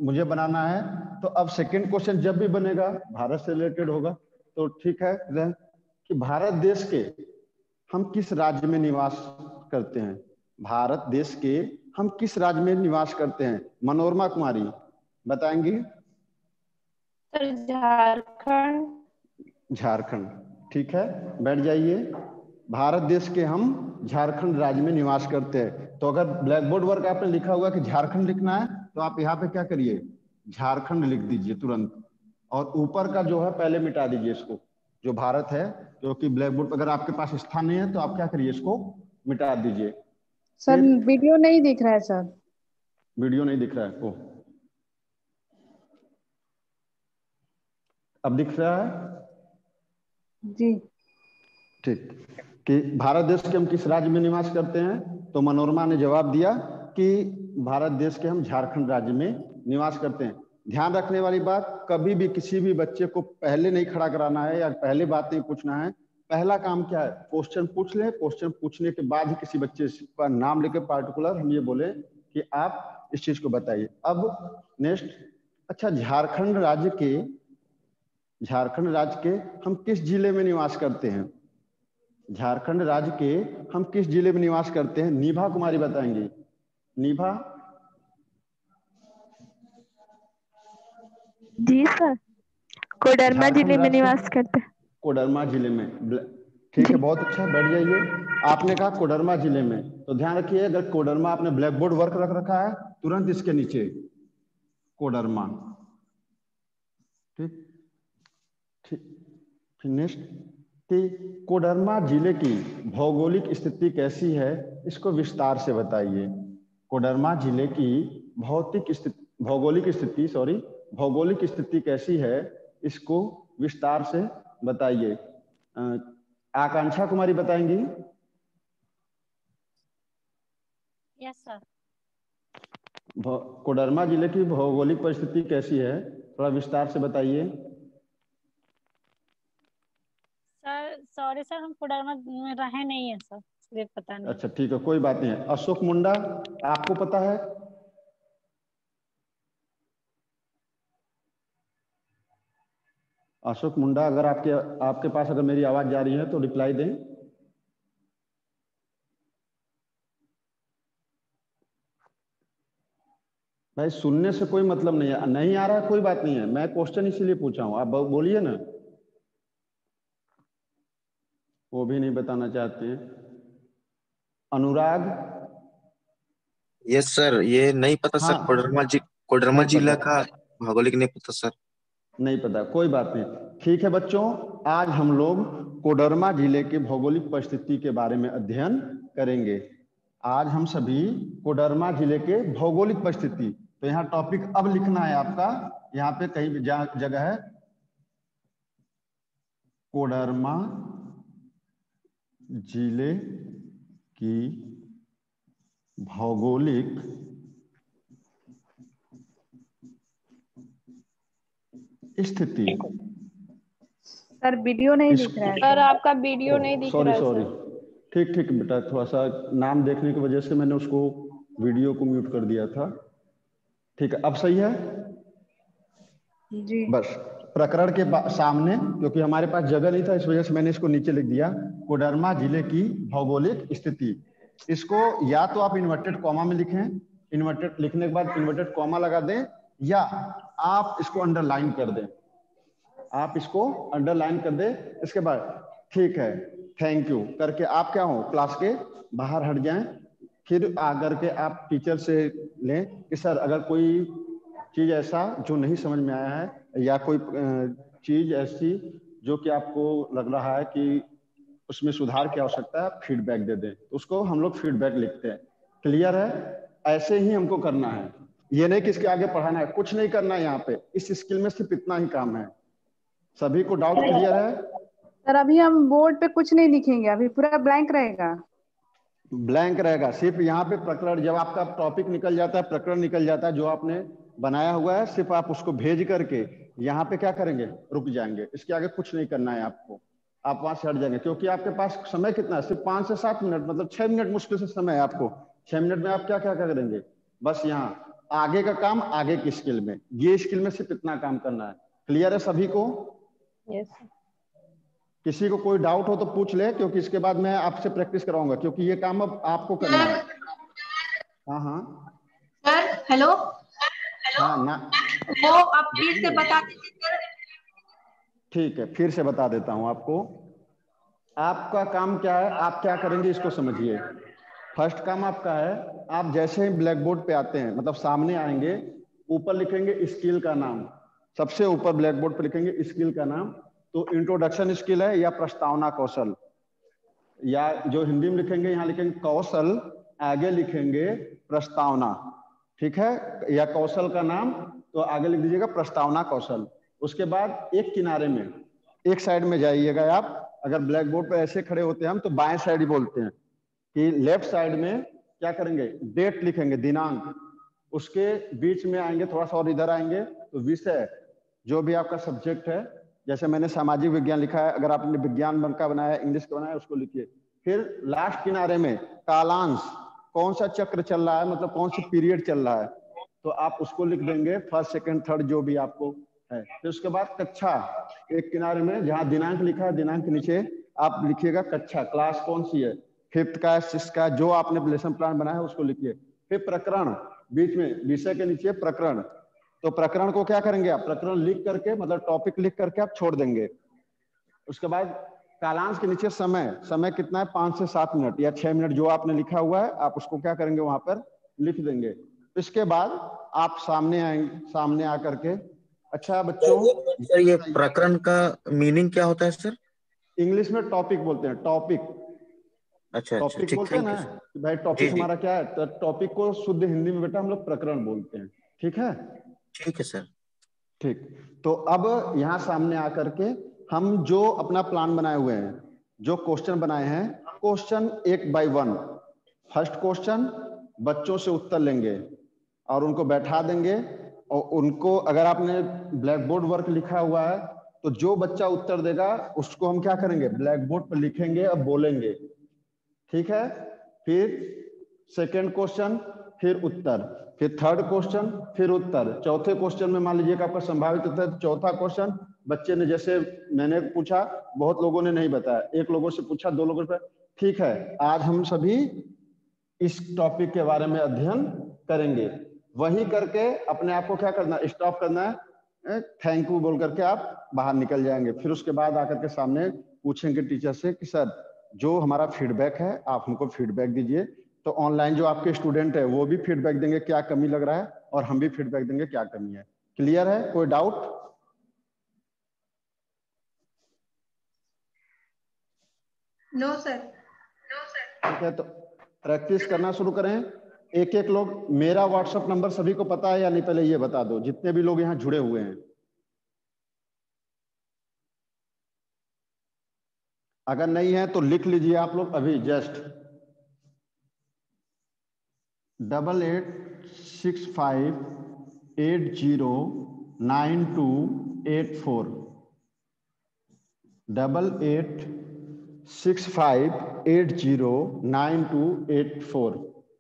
मुझे बनाना है। तो अब सेकंड क्वेश्चन जब भी बनेगा भारत से रिलेटेड होगा तो ठीक है कि भारत देश के हम किस राज्य में निवास करते हैं। भारत देश के हम किस राज्य में निवास करते हैं। मनोरमा कुमारी बताएंगी। सर झारखंड। झारखंड, ठीक है, बैठ जाइए। भारत देश के हम झारखंड राज्य में निवास करते हैं। तो अगर ब्लैक बोर्ड वर्क आपने लिखा हुआ कि झारखंड लिखना है तो आप यहाँ पे क्या करिए, झारखंड लिख दीजिए तुरंत। और ऊपर का जो है पहले मिटा दीजिए इसको, जो भारत है, क्योंकि ब्लैक बोर्ड पर अगर आपके पास स्थान नहीं है तो आप क्या करिए, इसको मिटा दीजिए। सर फिर वीडियो नहीं दिख रहा है सर। वीडियो नहीं दिख रहा है, ओ अब दिख रहा है जी। ठीक। कि भारत देश के हम किस राज्य में निवास करते हैं, तो मनोरमा ने जवाब दिया कि भारत देश के हम झारखंड राज्य में निवास करते हैं। ध्यान रखने वाली बात, कभी भी किसी भी बच्चे को पहले नहीं खड़ा कराना है या पहले बात नहीं पूछना है। पहला काम क्या है, क्वेश्चन पूछ ले, क्वेश्चन पूछने के बाद ही किसी बच्चे का नाम लेके पार्टिकुलर हम ये बोले कि आप इस चीज को बताइए। अब नेक्स्ट, अच्छा झारखंड राज्य के हम किस जिले में निवास करते हैं। झारखंड राज्य के हम किस जिले में निवास करते हैं, निभा कुमारी बताएंगी। निभा। जी सर, कोडरमा जिले में निवास करते हैं। कोडरमा जिले में, ठीक है, बहुत अच्छा, बैठ जाइए। आपने कहा कोडरमा जिले में, तो ध्यान रखिए अगर कोडरमा आपने ब्लैक बोर्ड वर्क रख रखा है तुरंत इसके नीचे कोडरमा, ठीक ठीक। नेक्स्ट, कोडरमा जिले की भौगोलिक स्थिति कैसी है, इसको विस्तार से बताइए। कोडरमा जिले की भौगोलिक स्थिति कैसी है, इसको विस्तार से बताइए। आकांक्षा कुमारी बताएंगी। Yes sir. कोडरमा जिले की भौगोलिक परिस्थिति कैसी है, थोड़ा विस्तार से बताइए। सर सॉरी सर, हम कोडरमा में रहे नहीं है सर, इसलिए पता नहीं। अच्छा ठीक है, कोई बात नहीं है। अशोक मुंडा, आपको पता है। अशोक मुंडा, अगर आपके पास अगर मेरी आवाज जा रही है तो रिप्लाई दें। भाई सुनने से कोई मतलब नहीं है, नहीं आ रहा है कोई बात नहीं है, मैं क्वेश्चन इसीलिए पूछा हूं, आप बोलिए ना। वो भी नहीं बताना चाहते हैं। अनुराग। यस सर, ये नहीं पता हाँ, सर, कोडरमा नहीं जिला पता, का भौगोलिक नहीं पता सर। नहीं पता, कोई बात नहीं। ठीक है बच्चों, आज हम लोग कोडरमा जिले के भौगोलिक परिस्थिति के बारे में अध्ययन करेंगे। आज हम सभी कोडरमा जिले के भौगोलिक परिस्थिति, तो यहाँ टॉपिक अब लिखना है आपका, यहाँ पे कहीं भी जगह है कोडरमा जिले की भौगोलिक स्थिति। सर वीडियो नहीं दिख रहा है सर, आपका वीडियो नहीं दिख रहा है। सॉरी, ठीक बेटा, थोड़ा सा नाम देखने की वजह से मैंने उसको वीडियो को म्यूट कर दिया था। ठीक है, अब सही है जी। बस प्रकरण के सामने, क्योंकि हमारे पास जगह नहीं था इस वजह से मैंने इसको नीचे लिख दिया, कोडरमा जिले की भौगोलिक स्थिति। इसको या तो आप इन्वर्टेड कॉमा में लिखें, इन्वर्टेड लिखने के बाद इन्वर्टेड कॉमा लगा दें, या आप इसको अंडरलाइन कर दें, आप इसको अंडरलाइन कर दें। इसके बाद ठीक है, थैंक यू करके आप क्या हो, क्लास के बाहर हट जाएं। फिर आकर के आप टीचर से लें कि सर अगर कोई चीज ऐसा जो नहीं समझ में आया है या कोई चीज ऐसी जो कि आपको लग रहा है कि उसमें सुधार की आवश्यकता है, फीडबैक दे दें, तो उसको हम लोग फीडबैक लिखते हैं। क्लियर है, ऐसे ही हमको करना है, ये नहीं कि इसके आगे पढ़ाना है, कुछ नहीं करना है। यहाँ पे इस स्किल में सिर्फ इतना ही काम है। सभी को डाउट क्लियर है? सर अभी हम बोर्ड पे कुछ नहीं लिखेंगे, अभी पूरा ब्लैंक रहेगा। ब्लैंक रहेगा, सिर्फ यहाँ पे प्रकरण, जब आपका टॉपिक निकल जाता है, प्रकरण निकल जाता है जो आपने बनाया हुआ है, सिर्फ आप उसको भेज करके यहाँ पे क्या करेंगे, रुक जाएंगे। इसके आगे कुछ नहीं करना है आपको, आप वहां से हट जाएंगे, क्योंकि आपके पास समय कितना है, सिर्फ 5 से 7 मिनट, मतलब 6 मिनट मुश्किल से समय है आपको। 6 मिनट में आप क्या क्या करेंगे, बस यहाँ आगे का काम आगे की स्किल में, ये स्किल में सिर्फ इतना काम करना है। क्लियर है सभी को? यस किसी को कोई डाउट हो तो पूछ ले, क्योंकि इसके बाद मैं आपसे प्रैक्टिस कराऊंगा, क्योंकि ये काम अब आपको करना है। हाँ हाँ सर हेलो, हाँ ना, वो आप फिर से बता दीजिए सर। ठीक है, फिर से बता देता हूं आपको। आपका काम क्या है, आप क्या करेंगे इसको समझिए। फर्स्ट काम आपका है, आप जैसे ही ब्लैक बोर्ड पे आते हैं, मतलब सामने आएंगे, ऊपर लिखेंगे स्किल का नाम। सबसे ऊपर ब्लैक बोर्ड पे लिखेंगे स्किल का नाम। तो इंट्रोडक्शन स्किल है या प्रस्तावना कौशल, या जो हिंदी में लिखेंगे यहाँ लिखेंगे कौशल, आगे लिखेंगे प्रस्तावना। ठीक है, या कौशल का नाम तो आगे लिख दीजिएगा प्रस्तावना कौशल। उसके बाद एक किनारे में एक साइड में जाइएगा आप। अगर ब्लैक बोर्ड पर ऐसे खड़े होते हैं हम तो बाएं साइड ही बोलते हैं, कि लेफ्ट साइड में क्या करेंगे, डेट लिखेंगे, दिनांक। उसके बीच में आएंगे, थोड़ा सा और इधर आएंगे तो विषय, जो भी आपका सब्जेक्ट है। जैसे मैंने सामाजिक विज्ञान लिखा है, अगर आपने विज्ञान का बनाया, इंग्लिश का बनाया, उसको लिखिए। फिर लास्ट किनारे में कालांश, कौन सा चक्र चल रहा है, मतलब कौन सी पीरियड चल रहा है, तो आप उसको लिख देंगे, फर्स्ट सेकंड थर्ड जो भी आपको है। फिर उसके बाद कक्षा, एक किनारे में जहां दिनांक लिखा है, दिनांक के नीचे आप लिखिएगा कक्षा, क्लास कौन सी है, फिफ्थ का, सिक्स का, जो आपने लेसन प्लान बनाया है उसको लिखिए। फिर प्रकरण, बीच में विषय के नीचे प्रकरण, तो प्रकरण को क्या करेंगे आप, प्रकरण लिख करके, मतलब टॉपिक लिख करके आप छोड़ देंगे। उसके बाद कालांश के नीचे समय, समय कितना है, 5 से 7 मिनट या 6 मिनट, जो आपने लिखा हुआ है आप उसको क्या करेंगे वहां पर लिख देंगे। इसके बाद आप सामने आएंगे, सामने आकर के, अच्छा बच्चों सर ये प्रकरण का मीनिंग क्या होता है सर? इंग्लिश में टॉपिक बोलते हैं, टॉपिक। अच्छा अच्छा, टॉपिक ठीक, बोलते हैं थैंक ना यू सर। कि भाई जी टॉपिक जी, हमारा क्या है, तो टॉपिक को शुद्ध हिंदी में बेटा हम लोग प्रकरण बोलते हैं। ठीक है, ठीक है सर। ठीक। तो अब यहाँ सामने आकर के हम जो अपना प्लान बनाए हुए हैं, जो क्वेश्चन बनाए हैं, क्वेश्चन एक बाय वन। फर्स्ट क्वेश्चन बच्चों से उत्तर लेंगे और उनको बैठा देंगे, और उनको, अगर आपने ब्लैक बोर्ड वर्क लिखा हुआ है तो जो बच्चा उत्तर देगा उसको हम क्या करेंगे, ब्लैक बोर्ड पर लिखेंगे और बोलेंगे। ठीक है, फिर सेकेंड क्वेश्चन, फिर उत्तर, फिर थर्ड क्वेश्चन, फिर उत्तर। चौथे क्वेश्चन में मान लीजिए कि आपका संभावित उत्तर, चौथा क्वेश्चन बच्चे ने, जैसे मैंने पूछा, बहुत लोगों ने नहीं बताया, एक लोगों से पूछा, दो लोगों से। ठीक है, आज हम सभी इस टॉपिक के बारे में अध्ययन करेंगे। वही करके अपने आप को क्या करना, स्टॉप करना है, थैंक यू बोल करके आप बाहर निकल जाएंगे। फिर उसके बाद आकर के सामने पूछेंगे टीचर से कि सर जो हमारा फीडबैक है आप हमको फीडबैक दीजिए। तो ऑनलाइन जो आपके स्टूडेंट है वो भी फीडबैक देंगे क्या कमी लग रहा है, और हम भी फीडबैक देंगे क्या कमी है। क्लियर है, कोई डाउट? No sir. ठीक है, तो प्रैक्टिस करना शुरू करें। एक एक लोग, मेरा व्हाट्सएप नंबर सभी को पता है या नहीं, पहले ये बता दो, जितने भी लोग यहाँ जुड़े हुए हैं। अगर नहीं है तो लिख लीजिए आप लोग अभी, जस्ट 8865809284, 8865809284।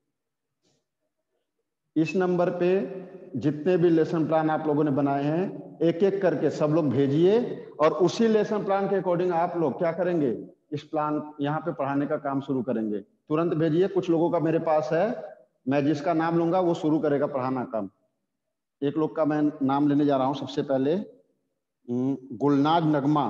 इस नंबर पे जितने भी लेसन प्लान आप लोगों ने बनाए हैं एक एक करके सब लोग भेजिए, और उसी लेसन प्लान के अकॉर्डिंग आप लोग क्या करेंगे, इस प्लान यहाँ पे पढ़ाने का काम शुरू करेंगे। तुरंत भेजिए। कुछ लोगों का मेरे पास है, मैं जिसका नाम लूंगा वो शुरू करेगा पढ़ाना काम। एक लोग का मैं नाम लेने जा रहा हूं सबसे पहले, गुलनाज नगमा।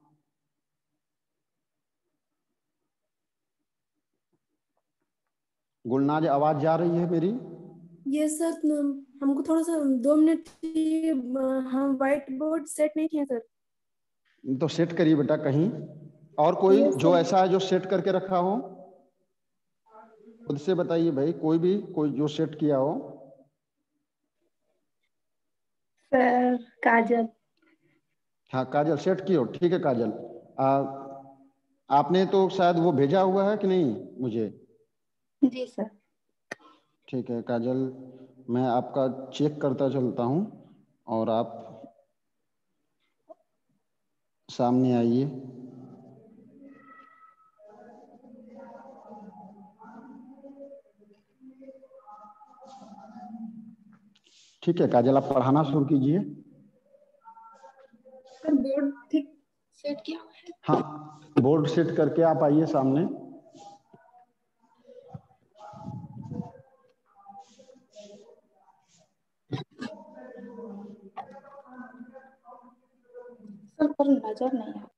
गुलनाज, आवाज जा रही है मेरी? ये सर हमको थोड़ा सा 2 मिनट चाहिए, हम व्हाइट बोर्ड सेट नहीं किए सर। तो सेट करिए बेटा कहीं। और कोई यस जो सर। ऐसा है जो सेट करके रखा हो, खुद से बताइए भाई, कोई भी, कोई जो सेट किया हो। सर काजल। हाँ काजल सेट की हो, ठीक है काजल। आपने तो शायद वो भेजा हुआ है कि नहीं मुझे? जी सर। ठीक है काजल, मैं आपका चेक करता चलता हूँ, और आप सामने आइए। ठीक है काजल, आप पढ़ाना शुरू कीजिए। सर बोर्ड ठीक सेट किया हुआ है? हाँ, बोर्ड सेट करके आप आइए सामने। सर पर नजर नहीं आ।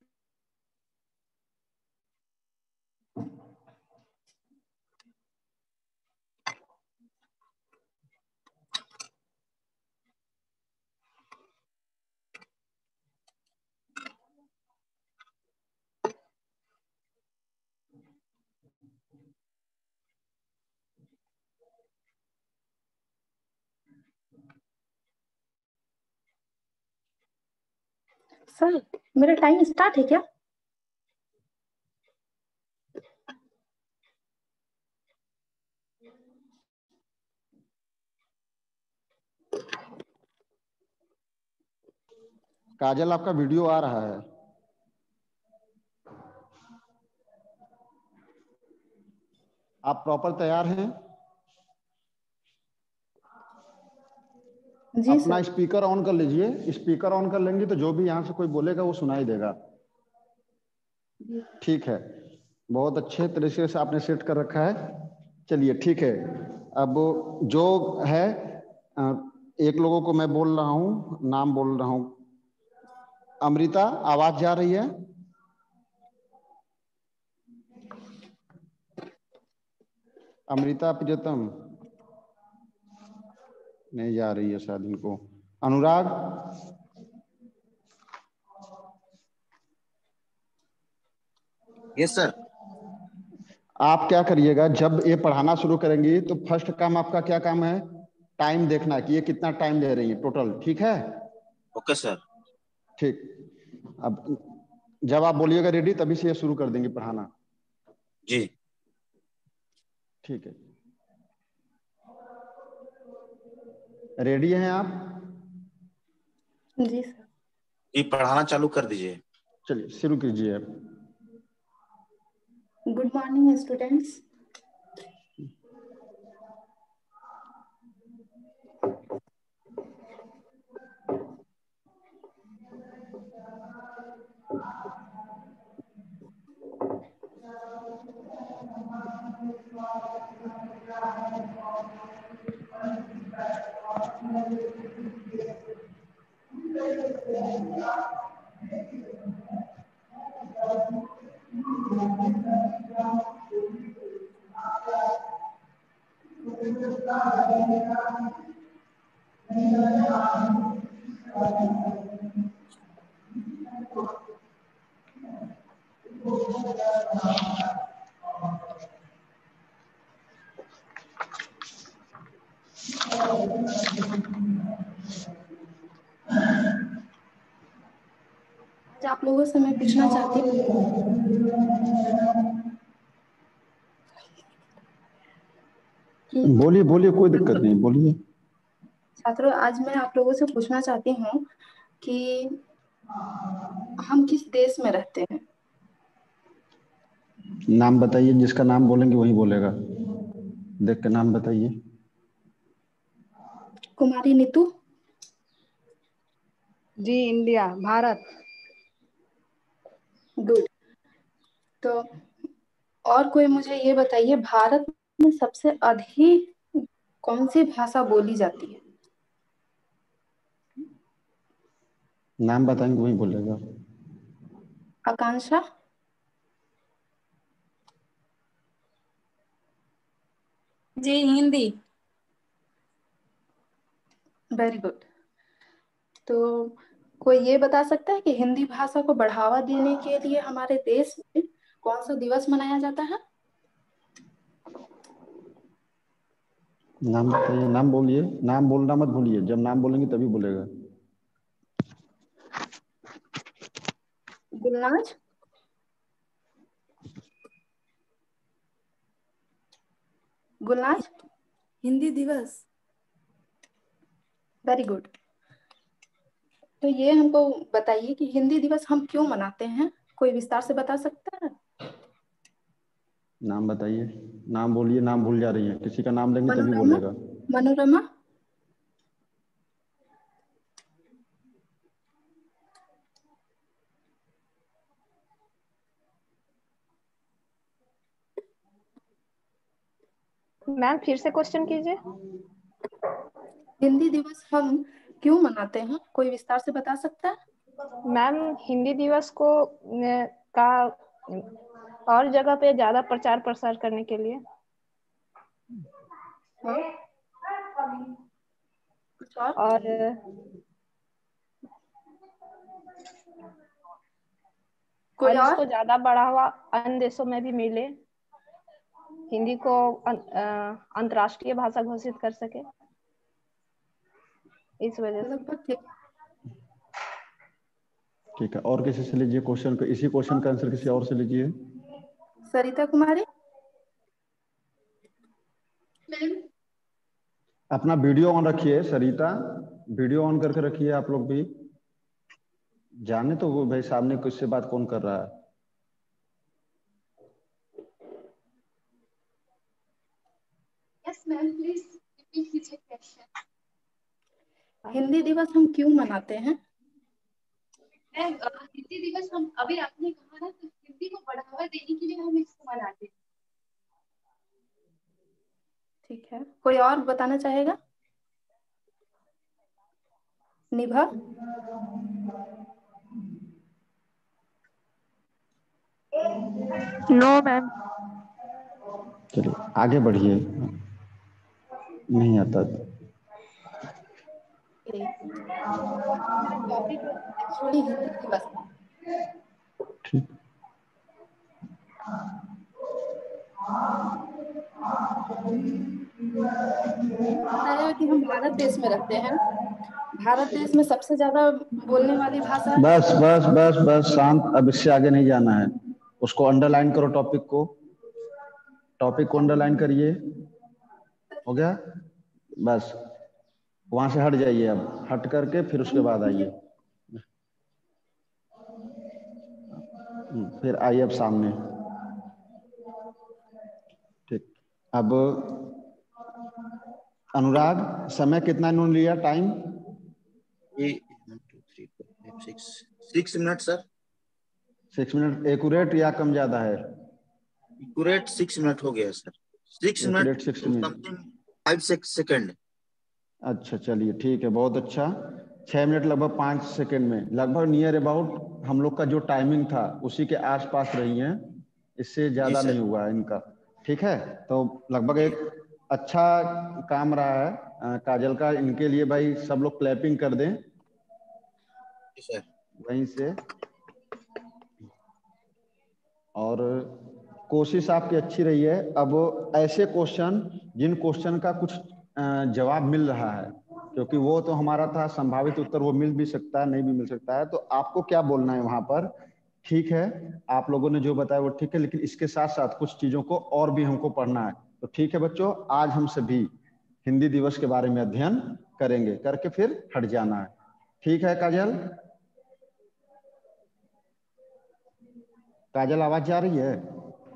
सर मेरा टाइम स्टार्ट है क्या? काजल, आपका वीडियो आ रहा है। आप प्रॉपर तैयार हैं? जी अपना सर। स्पीकर ऑन कर लीजिए। स्पीकर ऑन कर लेंगे तो जो भी यहाँ से कोई बोलेगा वो सुनाई देगा। ठीक है, बहुत अच्छे तरीके से आपने सेट कर रखा है। चलिए ठीक है, अब जो है एक लोगों को मैं बोल रहा हूँ, नाम बोल रहा हूँ। अमृता, आवाज जा रही है? अमृता प्रियतम नहीं जा रही है शायद इनको। Anurag, yes sir. आप क्या करिएगा, जब ये पढ़ाना शुरू करेंगी तो फर्स्ट काम आपका क्या काम है? टाइम देखना कि ये कितना टाइम ले रही है टोटल। ठीक है? Okay sir. ठीक। अब जब आप बोलिएगा रेडी, तभी से ये शुरू कर देंगे पढ़ाना। जी। ठीक है, रेडी हैं आप? जी सर। जी, पढ़ाना चालू कर दीजिए। चलिए शुरू कीजिए आप। Good morning students. आज आप लोगों से मैं पूछना चाहती हूँ कि बोलिए बोलिए, कोई दिक्कत नहीं, बोलिए। छात्रों, आज मैं आप लोगों से पूछना चाहती हूँ कि हम किस देश में रहते हैं? नाम बताइए, जिसका नाम बोलेंगे वही बोलेगा। देख के नाम बताइए। कुमारी नीतू। जी, इंडिया, भारत। गुड। तो और कोई मुझे ये बताइए, भारत में सबसे अधिक कौन सी भाषा बोली जाती है? नाम बताएंगे वही बोलेगा। आकांक्षा। जी हिंदी। Very good. तो कोई ये बता सकता है कि हिंदी भाषा को बढ़ावा देने के लिए हमारे देश में कौन सा दिवस मनाया जाता है? नाम बताइए, नाम बोलिए। नाम बोलना मत भूलिए, जब नाम बोलेंगे तभी बोलेगा। गुलनाज। गुलनाज। हिंदी दिवस। Very good. तो ये हमको बताइए कि हिंदी दिवस हम क्यों मनाते हैं, कोई विस्तार से बता सकता है? नाम बताइए, नाम बोलिए। नाम भूल जा रही है, किसी का नाम लेंगे तभी मनोरमा। बोलेगा। मनोरमा। मैम फिर से क्वेश्चन कीजिए। हिंदी दिवस हम क्यों मनाते हैं, कोई विस्तार से बता सकता है? मैम हिंदी दिवस को का और जगह पे ज्यादा प्रचार प्रसार करने के लिए। हाँ? कुछ और? और कोई और? इसको ज्यादा बढ़ावा अन्य देशों में भी मिले, हिंदी को अंतर्राष्ट्रीय भाषा घोषित कर सके, इस वजह से। लगभग ठीक। ठीक है, और किसी से लीजिए क्वेश्चन का, इसी क्वेश्चन का आंसर किसी और से लीजिए। सरिता कुमारी। अपना वीडियो ऑन रखिए सरिता, वीडियो ऑन करके रखिए आप लोग भी, जाने तो वो भाई सामने किससे बात कौन कर रहा है। यस मैम, प्लीज रिपीट कीजिए क्वेश्चन। हिंदी दिवस हम क्यों मनाते हैं? मैम हिंदी दिवस हम अभी आपने कहा ना, तो हिंदी को बढ़ावा देने के लिए हम इसको मनाते हैं। ठीक है, कोई और बताना चाहेगा? निभा। No ma'am. चलिए आगे बढ़िए, नहीं आता तो। हमारा टॉपिक एक्चुअली हिंदी दिवस है। ठीक। बताया कि हम भारत देश में रहते हैं, भारत देश में सबसे ज्यादा बोलने वाली भाषा। बस बस बस बस शांत, अब इससे आगे नहीं जाना है। उसको अंडरलाइन करो, टॉपिक को अंडरलाइन करिए। हो गया? बस वहां से हट जाइए, अब हट करके फिर उसके बाद आइए। फिर आइए अब सामने। ठीक। अब अनुराग, समय कितना इन्होंने लिया time? 1 2 3 4 5 6 minute sir. 6 minute accurate या कम ज्यादा है? एक्यूरेट 6 मिनट हो गया sir. 6 minute accurate 6 minute. Something 5 second. अच्छा चलिए ठीक है, बहुत अच्छा। 6 मिनट लगभग 5 सेकंड में, लगभग नियर अबाउट हम लोग का जो टाइमिंग था उसी के आसपास रही हैं, इससे ज्यादा नहीं हुआ इनका। ठीक है, तो लगभग एक अच्छा काम रहा है काजल का, इनके लिए भाई सब लोग क्लैपिंग कर दें सर। वहीं से। और कोशिश आपकी अच्छी रही है। अब ऐसे क्वेश्चन, जिन क्वेश्चन का कुछ जवाब मिल रहा है, क्योंकि वो तो हमारा था संभावित उत्तर, वो मिल भी सकता है नहीं भी मिल सकता है, तो आपको क्या बोलना है वहां पर? ठीक है, आप लोगों ने जो बताया वो ठीक है, लेकिन इसके साथ साथ कुछ चीजों को और भी हमको पढ़ना है। तो ठीक है बच्चों, आज हम सभी हिंदी दिवस के बारे में अध्ययन करेंगे, करके फिर हट जाना है। ठीक है काजल? काजल आवाज जा रही है?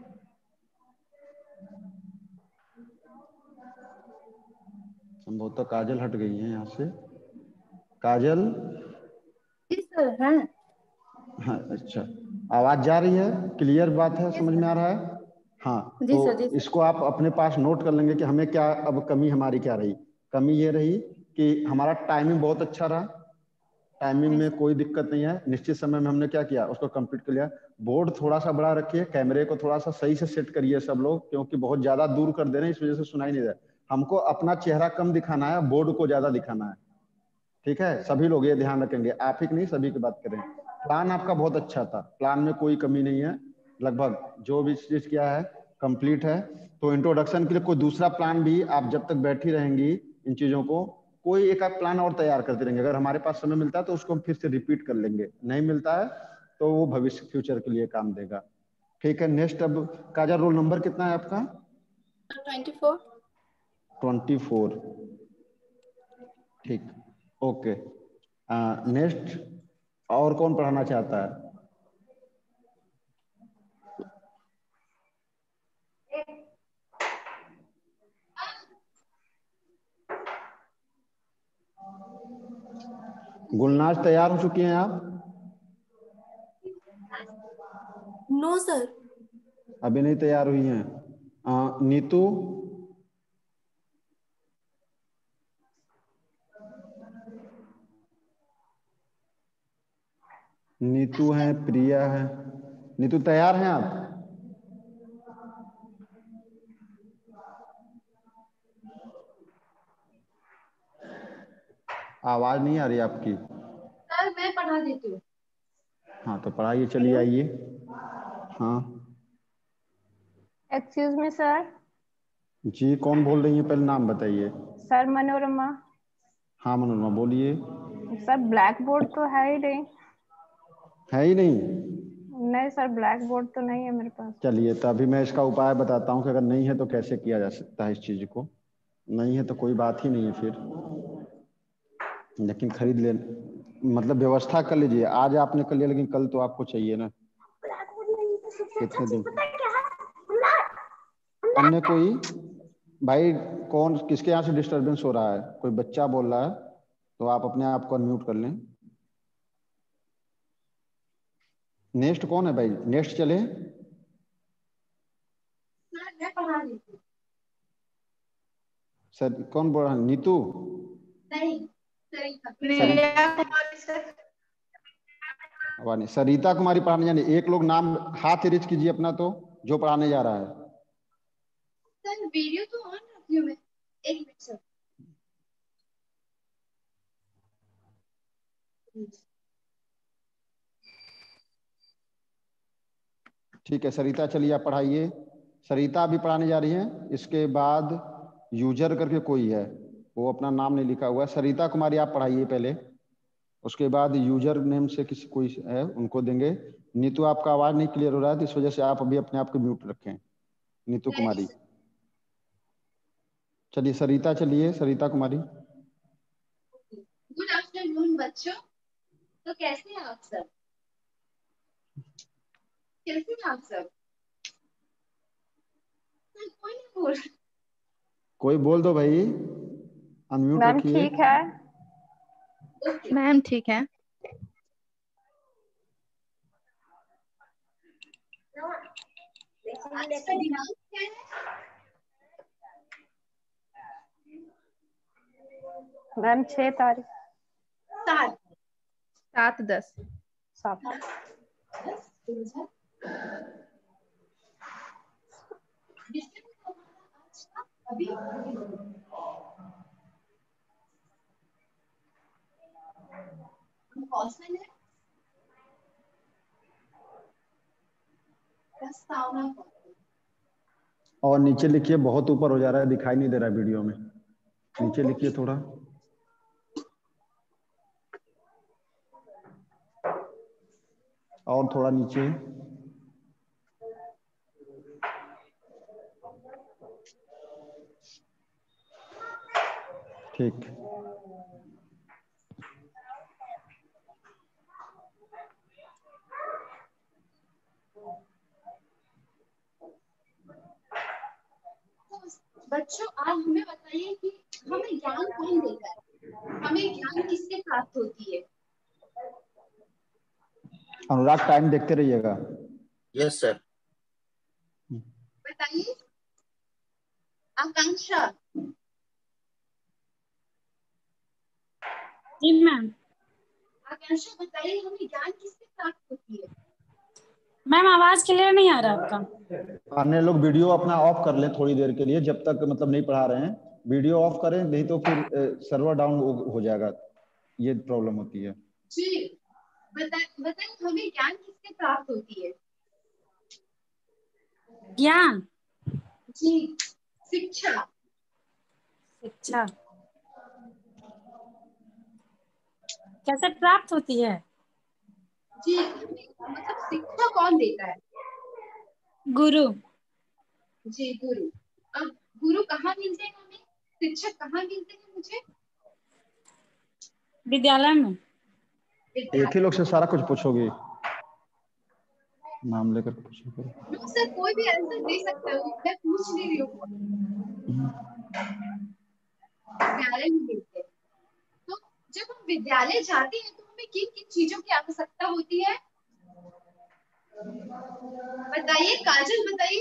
संभवतः काजल हट गई है यहाँ से। काजल? जी सर हैं। हाँ अच्छा, आवाज जा रही है, क्लियर बात है, समझ में आ रहा है? हाँ, जी तो सर, जी सर। इसको आप अपने पास नोट कर लेंगे कि हमें क्या, अब कमी हमारी क्या रही। कमी ये रही कि हमारा टाइमिंग बहुत अच्छा रहा, टाइमिंग में कोई दिक्कत नहीं है, निश्चित समय में हमने क्या किया उसको कंप्लीट कर लिया। बोर्ड थोड़ा सा बड़ा रखिए, कैमरे को थोड़ा सा सही से सेट करिए सब लोग, क्योंकि बहुत ज्यादा दूर कर दे रहे हैं, इस वजह से सुनाई नहीं दे रहा। हमको अपना चेहरा कम दिखाना है, बोर्ड को ज्यादा दिखाना है। ठीक है, सभी लोग ये ध्यान रखेंगे, आप ही नहीं सभी की बात करें। प्लान आपका बहुत अच्छा था, प्लान में कोई कमी नहीं है, लगभग जो भी चीज किया है कंप्लीट है। तो इंट्रोडक्शन के लिए कोई दूसरा प्लान भी, आप जब तक बैठी रहेंगी इन चीजों को, कोई एक आध प्लान और तैयार करते रहेंगे। अगर हमारे पास समय मिलता है तो उसको हम फिर से रिपीट कर लेंगे, नहीं मिलता है तो वो भविष्य फ्यूचर के लिए काम देगा। ठीक है, नेक्स्ट। अब काजल, रोल नंबर कितना है आपका? 24। 24। ठीक, ओके। नेक्स्ट, और कौन पढ़ाना चाहता है? गुलनाज, तैयार हो चुकी हैं आप? No sir. अभी नहीं तैयार हुई हैं? नीतू? नीतू है, प्रिया है। नीतू तैयार हैं आप? आवाज नहीं आ रही आपकी। सर मैं पढ़ा देती हूँ। हाँ तो पढ़ाइए, चलिए आइए। हाँ एक्सक्यूज मी सर। जी, कौन बोल रही है? पहले नाम बताइए। सर मनोरमा। हाँ मनोरमा बोलिए। सर ब्लैक बोर्ड तो है ही नहीं। है ही नहीं? नहीं सर, ब्लैक बोर्ड तो नहीं है मेरे पास। चलिए तो अभी मैं इसका उपाय बताता हूँ कि अगर नहीं है तो कैसे किया जा सकता है इस चीज को। नहीं है तो कोई बात ही नहीं है फिर, लेकिन खरीद ले, मतलब व्यवस्था कर लीजिए। आज आपने कर लिया लेकिन कल तो आपको चाहिए ना। कितने दिन अन्य कोई भाई, कौन किसके यहाँ से डिस्टरबेंस हो रहा है? कोई बच्चा बोल रहा है तो आप अपने आप को अनम्यूट कर लें। नेक्स्ट कौन है भाई? नेक्स्ट चले। सर मैं पढ़ा देती हूँ। सर कौन बोल रहा है? नीतू? नहीं प्रिया कुमारी सर। सरिता कुमारी पढ़ाने जाने। एक लोग नाम हाथ रिच कीजिए अपना, तो जो पढ़ाने जा रहा है। सर वीडियो तो ऑन रखी हूँ मैं। एक मिनट सर। ठीक है सरिता, चलिए आप पढ़ाइए। सरिता अभी पढ़ाने जा रही हैं। इसके बाद यूजर करके कोई है, वो अपना नाम नहीं लिखा हुआ है। सरिता कुमारी आप पढ़ाइए पहले, उसके बाद यूजर नेम से किसी कोई है उनको देंगे। नीतू आपका आवाज नहीं क्लियर हो रहा है तो इस वजह से आप अभी अपने आप को म्यूट रखें। नीतू कुमारी। चलिए सरिता, चलिए सरिता कुमारी। गुड आफ्टरनून बच्चों। तो कैसे हैं आप सब? कैसे हैं आप सब? सर कोई नहीं बोल रहा। कोई बोल दो भाई, अनम्यूट मैम रखिए। ठीक है। ओके मैम ठीक है। आज का दिनांक क्या है? मैम 6 तारीख। 7 7/10। 7। 10/2000। विषय तो हमारा आज का अभी कौशल है प्रस्तावना कौशल। और नीचे लिखिए, बहुत ऊपर हो जा रहा है, दिखाई नहीं दे रहा है वीडियो में। नीचे लिखिए थोड़ा। और थोड़ा नीचे। ठीक। बच्चों आज हमें बताइए कि हमें ज्ञान कौन देता है? हमें ज्ञान किससे प्राप्त होती है? अनुराग टाइम देखते रहिएगा। Yes sir. बताइए आकांक्षा। जी मैम। आकांक्षा बताइए हमें ज्ञान किससे प्राप्त होती है? मैम आवाज क्लियर नहीं आ रहा आपका। अन्य लोग वीडियो अपना ऑफ कर लें थोड़ी देर के लिए, जब तक मतलब नहीं पढ़ा रहे हैं। वीडियो ऑफ करें, नहीं तो फिर सर्वर डाउन हो जाएगा। ये प्रॉब्लम होती है। जी बताइए हमें ज्ञान किससे प्राप्त होती है? ज्ञान। जी शिक्षा। शिक्षा कैसे प्राप्त होती है? जी मतलब शिक्षा कौन देता है? गुरु। जी गुरु। अब गुरु कहाँ मिलते हैं हमें? शिक्षक कहाँ मिलते हैं मुझे? विद्यालय में। एक ही लोग से सारा कुछ पूछोगे? नाम लेकर पूछोगे? नो सर कोई भी आंसर दे सकता है, मैं पूछ नहीं रही हूँ। विद्यालय में मिलते हैं। तो जब हम विद्यालय जाते हैं तो हमें किन किन चीजों की आवश्यकता होती है? बताइए काजल बताइए।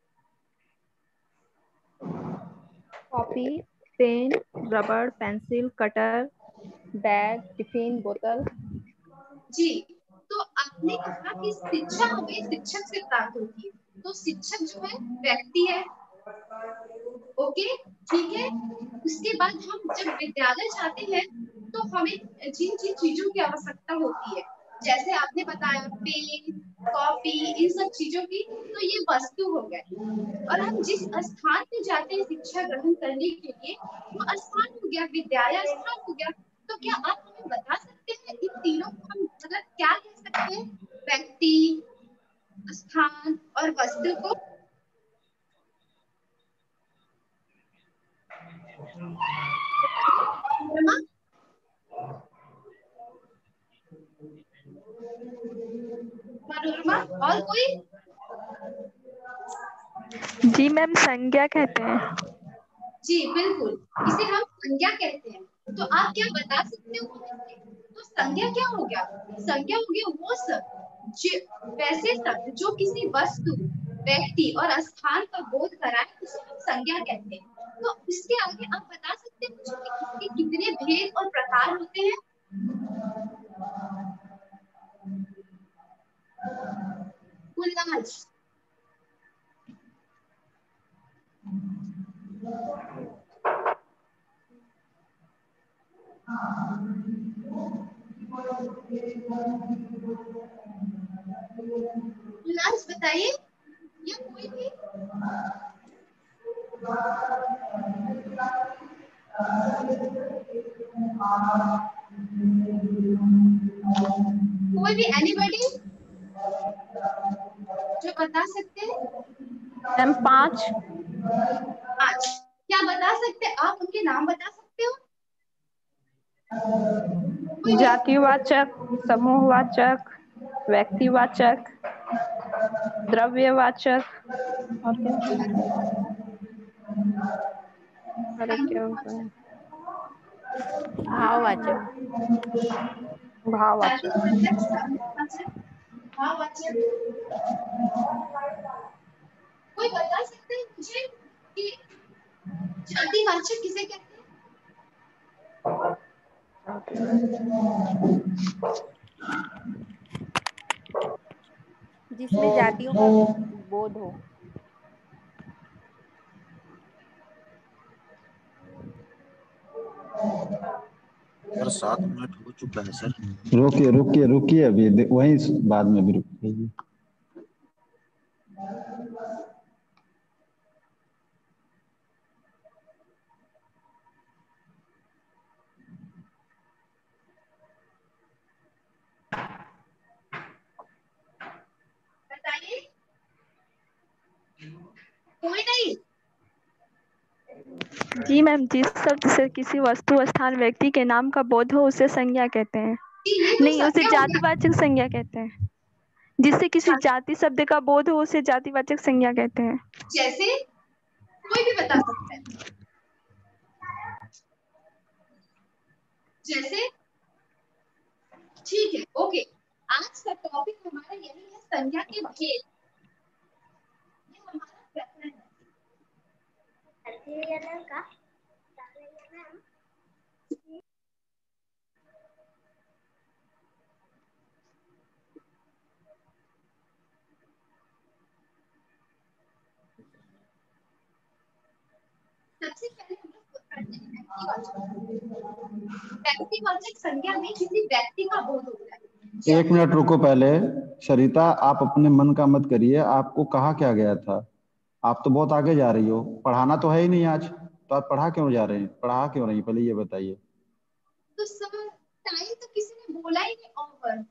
कॉपी, पेन, रबड़, पेंसिल, कटर, बैग, टिफिन, बोतल। जी तो आपने कहा कि शिक्षा हमें शिक्षक से प्राप्त होती है, तो शिक्षक जो है व्यक्ति है। ओके, ठीक है। उसके बाद हम जब विद्यालय जाते हैं तो हमें जिन जिन चीजों की आवश्यकता होती है, जैसे आपने बताया पेन, कॉपी, इन सब चीजों की, तो ये वस्तु हो गए। और हम जिस स्थान पे जाते हैं शिक्षा ग्रहण करने के लिए, वो स्थान हो गया, विद्यालय स्थान हो गया। तो क्या आप हमें बता सकते हैं इन तीनों को हम मतलब क्या कह सकते हैं, व्यक्ति, स्थान और वस्तु को? मनोरमा, और कोई? जी मैम, संज्ञा कहते हैं। जी बिल्कुल, इसे हम संज्ञा कहते हैं। तो आप क्या बता सकते हो हमें? तो संज्ञा क्या हो गया? संज्ञा हो गया वो सब वैसे शब्द जो किसी वस्तु, व्यक्ति और स्थान का बोध कराए, उसे हम संज्ञा कहते हैं। तो इसके आगे आप बता सकते हैं मुझे कि इसके कितने भेद और प्रकार होते हैं? उल्लास। उल्लास बताइए, या कोई भी? कोई भी, एनीबॉडी जो बता सकते हैं? मैम 5। क्या बता सकते हैं आप? उनके नाम बता सकते हो? जातिवाचक, समूहवाचक, व्यक्तिवाचक, द्रव्यवाचक, और क्या? अरे क्या होता है? भाववाचक। भाववाचक। कोई बता सकते हैं मुझे कि जातिवाचक किसे कहते हैं? जिसमें जातियों का बोध हो। सर 7 मिनट हो चुका है सर। रुकिए रुकिए रुकिए, अभी वहीं बाद में भी रुकिए। बताइए, कोई नहीं? जी मैम, जिस शब्द से किसी वस्तु, स्थान, व्यक्ति के नाम का बोध हो उसे संज्ञा कहते हैं। नहीं, उसे जातिवाचक संज्ञा कहते हैं। जिससे किसी जाति शब्द का बोध हो उसे जातिवाचक संज्ञा कहते हैं। जैसे कोई भी बता सकता है? जैसे, ठीक है, ओके। आज का टॉपिक हमारा यही है, संज्ञा के भेद। ये हमारा प्रकरण है। सबसे पहले हम लोग पढ़ते हैं व्यक्तिवाचक। व्यक्तिवाचक संज्ञा में किसी व्यक्ति का बोध होता है। 1 मिनट रुको पहले। सरिता, आप अपने मन का मत करिए। आपको कहा क्या गया था? आप तो बहुत आगे जा रही हो। पढ़ाना तो है ही नहीं आज, तो आप पढ़ा क्यों जा रहे हैं? पढ़ा क्यों नहीं, पहले ये बताइए। तो सर टाइम तो किसी ने बोला ही नहीं। ओवर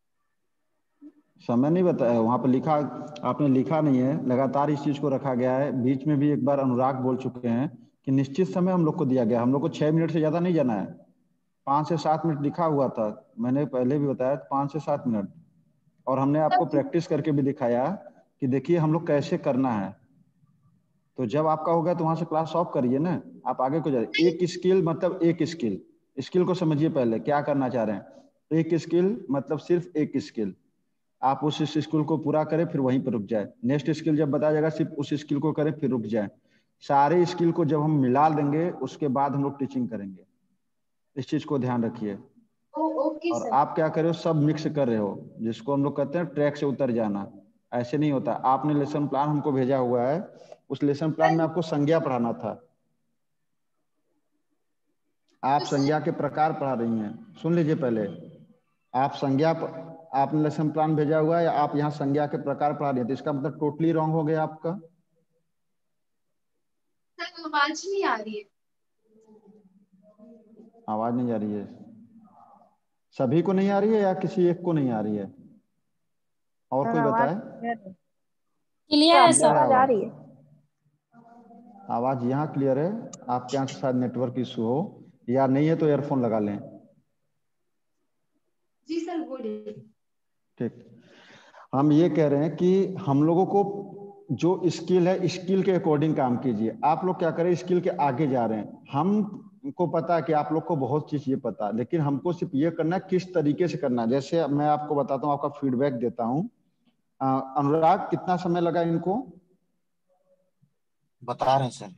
समय नहीं बताया, वहां पर लिखा, आपने लिखा नहीं है। लगातार इस चीज को रखा गया है। बीच में भी एक बार अनुराग बोल चुके हैं कि निश्चित समय हम लोग को दिया गया। हम लोग को 6 मिनट से ज्यादा नहीं जाना है। 5 से 7 मिनट लिखा हुआ था, मैंने पहले भी बताया, 5 से 7 मिनट। और हमने आपको प्रैक्टिस करके भी दिखाया कि देखिए हम लोग कैसे करना है। तो जब आपका हो गया तो वहां से क्लास ऑफ करिए ना, आप आगे को जाइए। एक स्किल मतलब एक स्किल, स्किल को समझिए पहले क्या करना चाह रहे हैं। एक स्किल मतलब सिर्फ एक स्किल, आप उस स्किल को पूरा करें फिर वहीं पर रुक जाए। नेक्स्ट स्किल जब बताया जाएगा सिर्फ उस स्किल को करें फिर रुक जाए। सारे स्किल को जब हम मिला देंगे उसके बाद हम लोग टीचिंग करेंगे। इस चीज को ध्यान रखिए। ओके और सर। आप क्या कर रहे हो, सब मिक्स कर रहे हो, जिसको हम लोग कहते हैं ट्रैक से उतर जाना। ऐसे नहीं होता। आपने लेसन प्लान हमको भेजा हुआ है, उस लेसन प्लान में आपको संज्ञा पढ़ाना था। आप संज्ञा के प्रकार पढ़ा रही हैं। सुन लीजिए पहले, आप संज्ञा आपने लेसन प्लान भेजा हुआ है, आप यहाँ संज्ञा के प्रकार पढ़ा रही हैं, तो इसका मतलब टोटली रॉन्ग हो गया आपका। सर आवाज नहीं आ रही है। आवाज नहीं आ रही है? सभी को नहीं आ रही है या किसी एक को नहीं आ रही है? और कोई बताए? क्लियर है सर। आवाज आ रही है। आवाज यहाँ क्लियर है। आपके यहाँ से शायद नेटवर्क इशू हो, या नहीं है तो ईयरफोन लगा लें। जी सर बोलिए। ठीक, हम ये कह रहे हैं कि हम लोगों को जो स्किल है, स्किल के अकॉर्डिंग काम कीजिए। आप लोग क्या करें, स्किल के आगे जा रहे हैं। हमको पता है कि आप लोग को बहुत चीज ये पता है, लेकिन हमको सिर्फ ये करना है किस तरीके से करना है। जैसे मैं आपको बताता हूँ, आपका फीडबैक देता हूँ। अनुराग, कितना समय लगा इनको? बता रहे हैं सर,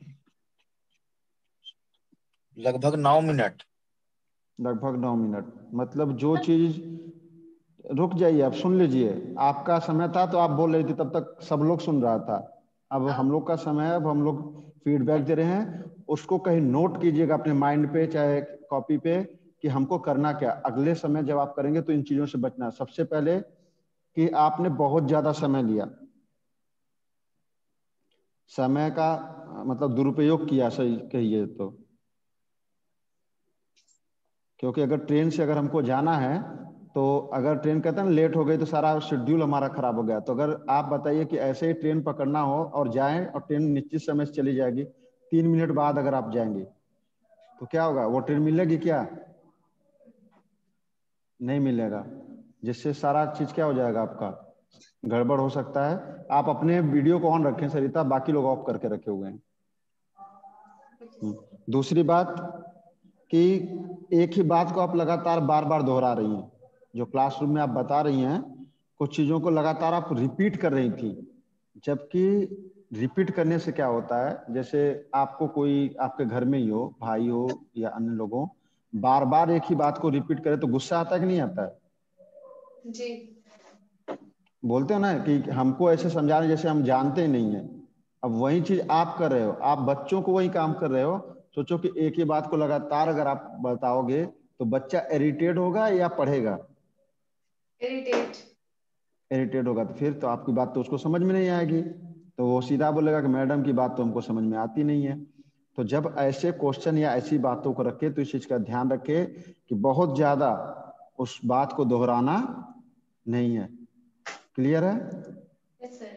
लगभग 9 मिनट। लगभग 9 मिनट। मतलब जो चीज, रुक जाइए, आप सुन लीजिए। आपका समय था तो आप बोल रही थी, तब तक सब लोग सुन रहा था। अब हम लोग का समय है, अब हम लोग फीडबैक दे रहे हैं। उसको कहीं नोट कीजिएगा अपने माइंड पे चाहे कॉपी पे, कि हमको करना क्या। अगले समय जब आप करेंगे तो इन चीजों से बचना। सबसे पहले कि आपने बहुत ज्यादा समय लिया, समय का मतलब दुरुपयोग किया, सही कहिए तो। क्योंकि अगर ट्रेन से अगर हमको जाना है, तो अगर ट्रेन कहते हैं ना लेट हो गई तो सारा शेड्यूल हमारा खराब हो गया। तो अगर आप बताइए कि ऐसे ही ट्रेन पकड़ना हो और जाएं, और ट्रेन निश्चित समय से चली जाएगी, 3 मिनट बाद अगर आप जाएंगे तो क्या होगा? वो ट्रेन मिलेगी क्या? नहीं मिलेगा, जिससे सारा चीज क्या हो जाएगा, आपका गड़बड़ हो सकता है। आप अपने वीडियो को ऑन रखें सरिता, बाकी लोग ऑफ करके रखे हुए हैं। दूसरी बात कि एक ही बात को आप लगातार बार बार दोहरा रही हैं। जो क्लासरूम में आप बता रही हैं, कुछ चीजों को लगातार आप रिपीट कर रही थी, जबकि रिपीट करने से क्या होता है, जैसे आपको कोई आपके घर में ही हो, भाई हो या अन्य लोगों, बार बार एक ही बात को रिपीट करे तो गुस्सा आता है कि नहीं आता है? जी बोलते हो ना कि हमको ऐसे समझा रहे जैसे हम जानते ही नहीं है। अब वही चीज आप कर रहे हो, आप बच्चों को वही काम कर रहे हो। सोचो कि एक ही बात को लगातार अगर आप बताओगे तो बच्चा इरिटेट होगा या पढ़ेगा? इरिटेट होगा। तो फिर तो आपकी बात तो उसको समझ में नहीं आएगी, तो वो सीधा बोलेगा कि मैडम की बात तो हमको समझ में आती नहीं है। तो जब ऐसे क्वेश्चन या ऐसी बातों को रखे तो इस चीज का ध्यान रखे कि बहुत ज्यादा उस बात को दोहराना नहीं है। क्लियर है? Yes sir.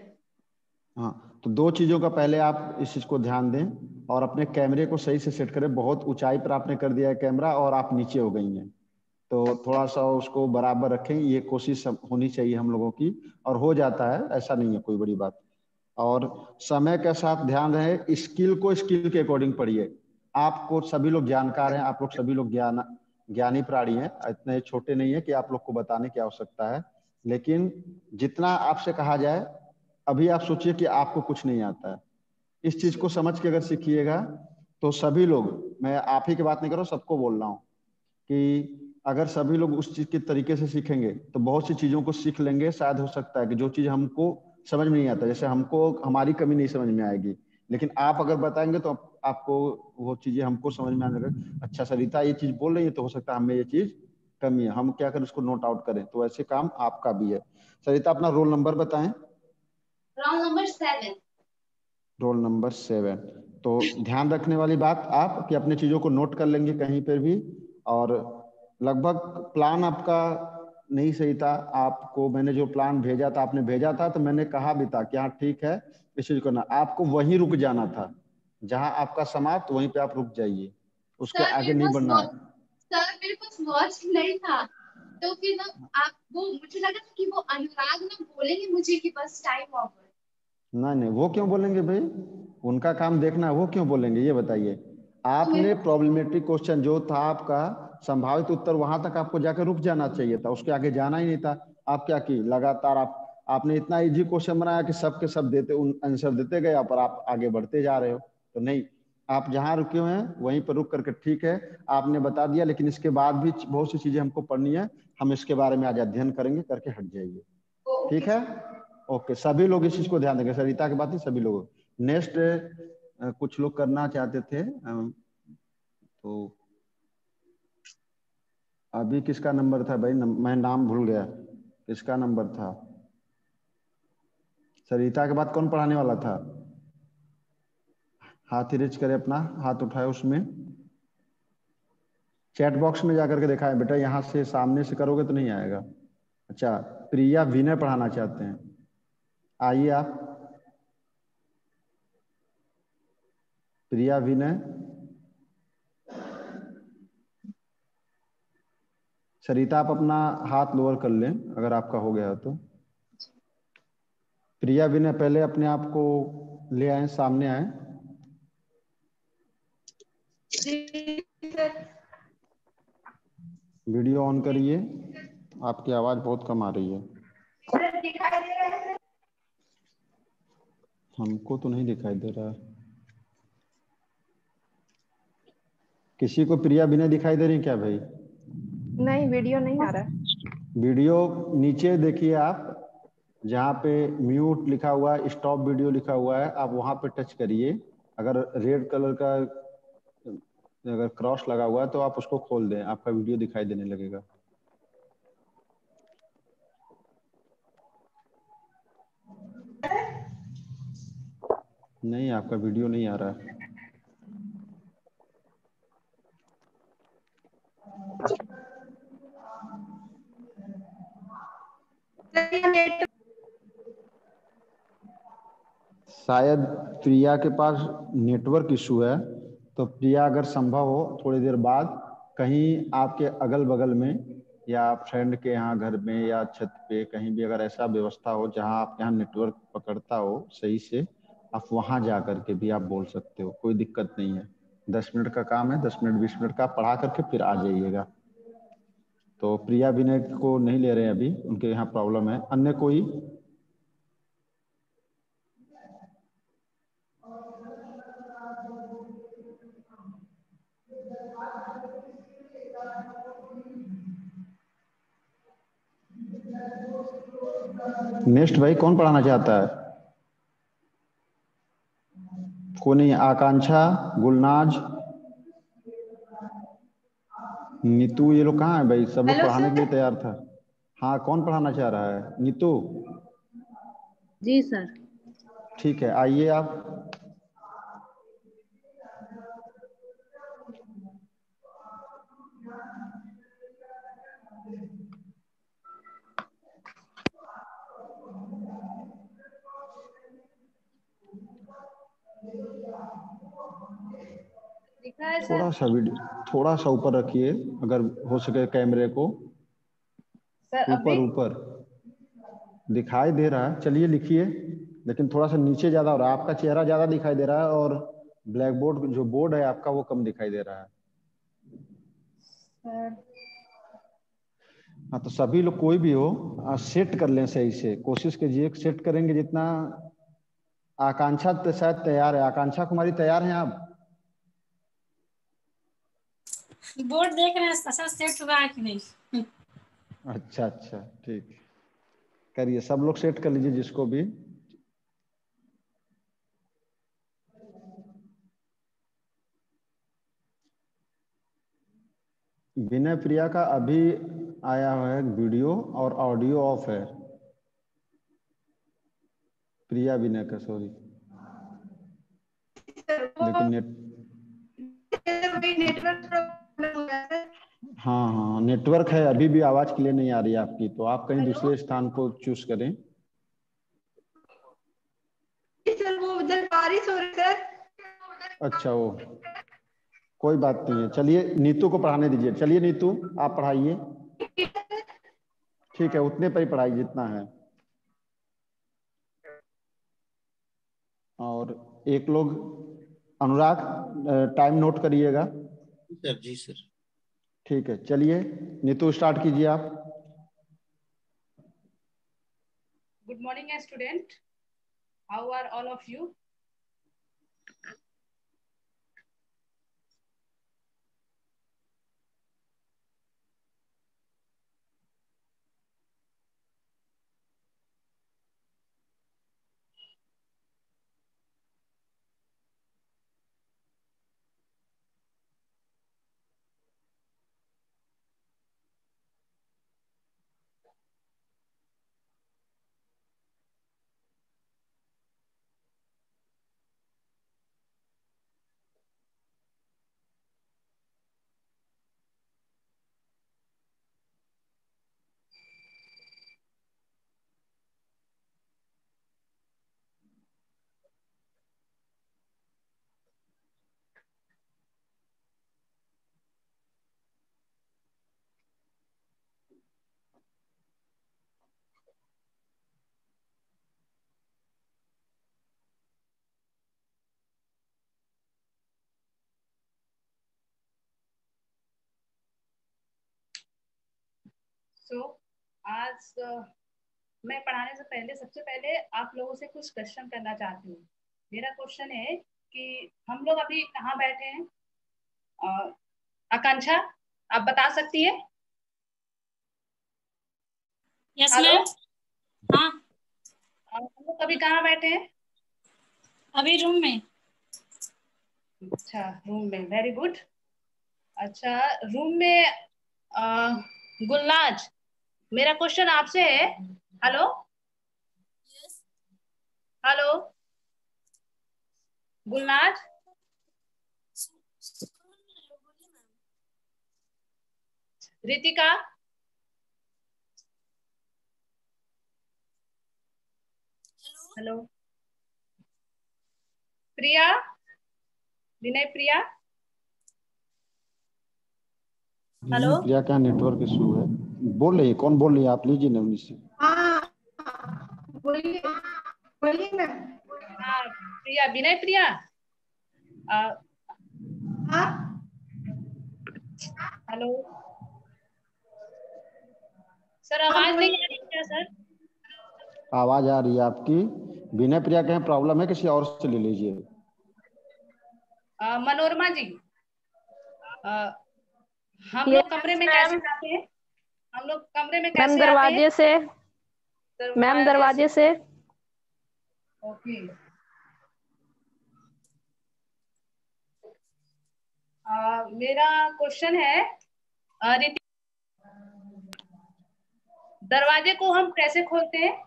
हाँ, तो 2 चीजों का पहले आप इस चीज को ध्यान दें, और अपने कैमरे को सही से सेट करें। बहुत ऊंचाई पर आपने कर दिया है कैमरा और आप नीचे हो गई हैं, तो थोड़ा सा उसको बराबर रखें। ये कोशिश होनी चाहिए हम लोगों की, और हो जाता है, ऐसा नहीं है कोई बड़ी बात। और समय के साथ ध्यान रहे, स्किल को स्किल के अकॉर्डिंग पढ़िए। आपको सभी लोग जानकार हैं, आप लोग सभी लोग ज्ञानी प्राणी हैं, इतने छोटे नहीं है कि आप लोग को बताने की आवश्यकता है। लेकिन जितना आपसे कहा जाए, अभी आप सोचिए कि आपको कुछ नहीं आता है। इस चीज को समझ के अगर सीखिएगा तो सभी लोग, मैं आप ही की बात नहीं कर रहा हूँ, सबको बोल रहा हूँ कि अगर सभी लोग उस चीज के तरीके से सीखेंगे तो बहुत सी चीजों को सीख लेंगे। शायद हो सकता है कि जो चीज हमको समझ में नहीं आता, जैसे हमको हमारी कमी नहीं समझ में आएगी, लेकिन आप अगर बताएंगे तो आपको वो चीजें हमको समझ में आने लगे। अच्छा सरिता ये चीज बोल रही है, तो हो सकता है हमें ये चीज कमी है, हम क्या करें उसको नोट आउट करें। तो ऐसे काम आपका भी है। सरिता अपना रोल नंबर बताएं। Roll number 7। Roll number 7। तो ध्यान रखने वाली बात आप कि अपने चीजों को नोट कर लेंगे कहीं पर भी। और लगभग प्लान आपका नहीं सही था। आपको मैंने जो प्लान भेजा था, आपने भेजा था तो मैंने कहा भी था कि हाँ ठीक है, इस चीज करना। आपको वहीं रुक जाना था, जहां आपका समाप्त वहीं पे आप रुक जाइए, उसके आगे नहीं बढ़ना है। सर मेरे पास वॉच नहीं था, तो फिर ना आप वो, मुझे लगा था कि वो अनुराग ना बोलेंगे मुझे कि बस टाइम ओवर। नहीं, वो क्यों बोलेंगे भाई? उनका काम देखना है, वो क्यों बोलेंगे ये बताइए। आपने प्रॉब्लमेटिक क्वेश्चन जो था आपका संभावित उत्तर, वहां तक आपको जाकर रुक जाना चाहिए था, उसके आगे जाना ही नहीं था। आप क्या की लगातार आपने इतना इजी क्वेश्चन बनाया कि सब के सब देते आंसर देते गए, पर आप आगे बढ़ते जा रहे हो। तो नहीं, आप जहाँ रुके हुए हैं वहीं पर रुक करके, ठीक है आपने बता दिया, लेकिन इसके बाद भी बहुत सी चीजें हमको पढ़नी है, हम इसके बारे में आज अध्ययन करेंगे, करके हट जाइए, ठीक है। ओके, सभी लोग इस चीज को ध्यान देंगे, सरिता की बात है, सभी लोग। नेक्स्ट कुछ लोग करना चाहते थे, तो अभी किसका नंबर था भाई? मैं नाम भूल गया, किसका नंबर था? सरिता के बाद कौन पढ़ाने वाला था? हाथ रेज करे, अपना हाथ उठाए, उसमें चैट बॉक्स में जाकर के देखा है बेटा, यहाँ से सामने से करोगे तो नहीं आएगा। अच्छा, प्रिया विनय पढ़ाना चाहते हैं, आइए आप। प्रिया विनय, सरिता आप अपना हाथ लोअर कर लें अगर आपका हो गया हो तो। प्रिया विनय पहले अपने आप को ले आए, सामने आए। वीडियो ऑन करिए, आपकी आवाज बहुत कम आ रही है। हमको तो नहीं दिखाई दे रहा। किसी को प्रिया विनय दिखाई दे रही क्या भाई? नहीं, वीडियो नहीं आ रहा। वीडियो नीचे देखिए आप, जहाँ पे म्यूट लिखा हुआ है, स्टॉप वीडियो लिखा हुआ है, आप वहां पे टच करिए। अगर रेड कलर का अगर क्रॉस लगा हुआ है तो आप उसको खोल दें, आपका वीडियो दिखाई देने लगेगा। नहीं, आपका वीडियो नहीं आ रहा है। शायद प्रिया के पास नेटवर्क इशू है, तो प्रिया अगर संभव हो थोड़ी देर बाद कहीं आपके अगल बगल में या फ्रेंड के यहाँ घर में या छत पे कहीं भी अगर ऐसा व्यवस्था हो जहाँ आपके यहाँ नेटवर्क पकड़ता हो सही से, आप वहाँ जा करके भी आप बोल सकते हो, कोई दिक्कत नहीं है। 10 मिनट का काम है, 10 मिनट 20 मिनट का पढ़ा करके फिर आ जाइएगा। तो प्रिया विनय को नहीं ले रहे हैं अभी, उनके यहाँ प्रॉब्लम है। अन्य कोई? नेक्स्ट भाई कौन पढ़ाना चाहता है? कोई नहीं? आकांक्षा, गुलनाज, नीतू, ये लोग कहाँ है भाई? सब लोग पढ़ाने के लिए तैयार था। हाँ, कौन पढ़ाना चाह रहा है? नीतू? जी सर। ठीक है, आइए आप। थोड़ा सा वीडियो थोड़ा सा ऊपर रखिए अगर हो सके, कैमरे को ऊपर ऊपर दिखाई दे रहा है। चलिए लिखिए, लेकिन थोड़ा सा नीचे ज्यादा हो रहा है, आपका चेहरा ज्यादा दिखाई दे रहा है और ब्लैक बोर्ड जो बोर्ड है आपका वो कम दिखाई दे रहा है। हाँ, तो सभी लोग कोई भी हो सेट कर लें सही से, कोशिश कीजिए सेट करेंगे जितना। आकांक्षा तो शायद तैयार है। आकांक्षा कुमारी तैयार हैं आप? बोर्ड देख रहे हैं सर, सेट हुआ है कि नहीं। अच्छा अच्छा, ठीक, करिए, सब लोग सेट कर लीजिए जिसको भी। विनय प्रिया का अभी आया हुआ है वीडियो और ऑडियो ऑफ है। प्रिया विनय का, सॉरी, लेकिन हाँ हाँ नेटवर्क है, अभी भी आवाज क्लियर नहीं आ रही है आपकी, तो आप कहीं दूसरे स्थान को चूज करें। सर वो उधर बारिश हो रही सर। अच्छा, वो कोई बात नहीं है, चलिए नीतू को पढ़ाने दीजिए। चलिए नीतू आप पढ़ाइए। ठीक है, उतने पर ही पढ़ाइए जितना है। और एक लोग अनुराग टाइम नोट करिएगा। सर जी सर। ठीक है, चलिए नीतू स्टार्ट कीजिए आप। Good morning, student. How are all of you? सो आज मैं पढ़ाने से पहले सबसे पहले आप लोगों से कुछ क्वेश्चन करना चाहती हूँ। मेरा क्वेश्चन है कि हम लोग अभी कहाँ बैठे हैं? आकांक्षा आप बता सकती है? Yes hello, ma'am. हाँ, हम लोग अभी कहाँ बैठे हैं? अभी रूम में। अच्छा, रूम में, वेरी गुड। अच्छा, रूम में गुलनाज, मेरा क्वेश्चन आपसे है। Hello hello Gulnaz, Ritika, hello, Priya, Vinay Priya, hello. Priya क्या नेटवर्क इशू है? बोल रही है, कौन बोल रही है? आप लीजिए नवनीत से। हाँ बोलिए बोलिए मैम। हाँ प्रिया, विनय प्रिया। हाँ हेलो सर, आवाज नहीं आ रही क्या सर? आवाज आ रही है आपकी। विनय प्रिया कहीं प्रॉब्लम है, किसी और से ले लीजिए। मनोरमा जी, हम लोग कमरे में कैसे आते हैं? हम लोग कमरे में कैसे आते हैं? दरवाजे से। मैम दरवाजे से। ओके। मेरा क्वेश्चन है, दरवाजे को हम कैसे खोलते हैं?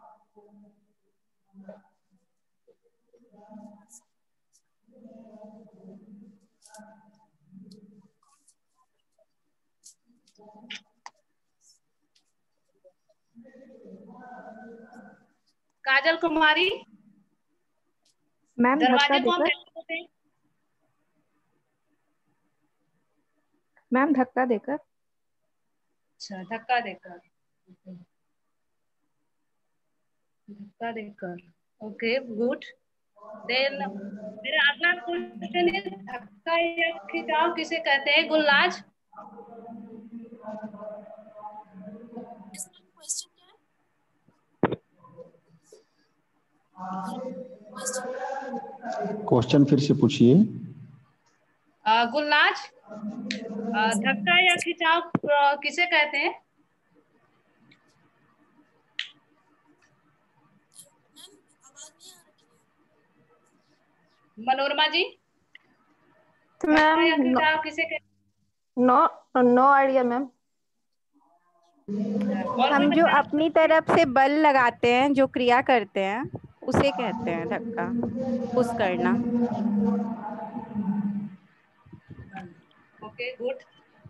काजल कुमारी, मैम धक्का दरवाजे को हम देकर। कैसे खोलते हैं? मैम धक्का देकर। अच्छा, धक्का देकर। धक्का देकर, ओके गुड। देन मेरा अगला क्वेश्चन है, धक्का या खिंचाव किसे कहते हैं? गुलनाज। क्वेश्चन फिर से पूछिए। गुलनाज, धक्का या खिंचाव किसे कहते हैं? मनोरमा जी, धक्का या खिंचाव किसे कहते हैं? No idea ma'am. और हम कोई जो बता? अपनी तरफ से बल लगाते हैं, जो क्रिया करते हैं, उसे कहते हैं धक्का, पुश करना। Okay good.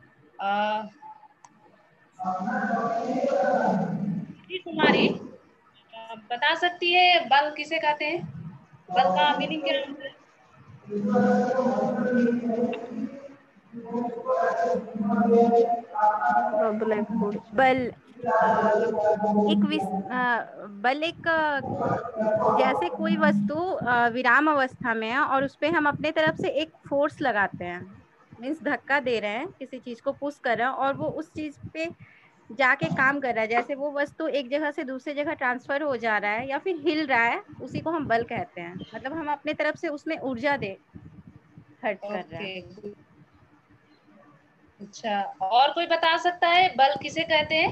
कुमारी, बता सकती है बल किसे कहते हैं? बल का मीनिंग क्या होता है? बल बल एक जैसे कोई वस्तु विराम अवस्था में है और उस पे हम अपने तरफ से एक फोर्स लगाते हैं, मीन्स धक्का दे रहे हैं, किसी चीज को पुश कर रहे हैं और वो उस चीज पे जाके काम कर रहा है। जैसे वो वस्तु एक जगह से दूसरी जगह ट्रांसफर हो जा रहा है या फिर हिल रहा है, उसी को हम बल कहते हैं। मतलब हम अपने तरफ से उसमें ऊर्जा खर्च कर रहे हैं। अच्छा, और कोई बता सकता है बल किसे कहते हैं?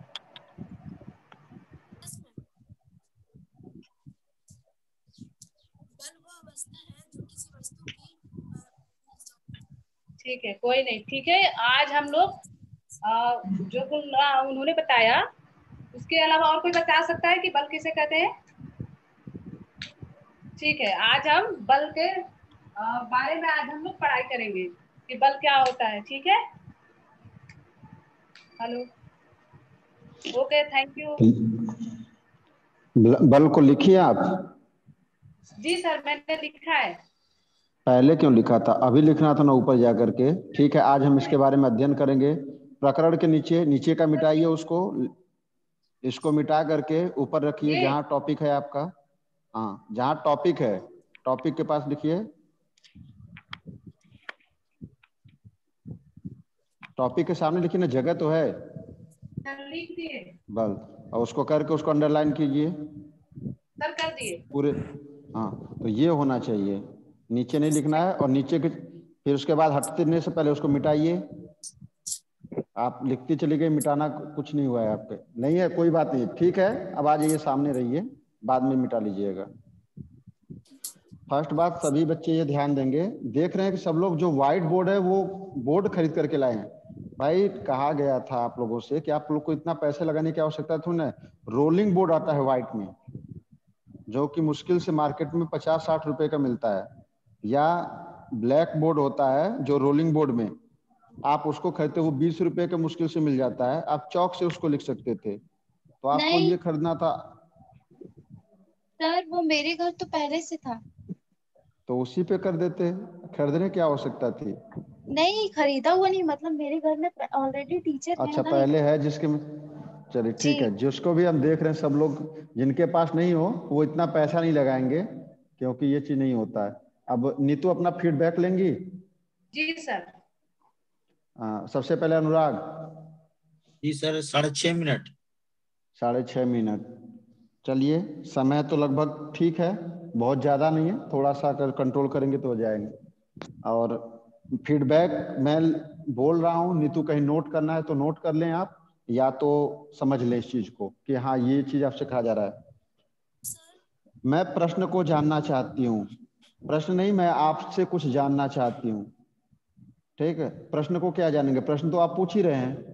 ठीक है, कोई नहीं, ठीक है। आज हम लोग जो उन्होंने बताया, उसके अलावा और कोई बता सकता है कि बल किसे कहते हैं? ठीक है, आज हम बल के बारे में आज हम लोग पढ़ाई करेंगे कि बल क्या होता है। ठीक है, हेलो, ओके, थैंक यू। बल को लिखिए आप। जी सर, मैंने लिखा है। पहले क्यों लिखा था? अभी लिखना था ना ऊपर जा करके। ठीक है, आज हम इसके बारे में अध्ययन करेंगे। प्रकरण के नीचे, नीचे का मिटाइए उसको, इसको मिटा करके ऊपर रखिए जहाँ टॉपिक है आपका। हाँ, जहाँ टॉपिक है, टॉपिक के पास लिखिए। टॉपिक के सामने लिखिए ना, जगह तो है। लिख दिए बस, और उसको करके उसको अंडरलाइन कीजिए सर, कर दिए पूरे। हाँ, तो ये होना चाहिए, नीचे नहीं लिखना है। और नीचे के फिर उसके बाद हटने से पहले उसको मिटाइए। आप लिखती चली गई, मिटाना कुछ नहीं हुआ है आपके। नहीं है, कोई बात नहीं, ठीक है। अब आ जाइए सामने रहिए, बाद में मिटा लीजिएगा। फर्स्ट बात, सभी बच्चे ये ध्यान देंगे, देख रहे हैं कि सब लोग जो व्हाइट बोर्ड है वो बोर्ड खरीद करके लाए हैं। भाई कहा गया था आप लोगों से कि आप लोग को इतना पैसे लगाने की आवश्यकता थी ना। रोलिंग बोर्ड आता है व्हाइट में, जो कि मुश्किल से मार्केट में 50-60 रुपए का मिलता है, या ब्लैक बोर्ड होता है जो रोलिंग बोर्ड में आप उसको खरीदते हो, वो 20 रुपए का मुश्किल से मिल जाता है। आप चौक से उसको लिख सकते थे, तो आपको ये खरीदना था। सर वो मेरे घर तो पहले से था। तो उसी पे कर देते, खरीदने की आवश्यकता थी। नहीं खरीदा हुआ नहीं, मतलब मेरे घर में ऑलरेडी टीचर है अच्छा, ना। पहले है जिसके में, चलिए ठीक है। जिसको भी हम देख रहे हैं, सब लोग जिनके पास नहीं हो वो इतना पैसा नहीं लगाएंगे, क्योंकि ये चीज नहीं होता है। अब नीतू अपना फीडबैक लेंगी। जी सर। सबसे पहले अनुराग। जी सर, 6.5 मिनट। 6.5 मिनट, चलिए समय तो लगभग ठीक है, बहुत ज्यादा नहीं है, थोड़ा सा अगर कंट्रोल करेंगे तो हो जाएंगे। और फीडबैक मैं बोल रहा हूँ, नीतू कहीं नोट करना है तो नोट कर लें आप, या तो समझ लें इस चीज को कि हाँ ये चीज आपसे कहा जा रहा है। मैं प्रश्न को जानना चाहती हूँ, प्रश्न नहीं, मैं आपसे कुछ जानना चाहती हूँ, ठीक है। प्रश्न को क्या जानेंगे, प्रश्न तो आप पूछ ही रहे हैं,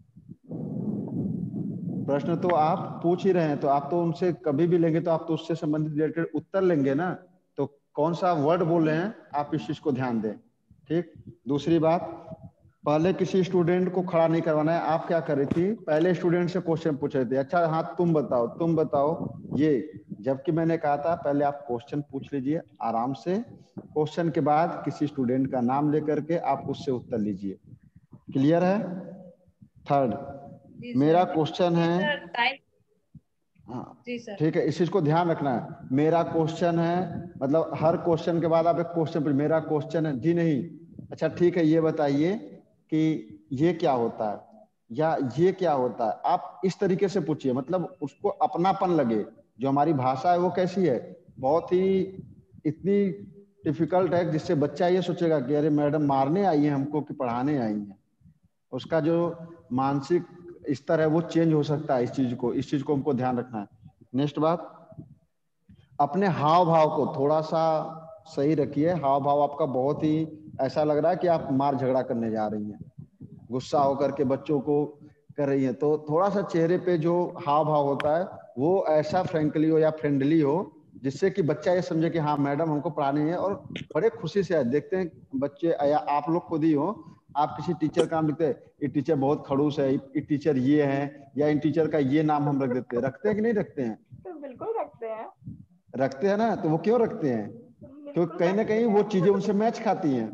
प्रश्न तो आप पूछ ही रहे हैं, तो आप तो उनसे कभी भी लेंगे तो आप तो उससे संबंधित रिलेटेड उत्तर लेंगे ना। तो कौन सा वर्ड बोल रहे हैं आप इस चीज को ध्यान दें, ठीक। दूसरी बात, पहले किसी स्टूडेंट को खड़ा नहीं करवाना है। आप क्या कर रही थी, पहले स्टूडेंट से क्वेश्चन पूछ रहे थे, अच्छा हाँ तुम बताओ तुम बताओ ये, जबकि मैंने कहा था पहले आप क्वेश्चन पूछ लीजिए आराम से, क्वेश्चन के बाद किसी स्टूडेंट का नाम लेकर के आप उससे उत्तर लीजिए। क्लियर है। थर्ड, मेरा क्वेश्चन है, हाँ ठीक है, इस चीज को ध्यान रखना है। मेरा क्वेश्चन है, मतलब हर क्वेश्चन के बाद आप एक क्वेश्चन पूछिए, मेरा क्वेश्चन है जी नहीं, अच्छा ठीक है ये बताइए कि ये क्या होता है या ये क्या होता है। आप इस तरीके से पूछिए, मतलब उसको अपनापन लगे। जो हमारी भाषा है वो कैसी है, बहुत ही इतनी डिफिकल्ट है जिससे बच्चा ये सोचेगा कि अरे मैडम मारने आई है हमको कि पढ़ाने आई है। उसका जो मानसिक स्तर है वो चेंज हो सकता है। इस चीज को हमको ध्यान रखना है। नेक्स्ट बात, अपने हाव भाव को थोड़ा सा सही रखिए। हाव भाव आपका बहुत ही ऐसा लग रहा है कि आप मार झगड़ा करने जा रही हैं, गुस्सा होकर के बच्चों को कर रही हैं। तो थोड़ा सा चेहरे पे जो हाव भाव होता है वो ऐसा फ्रेंकली हो या फ्रेंडली हो जिससे कि बच्चा ये समझे कि हाँ मैडम हमको पढ़ानी है, और बड़े खुशी से देखते हैं बच्चे, या आप लोग खुद ही हो, आप किसी टीचर का नाम लिखते हैं, ये टीचर बहुत खड़ूस है, ये टीचर ये है, या इन टीचर का ये नाम हम रख देते हैं। रखते हैं कि नहीं रखते हैं? तो बिल्कुल रखते हैं। रखते हैं ना। तो वो क्यों रखते हैं? क्योंकि कहीं ना कहीं वो चीजें उनसे मैच खाती हैं।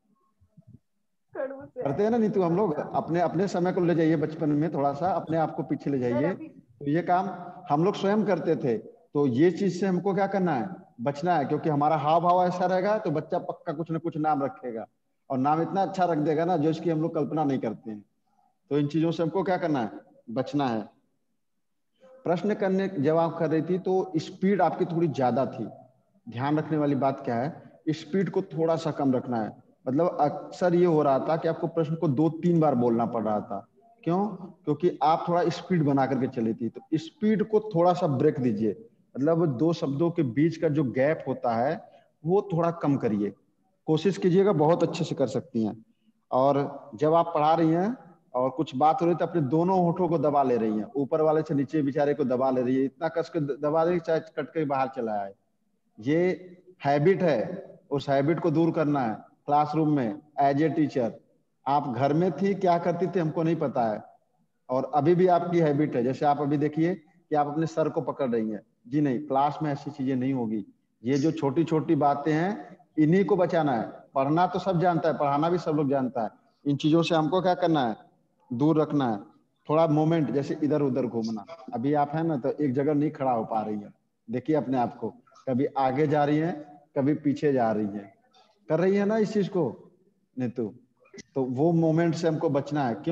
करते हैं ना नीतू हम लोग। अपने अपने समय को ले जाइए, बचपन में थोड़ा सा अपने आप को पीछे ले जाइए। तो ये काम हम लोग स्वयं करते थे। तो ये चीज से हमको क्या करना है, बचना है, क्योंकि हमारा हाव भाव ऐसा रहेगा तो बच्चा पक्का कुछ ना कुछ नाम रखेगा, और नाम इतना अच्छा रख देगा ना जो इसकी हम लोग कल्पना नहीं करते हैं। तो इन चीजों से हमको क्या करना है, बचना है। प्रश्न करने जवाब कर रही थी तो स्पीड आपकी थोड़ी ज्यादा थी। ध्यान रखने वाली बात क्या है, स्पीड को थोड़ा सा कम रखना है। मतलब अक्सर ये हो रहा था कि आपको प्रश्न को 2-3 बार बोलना पड़ रहा था। क्यों? क्योंकि आप थोड़ा स्पीड बना करके चली थी। तो स्पीड को थोड़ा सा ब्रेक दीजिए, मतलब 2 शब्दों के बीच का जो गैप होता है वो थोड़ा कम करिए, कोशिश कीजिएगा, बहुत अच्छे से कर सकती हैं। और जब आप पढ़ा रही हैं और कुछ बात हो रही है तो अपने दोनों होठों को दबा ले रही हैं, ऊपर वाले से नीचे बेचारे को दबा ले रही है, इतना कस के दबा रही है चाहे कट के बाहर चला आए। ये हैबिट है, उस हैबिट को दूर करना है। क्लासरूम में एज ए टीचर, आप घर में थी क्या करती थी हमको नहीं पता है, और अभी भी आपकी हैबिट है। जैसे आप अभी देखिए कि आप अपने सर को पकड़ रही हैं, जी नहीं, क्लास में ऐसी चीजें नहीं होगी। ये जो छोटी छोटी बातें हैं इन्हीं को बचाना है। पढ़ना तो सब जानता है, पढ़ाना भी सब लोग जानता है। इन चीजों से हमको क्या करना है, दूर रखना है। थोड़ा मोमेंट, जैसे इधर उधर घूमना। अभी आप है ना तो एक जगह नहीं खड़ा हो पा रही है, देखिए अपने आप को, कभी आगे जा रही है कभी पीछे जा रही है, कर रही है ना इस चीज को नीतू। तो वो मोमेंट से हमको बचना है। क्यों?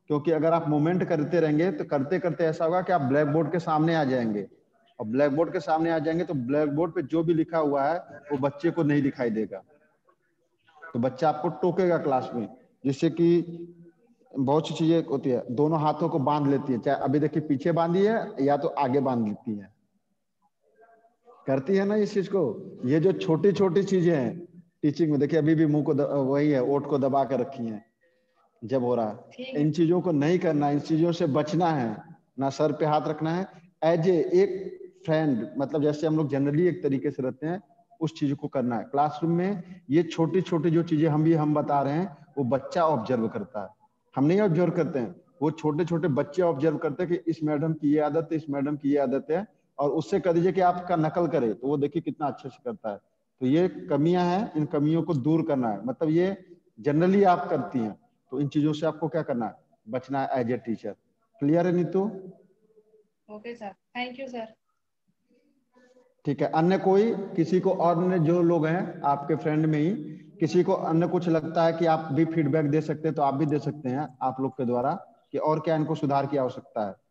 क्योंकि अगर आप मूवमेंट करते रहेंगे तो करते करते ऐसा होगा कि आप ब्लैक बोर्ड के सामने आ जाएंगे, और ब्लैक बोर्ड के सामने आ जाएंगे तो ब्लैक बोर्ड पे जो भी लिखा हुआ है वो बच्चे को नहीं दिखाई देगा, तो बच्चा आपको टोकेगा क्लास में, जिससे कि बहुत सी चीजें होती है, दोनों हाथों को बांध लेती है, चाहे अभी देखिए पीछे बांधी है या तो आगे बांध लेती है, करती है ना इस चीज को। ये जो छोटी छोटी चीजें हैं टीचिंग में, देखिए अभी भी मुंह को वही है, ओठ को दबा कर रखी है जब हो रहा है। इन चीजों को नहीं करना, इन चीजों से बचना है, ना सर पे हाथ रखना है। एज एक फ्रेंड, मतलब जैसे हम लोग जनरली एक तरीके से रहते हैं, उस चीज को करना है। क्लासरूम में ये छोटी छोटी जो चीजें हम बता रहे हैं वो बच्चा ऑब्जर्व करता है, हम नहीं ऑब्जर्व करते हैं, वो छोटे छोटे बच्चे ऑब्जर्व करते हैं कि इस मैडम की ये आदत है, इस मैडम की ये आदत है, और उससे कह दीजिए कि आपका नकल करे तो वो देखिए कितना अच्छे से करता है। तो ये कमियां हैं, इन कमियों को दूर करना है, मतलब ये जनरली आप करती हैं, तो इन चीजों से आपको क्या करना है, बचना है एज ए टीचर। क्लियर है Neetu? Okay sir, thank you sir. ठीक है, अन्य कोई, किसी को और अन्य जो लोग हैं आपके फ्रेंड में ही किसी को अन्य कुछ लगता है कि आप भी फीडबैक दे सकते हैं तो आप भी दे सकते हैं आप लोग के द्वारा, कि और क्या इनको सुधार की आवश्यकता है।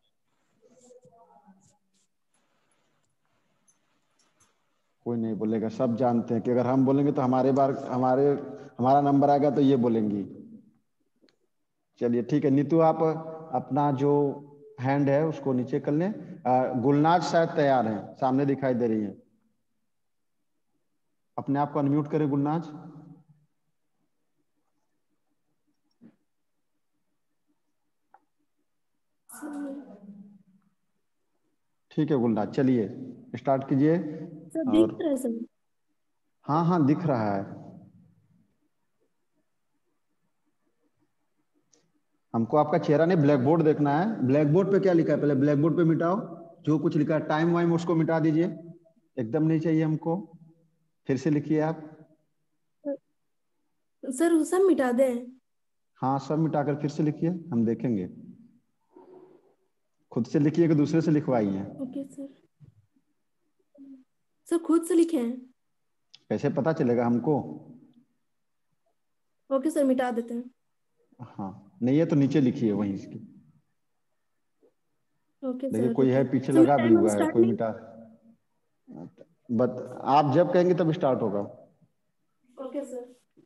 कोई नहीं बोलेगा, सब जानते हैं कि अगर हम बोलेंगे तो हमारा नंबर आएगा तो ये बोलेंगी। चलिए ठीक है, नीतू आप अपना जो हैंड है उसको नीचे कर लें। गुलनाज शायद तैयार है, सामने दिखाई दे रही है, अपने आप को अनम्यूट करें गुलनाज। ठीक है गुलनाज, चलिए स्टार्ट कीजिए। सर और दिख रहा है सर? हाँ हाँ दिख रहा है, हमको आपका चेहरा नहीं, ब्लैक बोर्ड देखना है। ब्लैक बोर्ड पे क्या लिखा है, पहले ब्लैक बोर्ड पे मिटाओ, जो कुछ लिखा है टाइम वाइम उसको मिटा दीजिए, एकदम नहीं चाहिए हमको। फिर से लिखिए आप। सर वो सब मिटा दें? हाँ सब मिटाकर फिर से लिखिए, हम देखेंगे। खुद से लिखिए कि दूसरे से लिखवाइए? Okay sir. सर खुद से लिखे हैं? कैसे पता चलेगा हमको? ओके सर, मिटा देते हैं। हाँ नहीं है तो नीचे लिखिए वहीं इसकी। ओके देखिए सर कोई है रुकिए। पीछे सर मैं लगा भी टाइम हुआ है, स्टार्ट कोई नहीं? मिटा। बट आप जब कहेंगे तब स्टार्ट होगा। Okay sir.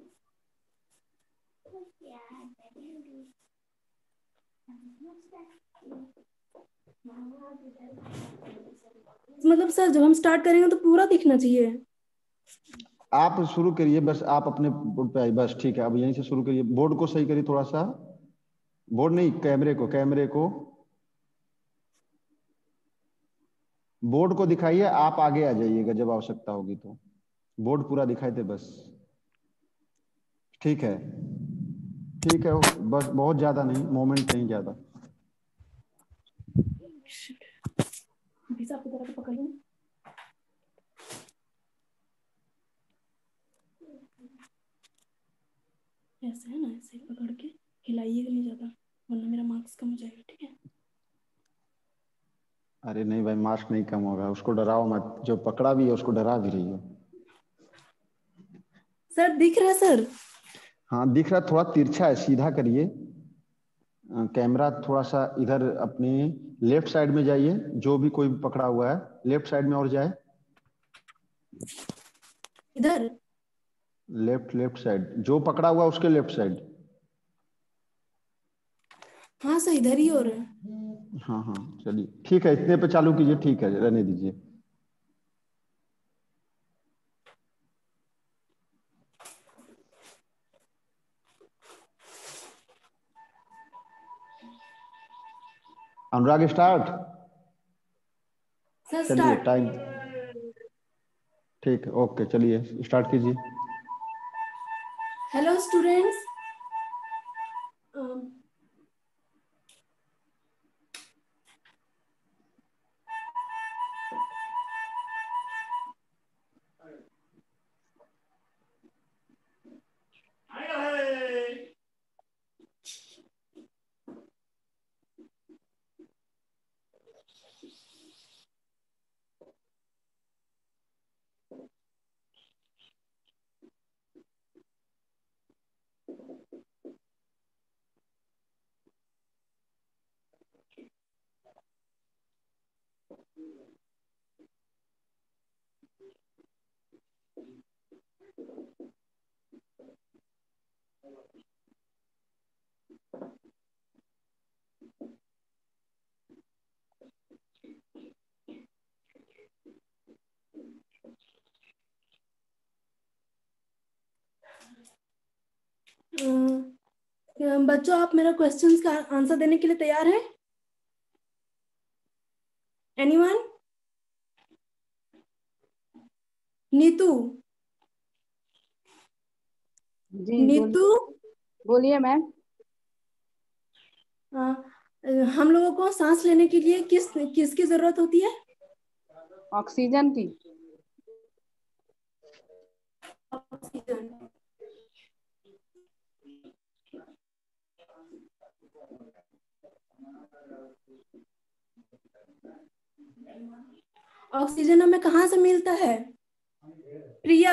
मतलब सर जब हम स्टार्ट करेंगे तो पूरा दिखना चाहिए? आप शुरू करिए बस, आप अपने बोर्ड पे आइए बस, ठीक है। अब यहीं से शुरू करिए, बोर्ड को सही करिए थोड़ा सा, बोर्ड नहीं कैमरे को बोर्ड को दिखाइए, आप आगे आ जाइएगा जब आवश्यकता होगी तो, बोर्ड पूरा दिखाई दे बस। ठीक है ठीक है, बस बहुत ज्यादा नहीं, मोमेंट नहीं ज्यादा। आपकी तरह पकड़ लूं? ऐसे है ना, ऐसे पकड़ के हिलाइएगा नहीं ज्यादा, वरना मेरा मार्क्स कम हो जाएगा, ठीक है? अरे नहीं भाई, मार्क्स नहीं कम होगा, उसको डराओ मत, जो पकड़ा भी है उसको डरा भी रही हो। सर दिख रहा है सर? हाँ दिख रहा, थोड़ा तिरछा है, सीधा करिए कैमरा, थोड़ा सा इधर अपनी लेफ्ट साइड में जाइए, जो भी कोई पकड़ा हुआ है लेफ्ट साइड में और जाए, इधर लेफ्ट साइड, जो पकड़ा हुआ उसके लेफ्ट साइड। हाँ सर इधर ही हो रहा है। हाँ हाँ चलिए ठीक है, इतने पे चालू कीजिए, ठीक है रहने दीजिए। अनुराग स्टार्ट। सर चलिए स्टार्ट। टाइम, ठीक है ओके, चलिए स्टार्ट कीजिए। हेलो स्टूडेंट्स, बच्चों आप मेरा क्वेश्चंस का आंसर देने के लिए तैयार हैं? एनीवन? नीतू? जी नीतू? बोलिए मैम। हम लोगों को सांस लेने के लिए किसकी जरूरत होती है? ऑक्सीजन की। ऑक्सीजन। ऑक्सीजन हमें कहाँ से मिलता है? प्रिया?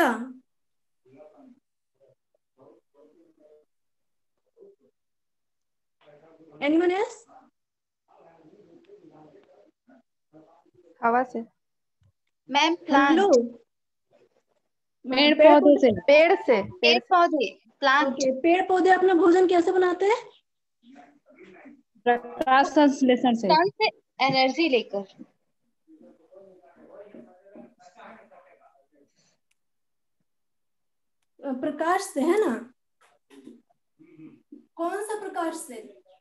Anyone else? हवा से। Ma'am hello. पेड़ पौधे से। पेड़ पौधे, प्लांट। ओके, पेड़ पौधे अपना भोजन कैसे बनाते हैं? प्रकाश संश्लेषण से। सन से एनर्जी लेकर। प्रकाश से, है ना? कौन सा प्रकाश से?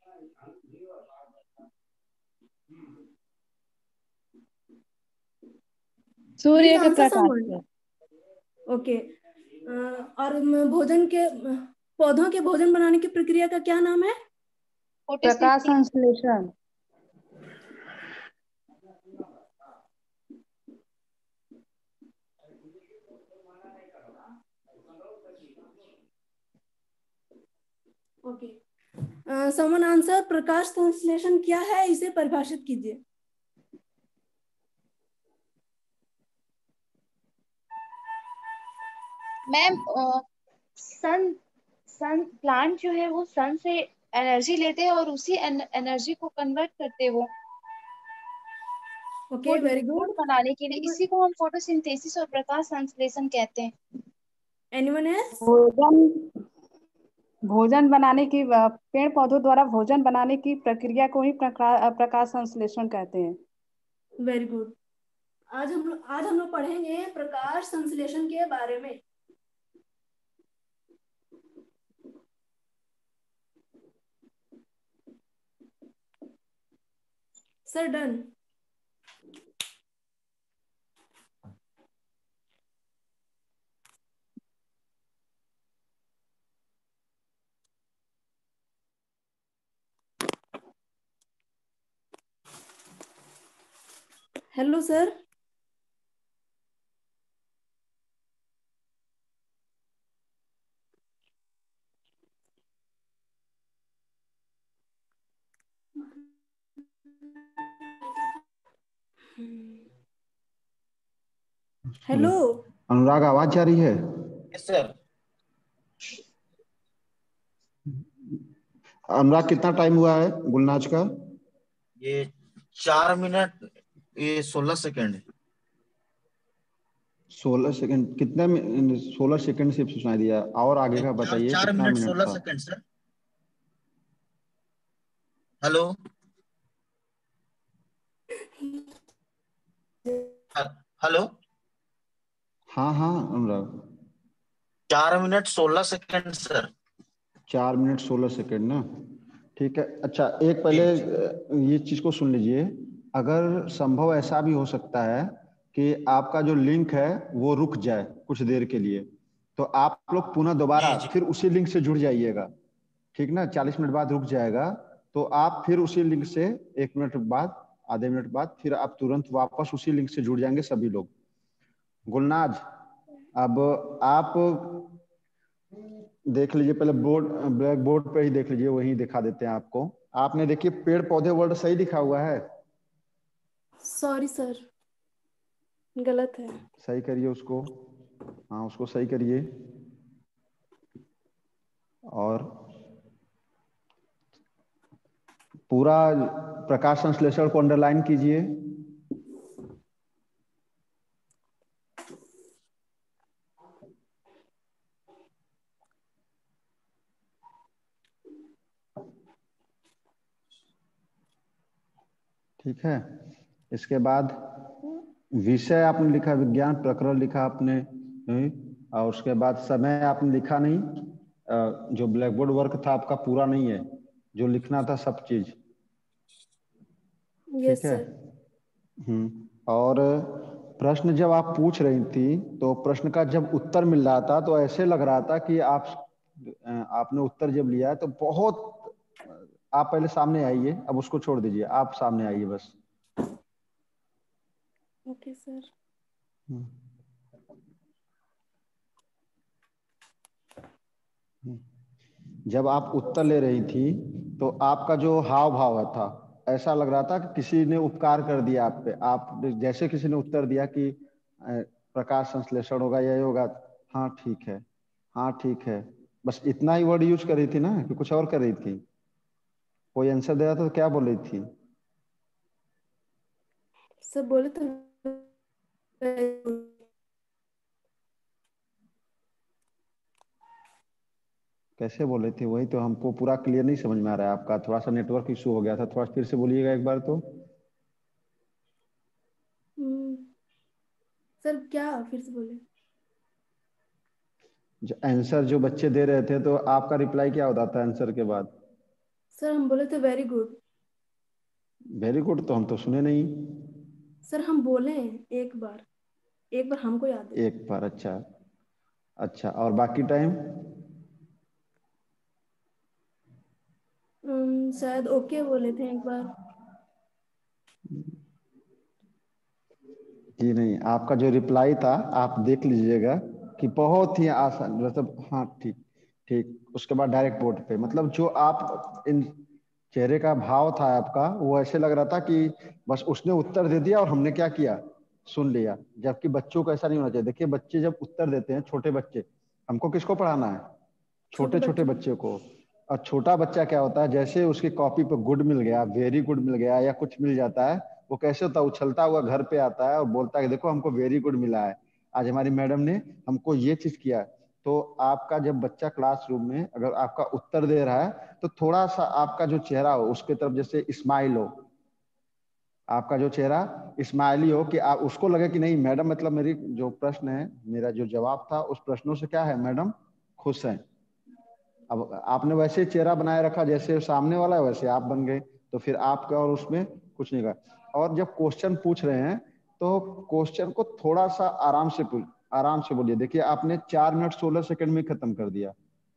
सूर्य के प्रकाश से। ओके। और भोजन के पौधों के भोजन बनाने की प्रक्रिया का क्या नाम है? प्रकाश संश्लेषण। ओके। समन आंसर प्रकाश संश्लेषण क्या है, इसे परिभाषित कीजिए। मैम सन प्लांट जो है वो सन से एनर्जी लेते हैं और उसी एनर्जी को कन्वर्ट करते हैं वो ओके, वेरी गुड। बनाने के लिए। इसी को हम फोटोसिंथेसिस और प्रकाश संश्लेषण कहते हैं। Anyone else? भोजन बनाने की, पेड़ पौधों द्वारा भोजन बनाने की प्रक्रिया को ही प्रकाश संश्लेषण कहते हैं। Very good. आज हम लोग पढ़ेंगे प्रकाश संश्लेषण के बारे में। Sir done. Hello sir. Hello Anurag, आवाज जा रही है? Yes sir. अनुराग, कितना टाइम हुआ है गुलनाज का? ये 4 मिनट ये 16 सेकंड है। 16 सेकंड? कितने 16 सेकंड से सुनाई दिया, और आगे का बताइए 4 कितना मिनट मिनट 16 था? Second sir. Hello hello. हाँ हाँ Anurag. 4 minute 16 second sir. 4 minute 16 second ना? ठीक है। अच्छा, एक पहले ये चीज को सुन लीजिए। अगर संभव ऐसा भी हो सकता है कि आपका जो लिंक है वो रुक जाए कुछ देर के लिए, तो आप लोग पुनः दोबारा फिर उसी लिंक से जुड़ जाइएगा, ठीक ना? 40 मिनट बाद रुक जाएगा, तो आप फिर उसी लिंक से 1 मिनट बाद, आधे मिनट बाद फिर आप तुरंत वापस उसी लिंक से जुड़ जाएंगे सभी लोग। गुलनाज, अब आप देख लीजिए, पहले बोर्ड, ब्लैक बोर्ड पे ही देख लीजिए, वही दिखा देते हैं आपको। आपने देखिए पेड़ पौधे वर्ड सही लिखा हुआ है? सॉरी सर, गलत है। सही करिए उसको। हाँ, उसको सही करिए। और पूरा प्रकाश संश्लेषण को अंडरलाइन कीजिए। ठीक है। इसके बाद विषय आपने लिखा विज्ञान प्रकरण लिखा आपने, और उसके बाद समय आपने लिखा नहीं, जो ब्लैक बोर्ड वर्क था आपका पूरा नहीं है, जो लिखना था सब चीज। यस ठीक है। सर। और प्रश्न जब आप पूछ रही थी तो प्रश्न का जब उत्तर मिल रहा था तो ऐसे लग रहा था कि आपने उत्तर जब लिया है तो बहुत, आप पहले सामने आइए, अब उसको छोड़ दीजिए, आप सामने आइए बस। Okay sir. जब आप उत्तर ले रही थी तो आपका जो हाव भाव था, ऐसा लग रहा था कि किसी ने उपकार कर दिया आप पे। आप जैसे किसी ने उत्तर दिया कि प्रकाश संश्लेषण होगा, यही होगा, हाँ ठीक है, हाँ ठीक है, बस इतना ही वर्ड यूज कर रही थी ना, कि कुछ और कर रही थी? कोई आंसर दे रहा था तो क्या बोल रही थी? सर बोले तो कैसे बोले थे? वही तो हमको पूरा क्लियर नहीं समझ में आ रहा है आपका, थोड़ा सा नेटवर्क इशू हो गया था, थोड़ा फिर से बोलिएगा एक बार तो। सर क्या फिर से बोले? जो आंसर जो बच्चे दे रहे थे तो आपका रिप्लाई क्या होता था आंसर के बाद? सर हम बोले थे वेरी गुड। वेरी गुड तो हम तो सुने नहीं। सर हम बोले एक बार, एक बार हमको याद है। एक बार? अच्छा अच्छा, और बाकी टाइम? शायद ओके बोले थे एक बार। जी नहीं, आपका जो रिप्लाई था आप देख लीजिएगा कि बहुत ही आसान, मतलब हाँ ठीक ठीक, उसके बाद डायरेक्ट बोर्ड पे, मतलब जो आप इन चेहरे का भाव था आपका, वो ऐसे लग रहा था कि बस उसने उत्तर दे दिया और हमने क्या किया, सुन लिया। जबकि बच्चों को ऐसा नहीं होना चाहिए। देखिए बच्चे जब उत्तर देते हैं, छोटे बच्चे, हमको किसको पढ़ाना है? छोटे छोटे छोटे बच्चों को। बच्चे को। और छोटा बच्चा क्या होता है, जैसे उसकी कॉपी पे गुड मिल गया, वेरी गुड मिल गया या कुछ मिल जाता है, वो कैसे होता है, उछलता हुआ घर पे आता है और बोलता है कि देखो हमको वेरी गुड मिला है, आज हमारी मैडम ने हमको ये चीज किया। तो आपका जब बच्चा क्लासरूम में अगर आपका उत्तर दे रहा है तो थोड़ा सा आपका जो चेहरा हो उसके तरफ जैसे स्माइल हो, आपका जो चेहरा स्माइली हो, कि आप उसको लगे कि नहीं मैडम, मतलब मेरी जो प्रश्न है, मेरा जो जवाब था उस प्रश्नों से क्या है, मैडम खुश है। अब आपने वैसे ही चेहरा बनाए रखा जैसे सामने वाला है, वैसे आप बन गए, तो फिर आपका और उसमें कुछ नहीं कहा। और जब क्वेश्चन पूछ रहे हैं तो क्वेश्चन को थोड़ा सा आराम से बोलिए। देखिए आपने 4 मिनट 16 सेकंड में खत्म कर दिया,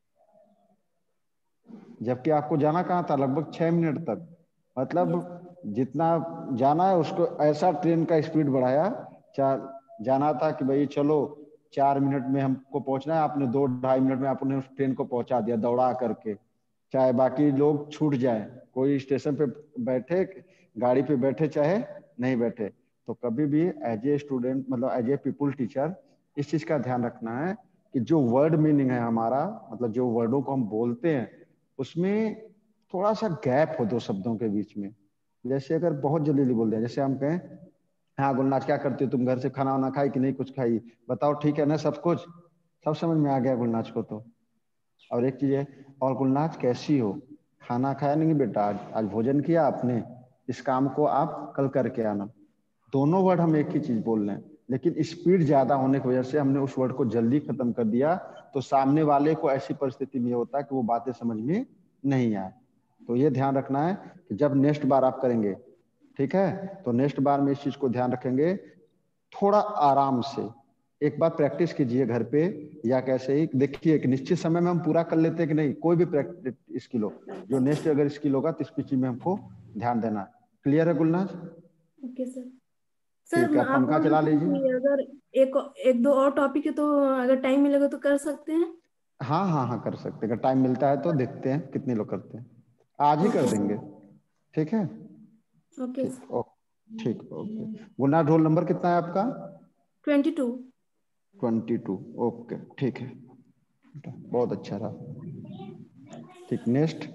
जबकि आपको जाना कहाँ था, लगभग 6 मिनट तक। मतलब जितना जाना है उसको ऐसा ट्रेन का स्पीड बढ़ाया। चार जाना था कि भाई चलो 4 मिनट में हमको पहुंचना है, आपने 2-2.5 मिनट में आपने उस ट्रेन को पहुंचा दिया दौड़ा करके। चाहे बाकी लोग छूट जाए, कोई स्टेशन पे बैठे, गाड़ी पे बैठे चाहे नहीं बैठे, तो कभी भी एज ए स्टूडेंट, मतलब एज ए पीपुल टीचर, इस चीज का ध्यान रखना है कि जो वर्ड मीनिंग है हमारा, मतलब जो वर्डों को हम बोलते हैं उसमें थोड़ा सा गैप हो दो शब्दों के बीच में। जैसे अगर बहुत जल्दी बोल दें, जैसे हम कहें हाँ गुलनाज क्या करती हो तुम, घर से खाना वाना खाई कि नहीं, कुछ खाई, बताओ ठीक है ना, सब कुछ सब समझ में आ गया गुलनाज को तो। और एक चीज है, और गुलनाज कैसी हो, खाना खाया नहीं बेटा, आज आज भोजन किया आपने, इस काम को आप कल करके आना। दोनों वर्ड हम एक ही चीज बोल रहे हैं, लेकिन स्पीड ज्यादा होने की वजह से हमने उस वर्ड को जल्दी खत्म कर दिया, तो सामने वाले को ऐसी परिस्थिति में होता है कि वो बातें समझ में नहीं आए। तो ये ध्यान रखना है कि जब नेक्स्ट बार आप करेंगे, ठीक है, तो नेक्स्ट बार में इस चीज को ध्यान रखेंगे, थोड़ा आराम से एक बार प्रैक्टिस कीजिए घर पे, या कैसे ही देखिए एक निश्चित समय में हम पूरा कर लेते हैं कि नहीं, कोई भी प्रैक्टिस स्किल हो, जो नेक्स्ट अगर स्किल होगा तो इस चीज में हमको ध्यान देना है। क्लियर है गुलनाज? Okay sir. ठीक सर है, आप पंखा बोल चला रहे थे लीजिए। कि अगर एक एक दो और टॉपिक है तो अगर टाइम मिलेगा तो कर सकते हैं। हाँ हाँ हाँ, कर सकते हैं, अगर टाइम मिलता है तो देखते हैं कितने लोग करते हैं, आज ही कर ओके देंगे। सर। ठीक है, ओके ठीक सर। ठीक ओके। गुलनाज रोल नंबर कितना है आपका? 22। 22, ओके ठीक है, बहुत अच्छा रहा। ठीक, नेक्स्ट।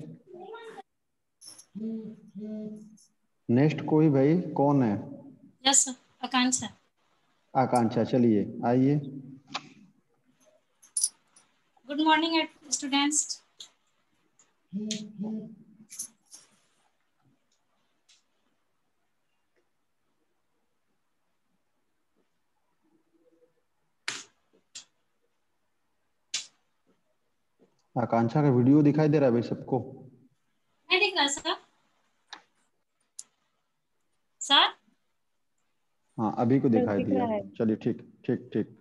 नेक्स्ट कोई भाई कौन है? यस सर, आकांक्षा। आकांक्षा, चलिए आइए। Good morning students. आकांक्षा का वीडियो दिखाई दे रहा है भाई सबको? नहीं दिख रहा सर? सर हाँ अभी को दिखाई दिख दिया। रहा है। चलिए ठीक ठीक ठीक।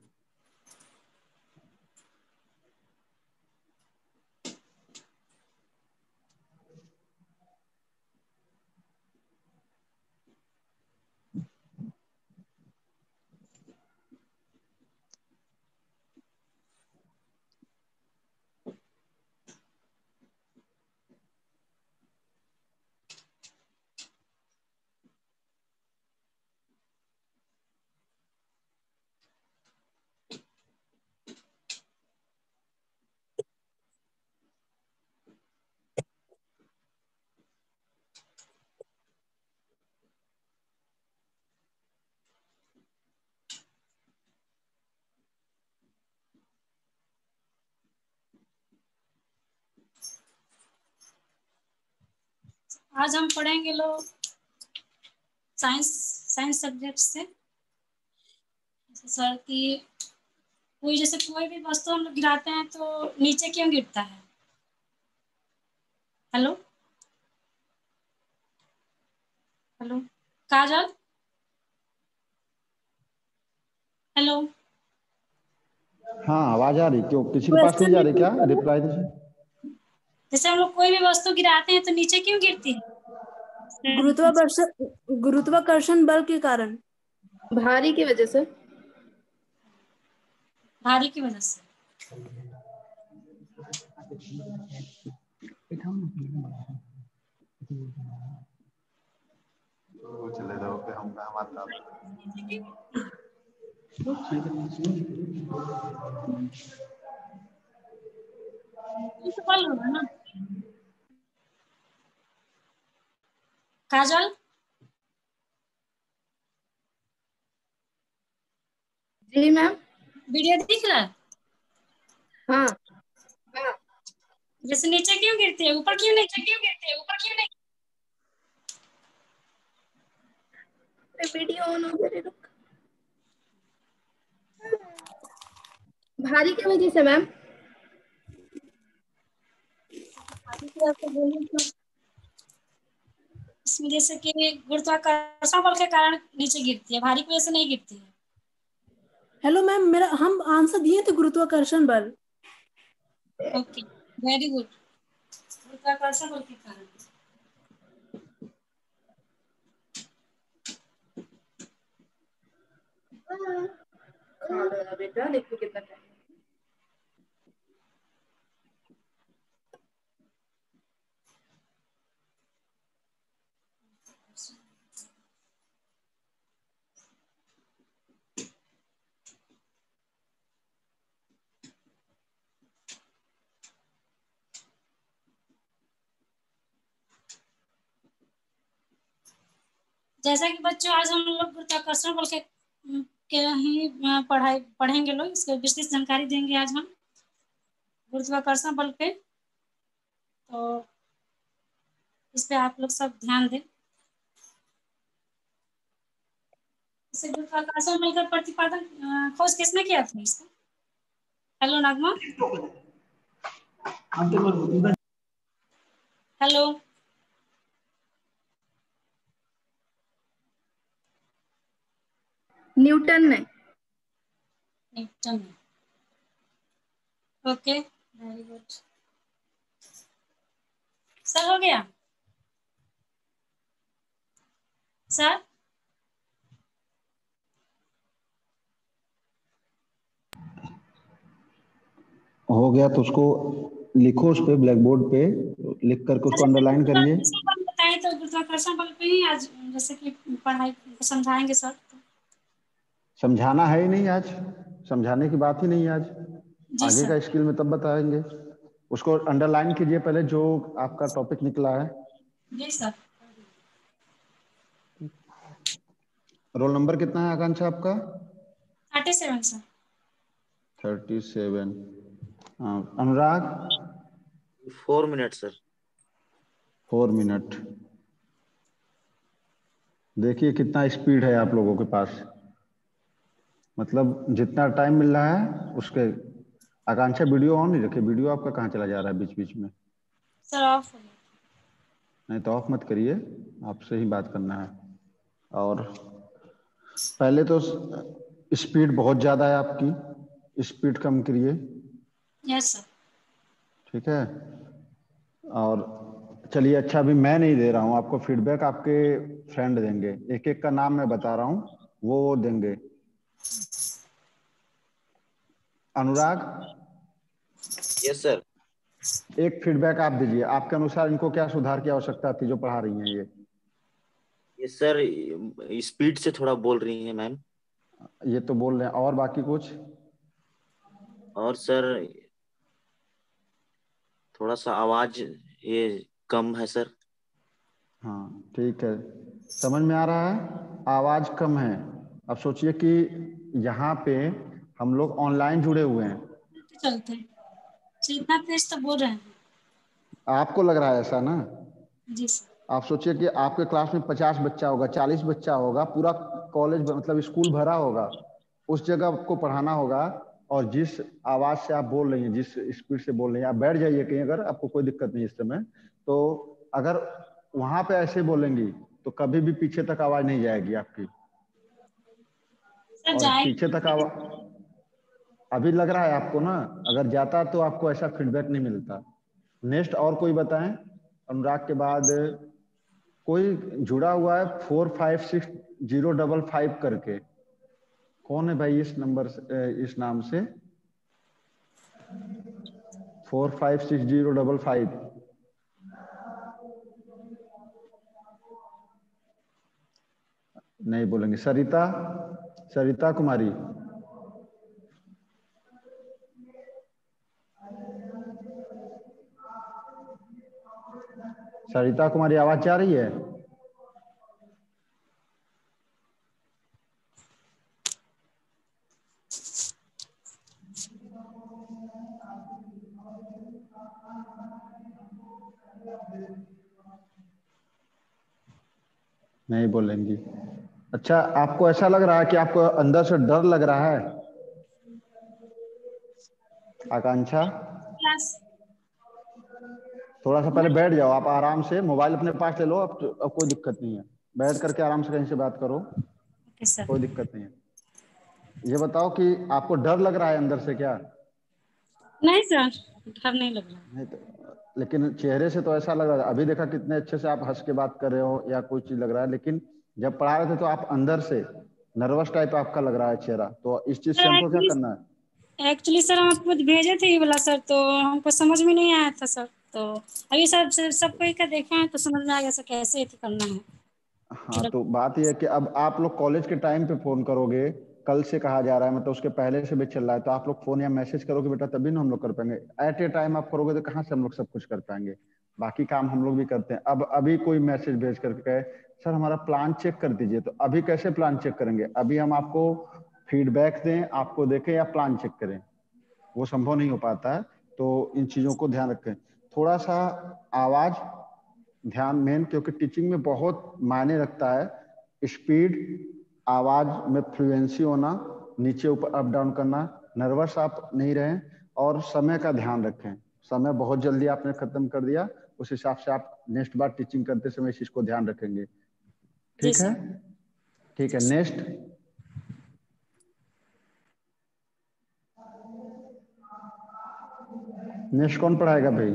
आज हम पढ़ेंगे लोग साइंस सब्जेक्ट से। सर की कोई भी वस्तु हम लोग गिराते हैं तो नीचे क्यों गिरता है? Hello hello Kajal, hello. हाँ आवाज आ रही? क्यों किसी के पास नहीं जा रही क्या? रिप्लाई दीजिए। जैसे हम लोग कोई भी वस्तु गिराते हैं तो नीचे क्यों गिरती है? गुरुत्वाकर्षण बल के कारण। भारी की वजह से। भारी की वजह से। चले जाओ पे हम हमारा बल होगा ना काजल? जी मैम। वीडियो दिख रहा है? हाँ जैसे नीचे क्यों गिरती है, ऊपर क्यों नहीं गिरती है? वीडियो ऑन हो गया। रुक। भारी की वजह से मैम। इसमें जैसे कि गुरुत्वाकर्षण बल के कारण नीचे गिरती है, भारी की वजह से नहीं गिरती है। हेलो मैम, हम आंसर दिए थे गुरुत्वाकर्षण बल। Okay very good. गुरुत्वाकर्षण बल के कारण। बेटा देखो कितना टाइम। जैसा कि बच्चों आज हम लोग गुरुत्वाकर्षण बल के ही पढ़ेंगे लोग, इसके विशेष जानकारी देंगे आज हम गुरुत्वाकर्षण बल पे। तो इस पे आप लोग सब ध्यान दें। इसे गुरुत्वाकर्षण बल का प्रतिपादन खोज किसने किया था इसका? हेलो नगमा। हेलो न्यूटन ने। Okay very good. सर हो गया सर? हो गया तो उसको लिखो, उस पे ब्लैक बोर्ड पे लिख करके उसको अंडरलाइन करिए। बताएं तो गुरुत्वाकर्षण बल पे ही आज जैसे कि पढ़ाई समझाएंगे सर। समझाना है ही नहीं आज, समझाने की बात ही नहीं है आज। आगे सर। का स्किल में तब बताएंगे। उसको अंडरलाइन कीजिए पहले जो आपका टॉपिक निकला है। जी सर। रोल नंबर कितना है आकांक्षा आपका? 37 sir. 37। Anurag? 4 minute sir. 4 minute. देखिए कितना स्पीड है आप लोगों के पास, मतलब जितना टाइम मिल रहा है उसके आकांक्षा वीडियो ऑन नहीं रखे, वीडियो आपका कहाँ चला जा रहा है बीच बीच में? Sir off. नहीं तो ऑफ मत करिए, आपसे ही बात करना है। और पहले तो स्पीड बहुत ज्यादा है आपकी, स्पीड कम करिए। Yes sir. ठीक है। और चलिए अच्छा, अभी मैं नहीं दे रहा हूँ आपको फीडबैक, आपके फ्रेंड देंगे। एक एक का नाम मैं बता रहा हूँ, वो देंगे। अनुराग। Yes sir. एक फीडबैक आप दीजिए, आपके अनुसार इनको क्या सुधार की आवश्यकता थी जो पढ़ा रही हैं ये? ये सर स्पीड से थोड़ा बोल रही हैं मैम। ये तो बोल रहे हैं, और बाकी कुछ? और सर थोड़ा सा आवाज ये कम है सर। हाँ ठीक है, समझ में आ रहा है, आवाज कम है। अब सोचिए कि यहाँ पे हम लोग ऑनलाइन जुड़े हुए हैं, चलते हैं, इतना तेज तो बोल रहे हैं। आपको लग रहा है ऐसा ना? जी सर। आप सोचिए कि आपके क्लास में 50 बच्चा होगा, 40 बच्चा होगा, पूरा कॉलेज मतलब स्कूल भरा होगा, उस जगह आपको पढ़ाना होगा। और जिस आवाज से आप बोल रही हैं, जिस स्पीड से बोल रही हैं, आप बैठ जाइए कहीं, अगर आपको कोई दिक्कत नहीं इस समय। तो अगर वहां पे ऐसे बोलेंगी तो कभी भी पीछे तक आवाज नहीं जाएगी आपकी। सर और पीछे तक आवाज अभी लग रहा है आपको ना, अगर जाता तो आपको ऐसा फीडबैक नहीं मिलता। नेक्स्ट और कोई बताएं? अनुराग के बाद कोई जुड़ा हुआ है 456055 करके, कौन है भाई इस नंबर से, इस नाम से 456055? नहीं बोलेंगे। सरिता, सरिता कुमारी। सरिता कुमारी आवाज जा रही है? नहीं बोलेंगी। अच्छा, आपको ऐसा लग रहा है कि आपको अंदर से डर लग रहा है? आकांक्षा, थोड़ा सा पहले बैठ जाओ, आप आराम से मोबाइल अपने पास ले लो। अब कोई दिक्कत नहीं है, बैठ करके आराम से कहीं से बात करो, कोई दिक्कत नहीं है। ये बताओ कि आपको डर लग रहा है अंदर से क्या? नहीं सर, डर नहीं लग रहा। नहीं तो, लेकिन चेहरे से तो ऐसा लग रहा है। अभी देखा कितने अच्छे से आप हंस के बात कर रहे हो या कोई चीज लग रहा है, लेकिन जब पढ़ा रहे थे तो आप अंदर से नर्वस टाइप आपका लग रहा है चेहरा। तो इस चीज से हमको क्या करना है? एक्चुअली सर हम आपको भेजे थे ये वाला सर, तो हमको समझ में नहीं आया था सर। तो अभी सर सबको का देखे हैं तो समझ में आ गया सर कैसे करना है। हाँ, तो बात यह है कि अब आप लोग कॉलेज के टाइम पे फोन करोगे, कल से कहा जा रहा है, मतलब उसके पहले से भी चल रहा है, तो आप लोग फोन या मैसेज करोगे बेटा, तभी ना हम लोग कर पाएंगे। एट ए टाइम आप करोगे तो कहाँ से हम लोग सब कुछ कर पाएंगे? बाकी काम हम लोग भी करते हैं। अब अभी कोई मैसेज भेज करके कहे सर हमारा प्लान चेक कर दीजिए, तो अभी कैसे प्लान चेक करेंगे? अभी हम आपको फीडबैक दें, आपको देखें या प्लान चेक करें, वो संभव नहीं हो पाता है। तो इन चीजों को ध्यान रखें। थोड़ा सा आवाज ध्यान मेन, क्योंकि टीचिंग में बहुत मायने रखता है। स्पीड, आवाज में फ्लुएंसी होना, नीचे ऊपर अप डाउन करना, नर्वस आप नहीं रहें, और समय का ध्यान रखें। समय बहुत जल्दी आपने खत्म कर दिया, उस हिसाब से आप नेक्स्ट बार टीचिंग करते समय इस चीज को ध्यान रखेंगे। ठीक है? ठीक है। नेक्स्ट नेक्स्ट कौन पढ़ाएगा भाई?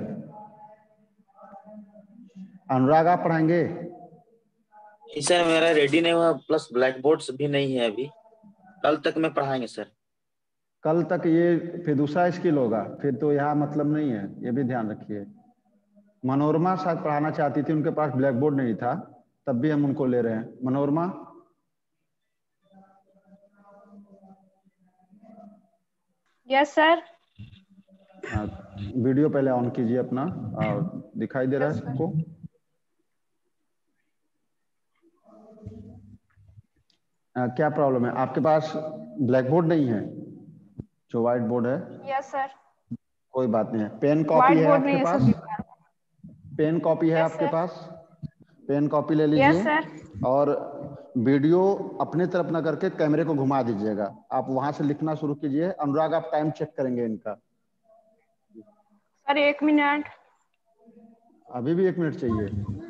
अनुराग आप पढ़ाएंगे? सर मेरा रेडी नहीं हुआ, प्लस ब्लैक बोर्ड्स भी नहीं है अभी, कल तक में पढ़ाएंगे सर। कल तक ये फिर दूसरा स्किल होगा, फिर तो यहाँ मतलब नहीं है, ये भी ध्यान रखिए। मनोरमा शायद पढ़ाना चाहती थी, उनके पास ब्लैक बोर्ड नहीं था, तब भी हम उनको ले रहे हैं। Manorama, yes sir. हाँ, वीडियो पहले ऑन कीजिए अपना, और दिखाई दे रहा है सबको? क्या प्रॉब्लम है? आपके पास ब्लैक बोर्ड नहीं है, जो व्हाइट बोर्ड है? Yes sir. कोई बात नहीं है। पेन कॉपी है आपके पास? पेन कॉपी है आपके पास? पेन कॉपी ले लीजिए। Yes sir. और वीडियो अपने तरफ ना करके कैमरे को घुमा दीजिएगा, आप वहां से लिखना शुरू कीजिए। अनुराग आप टाइम चेक करेंगे इनका, सर 1 मिनट। अभी भी 1 मिनट चाहिए?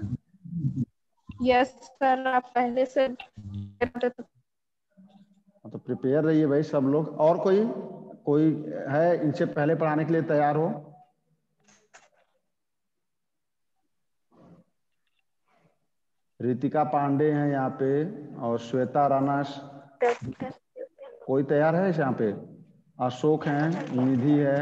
यस सर, आप पहले से तो प्रिपेयर रहिए भाई सब लोग। और कोई है इनसे पहले पढ़ाने के लिए तैयार हो? रितिका पांडे हैं यहाँ पे और श्वेता राणा। कोई तैयार है यहाँ पे? अशोक हैं, निधि है।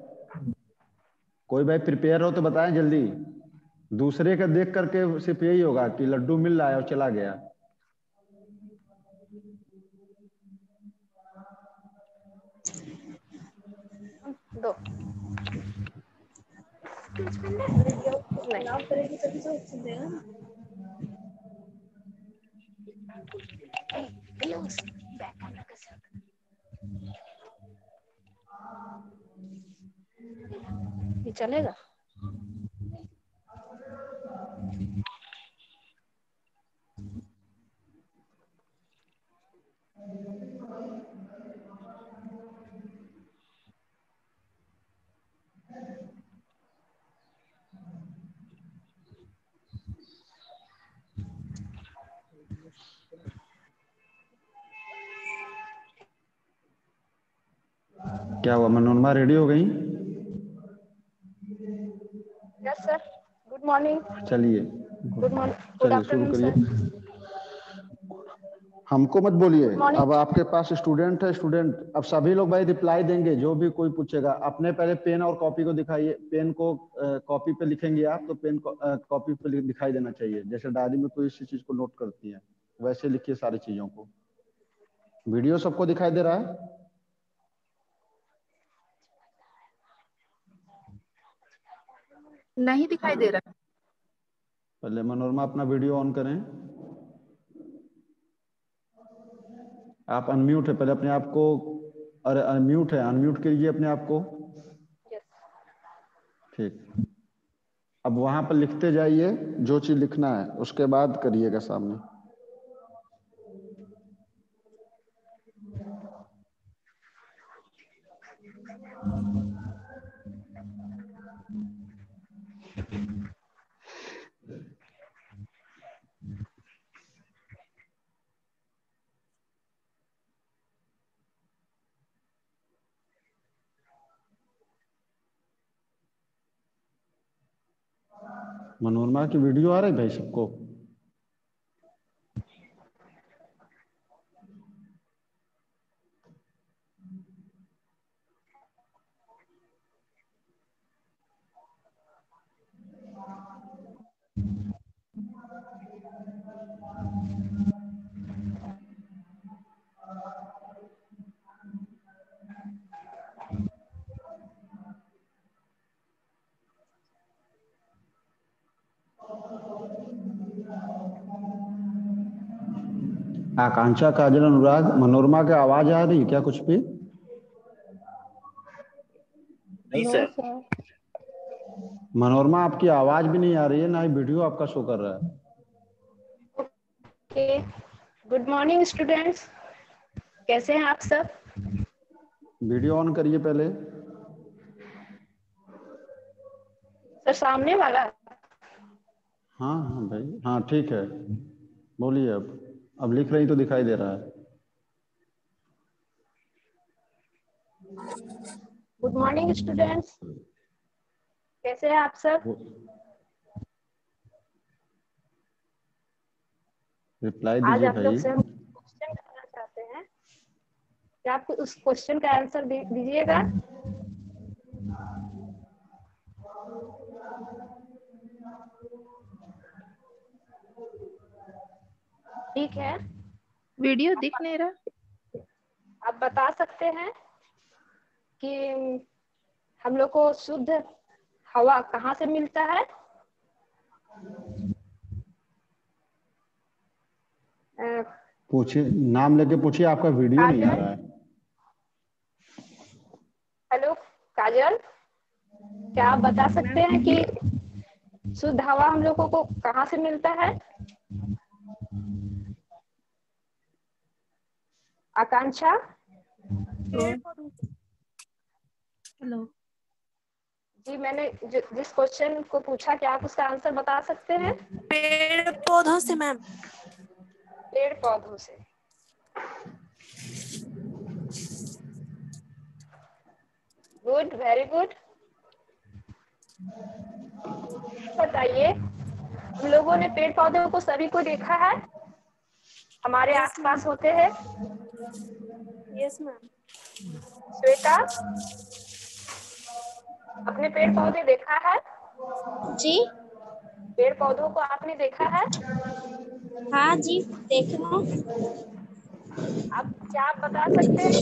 कोई भाई प्रिपेयर हो तो बताएं जल्दी। दूसरे का देख करके सिर्फ यही होगा कि लड्डू मिल रहा है और चला गया। दो ये चलेगा। क्या हुआ, मनोरमा रेडी हो गई? Yes sir, good morning. चलिए गुड मॉर्निंग, गुड चलिए शुरू आफ्टरनून करिए। सर। हमको मत बोलिए, मॉर्निंग। अब आपके पास स्टूडेंट है। स्टूडेंट अब सभी लोग भाई रिप्लाई देंगे, जो भी कोई पूछेगा। अपने पहले पेन और कॉपी को दिखाइए। पेन को कॉपी पे लिखेंगे आप तो पेन को कॉपी पे दिखाई देना चाहिए। जैसे डायरी में कोई इसी चीज को नोट करती है वैसे लिखिए सारी चीजों को। वीडियो सबको दिखाई दे रहा है? नहीं दिखाई दे रहा। पहले मनोरमा अपना वीडियो ऑन करें। आप अनम्यूट है, पहले अपने आप को। अरे अनम्यूट है, अनम्यूट कीजिए अपने आप को। ठीक, अब वहां पर लिखते जाइए जो चीज लिखना है, उसके बाद करिएगा सामने। मनोरमा की वीडियो आ रही भाई सबको? आकांक्षा, काजल, अनुराग, मनोरमा की आवाज आ रही क्या कुछ भी? नहीं सर। मनोरमा आपकी आवाज भी नहीं आ रही है, ना ही वीडियो आपका शो कर रहा है। ओके, गुड मॉर्निंग स्टूडेंट्स, कैसे हैं आप सब? वीडियो ऑन करिए पहले। सर सामने वाला? हाँ हाँ भाई, हाँ ठीक है, बोलिए। अब लिख रही तो दिखाई दे रहा है। गुड मॉर्निंग स्टूडेंट्स, कैसे हैं आप सब? रिप्लाई आज दीजिए आप लोग भाई। से हम क्वेश्चन करना चाहते हैं, क्या आप उस क्वेश्चन का आंसर दीजिएगा? ठीक है, वीडियो दिख नहीं रहा। आप बता सकते हैं कि हम लोग को शुद्ध हवा कहाँ से मिलता है? पूछिए, नाम लेके पूछिए, आपका वीडियो नहीं आ रहा है। हेलो काजल, क्या आप बता सकते हैं कि शुद्ध हवा हम लोगों को कहाँ से मिलता है? आकांक्षा? हेलो, जी मैंने जिस क्वेश्चन को पूछा, क्या आप उसका आंसर बता सकते हैं? पेड़ पौधों से मैम। पेड़ पौधों से। Good, very good. बताइए, हम लोगों ने पेड़ पौधों को सभी को देखा है, हमारे आसपास होते हैं। Yes ma'am. श्वेता, अपने पेड़ पौधे देखा है? जी। पेड़ पौधों को आपने देखा है? हाँ जी, देख रहा हूँ। आप क्या बता सकते हैं?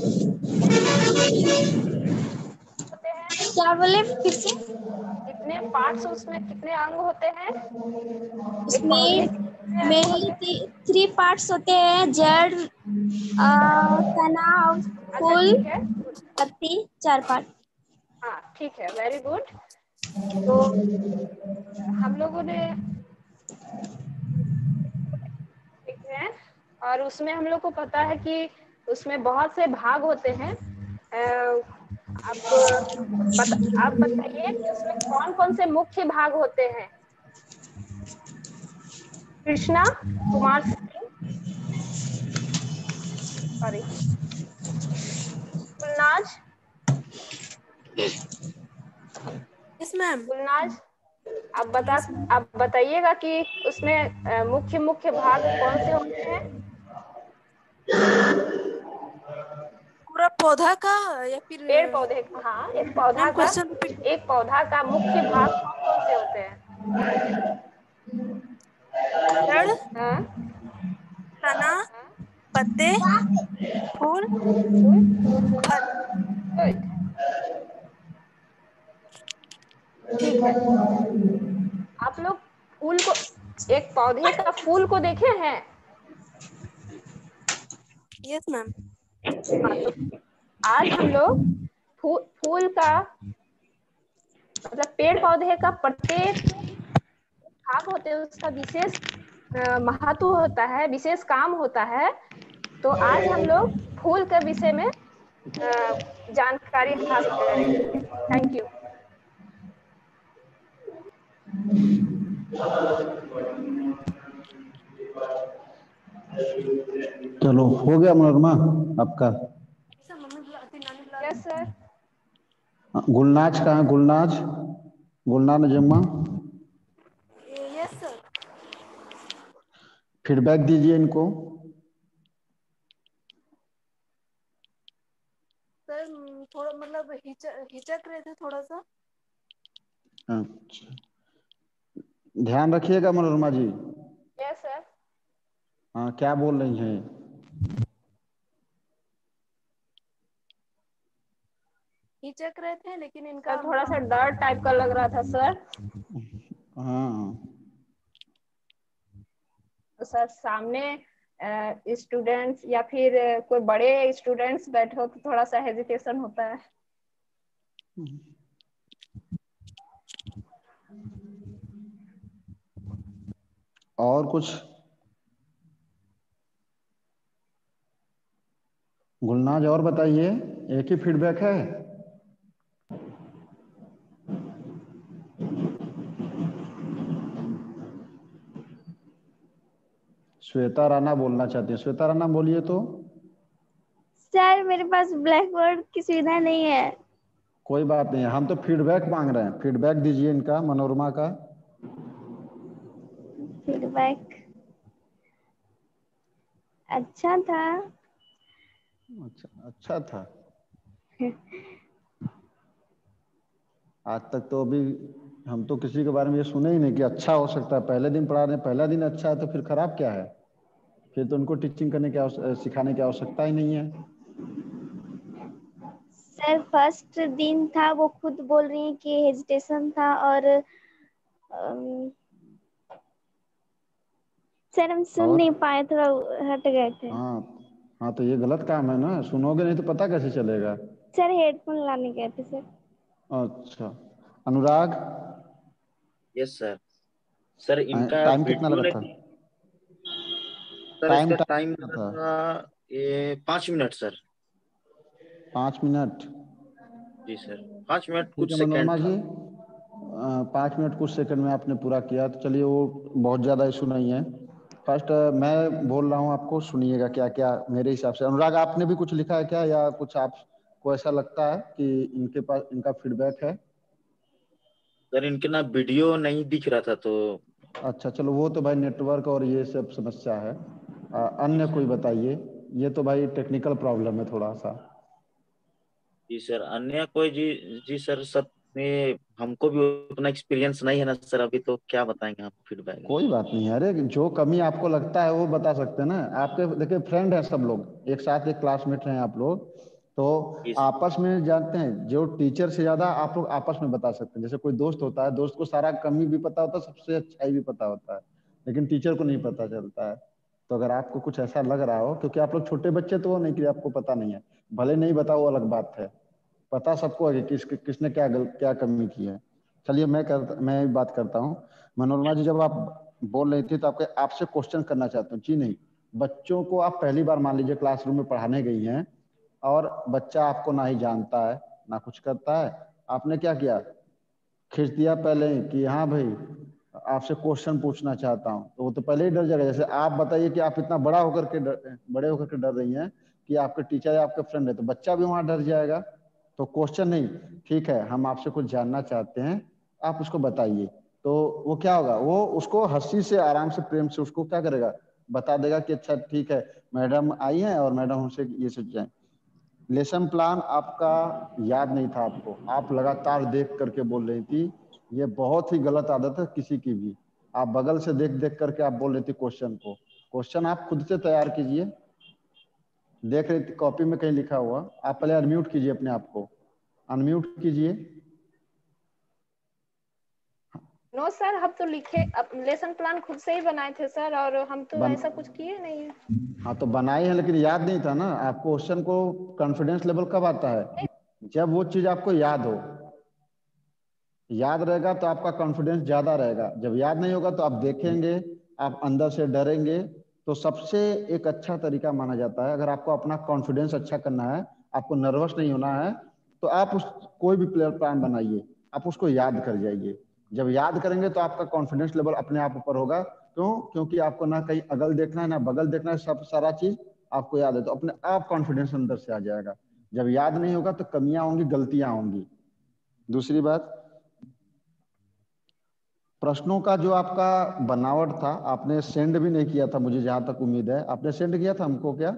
क्या बोले फिर से? कितने पार्ट्स, उसमें कितने अंग होते हैं? उसमें मेनली 3 पार्ट्स होते हैं, जड़, तना और फूल, पत्ती, 4 पार्ट। हाँ ठीक है, वेरी गुड। तो हम लोगों ने ठीक है, और उसमें हम लोग को पता है कि उसमें बहुत से भाग होते हैं। आप बताइए कि उसमें कौन कौन से मुख्य भाग होते हैं? Krishna Kumar Singh, sorry, Gulnaz. Yes ma'am. Gulnaz, आप बताइएगा कि उसमें मुख्य मुख्य भाग कौन से होते हैं? पूरा पौधा का या फिर पेड़ पौधे? हाँ, एक पौधा का मुख्य भाग कौन कौन से होते हैं? जड़, हाँ, तना, पत्ते, फूल, फल। गुड, ठीक है। आप लोग फूल को, एक पौधे का फूल को देखे हैं? Yes ma'am. हाँ, तो आज हम लोग फूल का मतलब पेड़ पौधे का प्रत्येक भाग होते हैं, उसका विशेष महत्व होता है, विशेष काम होता है। तो आज हम लोग फूल के विषय में जानकारी हासिल करेंगे। Thank you. चलो, हो गया मनोरमा आपका? Yes sir. गुलनाज कहाँ? गुलनाज, गुलनाज जम्मा, यस सर। फीडबैक दीजिए इनको। सर थोड़ा मतलब हिचक रहे थे थोड़ा सा। अच्छा, ध्यान रखिएगा मनोरमा जी। Yes sir. हाँ, क्या बोल रही हैं? हिचक रहे थे, लेकिन इनका थोड़ा सा डर टाइप का लग रहा था सर। हाँ सर, सामने स्टूडेंट्स या फिर कोई बड़े स्टूडेंट्स बैठे हो तो थोड़ा सा हेजिटेशन होता है। और कुछ? गुलनाज और बताइए, एक ही फीडबैक है? श्वेता राणा बोलना चाहती है। श्वेता राणा बोलिए तो। सर मेरे पास ब्लैक बोर्ड की सुविधा नहीं है। कोई बात नहीं, हम तो फीडबैक मांग रहे हैं। फीडबैक दीजिए इनका, मनोरमा का। फीडबैक अच्छा था। अच्छा था। आज तक तो अभी हम तो किसी के बारे में ये सुने ही नहीं कि अच्छा हो सकता है। पहले दिन पढ़ा रहे, पहला दिन अच्छा है तो फिर खराब क्या है? फिर तो उनको टीचिंग करने की सिखाने की आवश्यकता ही नहीं है। सर फर्स्ट दिन था, वो खुद बोल रही है कि हेजिटेशन था, और सर हम सुन नहीं पाए, थोड़ा हट गए थे। हाँ, तो ये गलत काम है ना। सुनोगे नहीं तो पता कैसे चलेगा? सर हेडफोन लाने गए थे सर। अच्छा, अनुराग। Yes sir. सर इनका टाइम कितना वीडियो लगा ने था? सर इसका टाइम था ये 5 मिनट सर। 5 मिनट? जी सर, 5 मिनट ठीक कुछ है सेकंड मनोरमा था। जी। 5 मिनट कुछ सेकंड में आपने पूरा किया, तो चलिए वो बहुत ज़्यादा इशू नहीं है। फर्स्ट मैं बोल रहा हूँ, आपको सुनिएगा क्या क्या मेरे हिसाब से। अनुराग, आपने भी कुछ लिखा है क्या, या कुछ आपको ऐसा लगता है कि इनके पास इनका फीडबैक है? सर इनके ना वीडियो नहीं दिख रहा था तो। अच्छा चलो, वो तो भाई नेटवर्क और ये सब समस्या है। अन्य कोई बताइए, ये तो भाई टेक्निकल प्रॉब्लम है थोड़ा सा। जी सर, अन्य कोई जी? जी सर, सब में हमको भी उतना एक्सपीरियंस नहीं है ना सर, अभी तो क्या बताएंगे आप फीडबैक। कोई बात नहीं है, अरे जो कमी आपको लगता है वो बता सकते हैं ना। आपके देखिए फ्रेंड है सब लोग, एक साथ एक क्लासमेट हैं आप लोग, तो आपस में जानते हैं। जो टीचर से ज्यादा आप लोग आपस में बता सकते हैं। जैसे कोई दोस्त होता है, दोस्त को सारा कमी भी पता होता है, सबसे अच्छाई भी पता होता है, लेकिन टीचर को नहीं पता चलता है। तो अगर आपको कुछ ऐसा लग रहा हो, क्योंकि आप लोग छोटे बच्चे तो वो नहीं कि आपको पता नहीं है, भले नहीं बताओ वो अलग बात है, पता सबको है कि किसने क्या कमी की है। चलिए मैं बात करता हूँ। मनोरमा जी, जब आप बोल रही थी तो आपसे क्वेश्चन करना चाहता हूँ। जी नहीं, बच्चों को आप पहली बार मान लीजिए क्लासरूम में पढ़ाने गई हैं, और बच्चा आपको ना ही जानता है ना कुछ करता है, आपने क्या किया, खींच दिया पहले ही कि हाँ भाई आपसे क्वेश्चन पूछना चाहता हूँ, तो वो तो पहले ही डर जाएगा। जैसे आप बताइए कि आप इतना बड़े होकर के डर रही हैं कि आपके टीचर या आपके फ्रेंड है, तो बच्चा भी वहां डर जाएगा। तो क्वेश्चन नहीं, ठीक है हम आपसे कुछ जानना चाहते हैं, आप उसको बताइए। तो वो क्या होगा, वो उसको हंसी से, आराम से, प्रेम से उसको क्या करेगा, बता देगा कि अच्छा ठीक है मैडम आई हैं और मैडम हमसे ये सोच जाए। लेसन प्लान आपका याद नहीं था आपको, आप लगातार देख करके बोल रही थी। ये बहुत ही गलत आदत है किसी की भी। आप बगल से देख देख करके आप बोल रही थी क्वेश्चन को। क्वेश्चन आप खुद से तैयार कीजिए। देख रही थी कॉपी में कहीं लिखा हुआ, आप पहले अनम्यूट कीजिए अपने आप को, अनम्यूट कीजिए। नो सर, हम तो लिखे लेसन प्लान खुद से ही बनाए थे सर, और हम तो ऐसा कुछ किए नहीं है। हाँ तो बनाए हैं, लेकिन याद नहीं था ना। आप क्वेश्चन को कॉन्फिडेंस लेवल कब आता है, जब वो चीज आपको याद हो। याद रहेगा तो आपका कॉन्फिडेंस ज्यादा रहेगा, जब याद नहीं होगा तो आप देखेंगे, आप अंदर से डरेंगे। तो सबसे एक अच्छा तरीका माना जाता है, अगर आपको अपना कॉन्फिडेंस अच्छा करना है, आपको नर्वस नहीं होना है, तो आप कोई भी प्लेयर प्लान बनाइए, आप उसको याद कर जाइए। जब याद करेंगे तो आपका कॉन्फिडेंस लेवल अपने आप ऊपर होगा। क्यों? क्योंकि आपको ना कहीं अगल देखना है ना बगल देखना है, सब सारा चीज आपको याद है, तो अपने आप कॉन्फिडेंस अंदर से आ जाएगा। जब याद नहीं होगा तो कमियां होंगी, गलतियां होंगी। दूसरी बात, प्रश्नों का जो आपका बनावट था, आपने सेंड भी नहीं किया था मुझे जहां तक उम्मीद है। आपने सेंड किया था हमको क्या?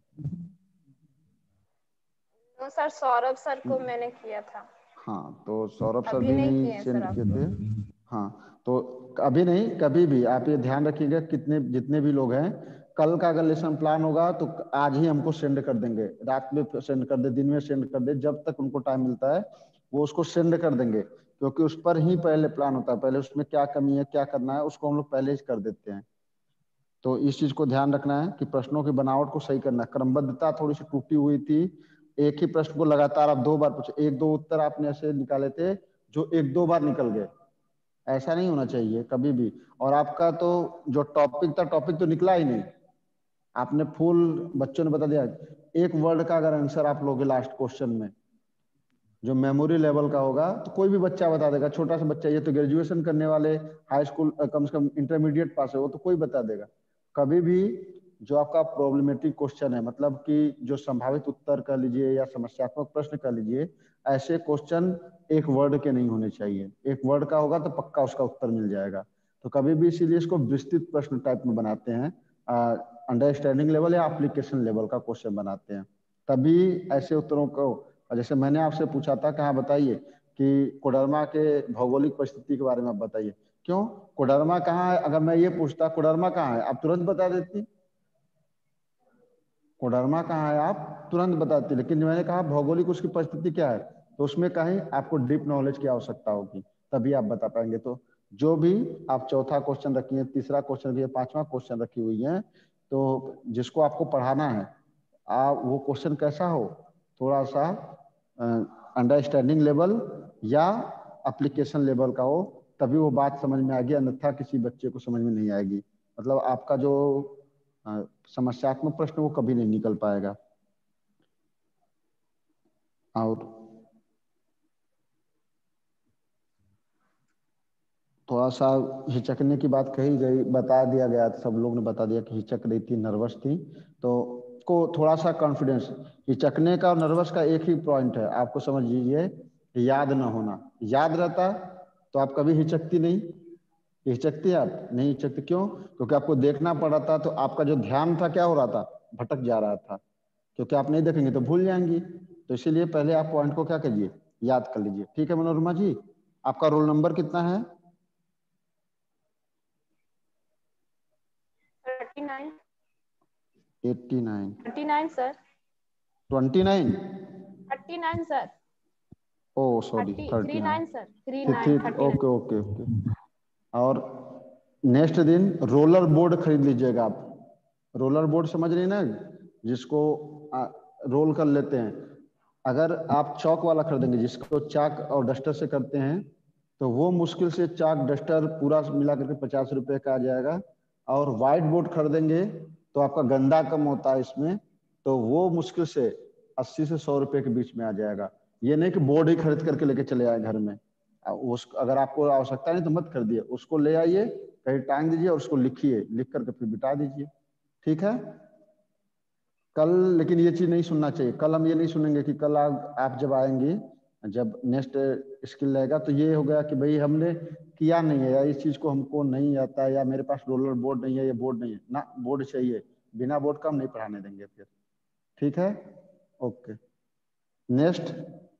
नो सर, सौरभ सर को मैंने किया था। हाँ तो सौरभ सर अभी भी नहीं नहीं किए सेंड सर किए आप थे। लोग। हाँ तो अभी नहीं, कभी भी आप ये ध्यान रखिएगा, जितने भी लोग हैं, कल का अगर लेसन प्लान होगा तो आज ही हमको सेंड कर देंगे, रात में सेंड कर दे, दिन में सेंड कर दे, जब तक उनको टाइम मिलता है वो उसको सेंड कर देंगे। क्योंकि उस पर ही पहले प्लान होता है, पहले उसमें क्या कमी है क्या करना है उसको हम लोग पहले ही कर देते हैं। तो इस चीज को ध्यान रखना है कि प्रश्नों की बनावट को सही करना है। क्रमबद्धता थोड़ी सी टूटी हुई थी, एक ही प्रश्न को लगातार आप 2 बार पूछे, 1-2 उत्तर आपने ऐसे निकाले थे जो 1-2 बार निकल गए। ऐसा नहीं होना चाहिए कभी भी। और आपका तो जो टॉपिक था, टॉपिक तो निकला ही नहीं। आपने फुल, बच्चों ने बता दिया, एक वर्ड का अगर आंसर आप लोगे लास्ट क्वेश्चन में, जो मेमोरी लेवल का होगा, तो कोई भी बच्चा बता देगा। छोटा सा बच्चा, ये तो ग्रेजुएशन करने वाले, हाई स्कूल कम से कम इंटरमीडिएट पास है, वो तो कोई बता देगा। कभी भी जो आपका प्रॉब्लमेटिक क्वेश्चन है, मतलब कि जो संभावित उत्तर कह लीजिए या समस्यात्मक प्रश्न कह लीजिए, ऐसे क्वेश्चन एक वर्ड के नहीं होने चाहिए। एक वर्ड का होगा तो पक्का उसका उत्तर मिल जाएगा। तो कभी भी इसीलिए इसको विस्तृत प्रश्न टाइप में बनाते हैं, अंडरस्टैंडिंग लेवल या एप्लीकेशन लेवल का क्वेश्चन बनाते हैं, तभी ऐसे उत्तरों को। जैसे मैंने आपसे पूछा था कहाँ बताइए कि कोडरमा के भौगोलिक परिस्थिति के बारे में आप बताइए। क्यों कोडरमा कहाँ है, अगर मैं ये पूछता कोडरमा कहाँ है, आप तुरंत बता देती। कोडरमा कहाँ है आप तुरंत बताती, लेकिन मैंने कहा भौगोलिक उसकी परिस्थिति क्या है, तो उसमें कहीं आपको डीप नॉलेज की आवश्यकता होगी, तभी आप बता पाएंगे। तो जो भी आप चौथा क्वेश्चन रखी है, तीसरा क्वेश्चन रखी है, 5वां क्वेश्चन रखी हुई है, तो जिसको आपको पढ़ाना है, आप वो क्वेश्चन कैसा हो, थोड़ा सा अंडरस्टैंडिंग लेवल या एप्लीकेशन लेवल का हो, तभी वो बात समझ में आएगी, अन्यथा किसी बच्चे को समझ में नहीं आएगी। मतलब आपका जो समस्यात्मक प्रश्न वो कभी नहीं निकल पाएगा। और थोड़ा सा हिचकने की बात कही गई, बता दिया गया, सब लोग ने बता दिया कि हिचक रही थी, नर्वस थी। तो को थोड़ा सा कॉन्फिडेंस, हिचकने का और नर्वस का एक ही पॉइंट है, आपको समझ लीजिए, याद ना होना। याद रहता तो आप कभी हिचकती नहीं। हिचकती आप नहीं हिचकती, क्यों? क्योंकि आपको देखना पड़ रहा था, तो आपका जो ध्यान था क्या हो रहा था, भटक जा रहा था, क्योंकि आप नहीं देखेंगे तो भूल जाएंगी। तो इसीलिए पहले आप पॉइंट को क्या करिए, याद कर लीजिए। ठीक है मनोरमा जी, आपका रोल नंबर कितना है? 39 89 39 sir. 29 39 sir. Oh sorry 39 sir. 39 ठीक, 39 ओके ओके ओके। और नेक्स्ट दिन रोलर बोर्ड खरीद लीजिएगा आप। रोलर बोर्ड समझ रही ना, जिसको रोल कर लेते हैं। अगर आप चौक वाला खरीदेंगे जिसको चाक और डस्टर से करते हैं, तो वो मुश्किल से चाक डस्टर पूरा मिला करके 50 रुपए का आ जाएगा। और व्हाइट बोर्ड खरीदेंगे तो आपका गंदा कम होता है इसमें, तो वो मुश्किल से 80 से 100 रुपए के बीच में आ जाएगा। ये नहीं कि बोर्ड ही खरीद करके लेके चले आए घर में। उस अगर आपको आवश्यकता नहीं तो मत खरीदिए, उसको ले आइए, कहीं टांग दीजिए और उसको लिखिए, लिख करके फिर बिटा दीजिए। ठीक है? कल लेकिन ये चीज नहीं सुनना चाहिए। कल हम ये नहीं सुनेंगे कि कल आप जब आएंगी, जब नेक्स्ट स्किल रहेगा, तो ये हो गया कि भाई हमने किया नहीं है, या इस चीज को हमको नहीं आता है, या मेरे पास रोलर बोर्ड नहीं है, ये बोर्ड नहीं है ना। बोर्ड चाहिए, बिना बोर्ड का हम नहीं पढ़ाने देंगे फिर। ठीक है? ओके। नेक्स्ट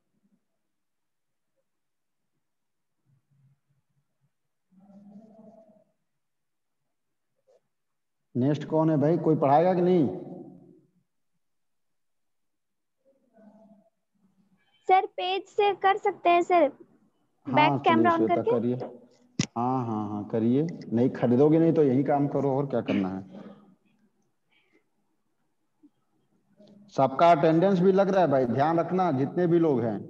नेक्स्ट कौन है भाई? कोई पढ़ाएगा कि नहीं? सर पेज से कर सकते हैं सर, बैक हाँ चलिए कैमरा ऑन श्वेता करके। करिए। हाँ हाँ हाँ करिए, नहीं खरीदोगे नहीं तो यही काम करो, और क्या करना है। सबका अटेंडेंस भी लग रहा है भाई, ध्यान रखना जितने भी लोग हैं।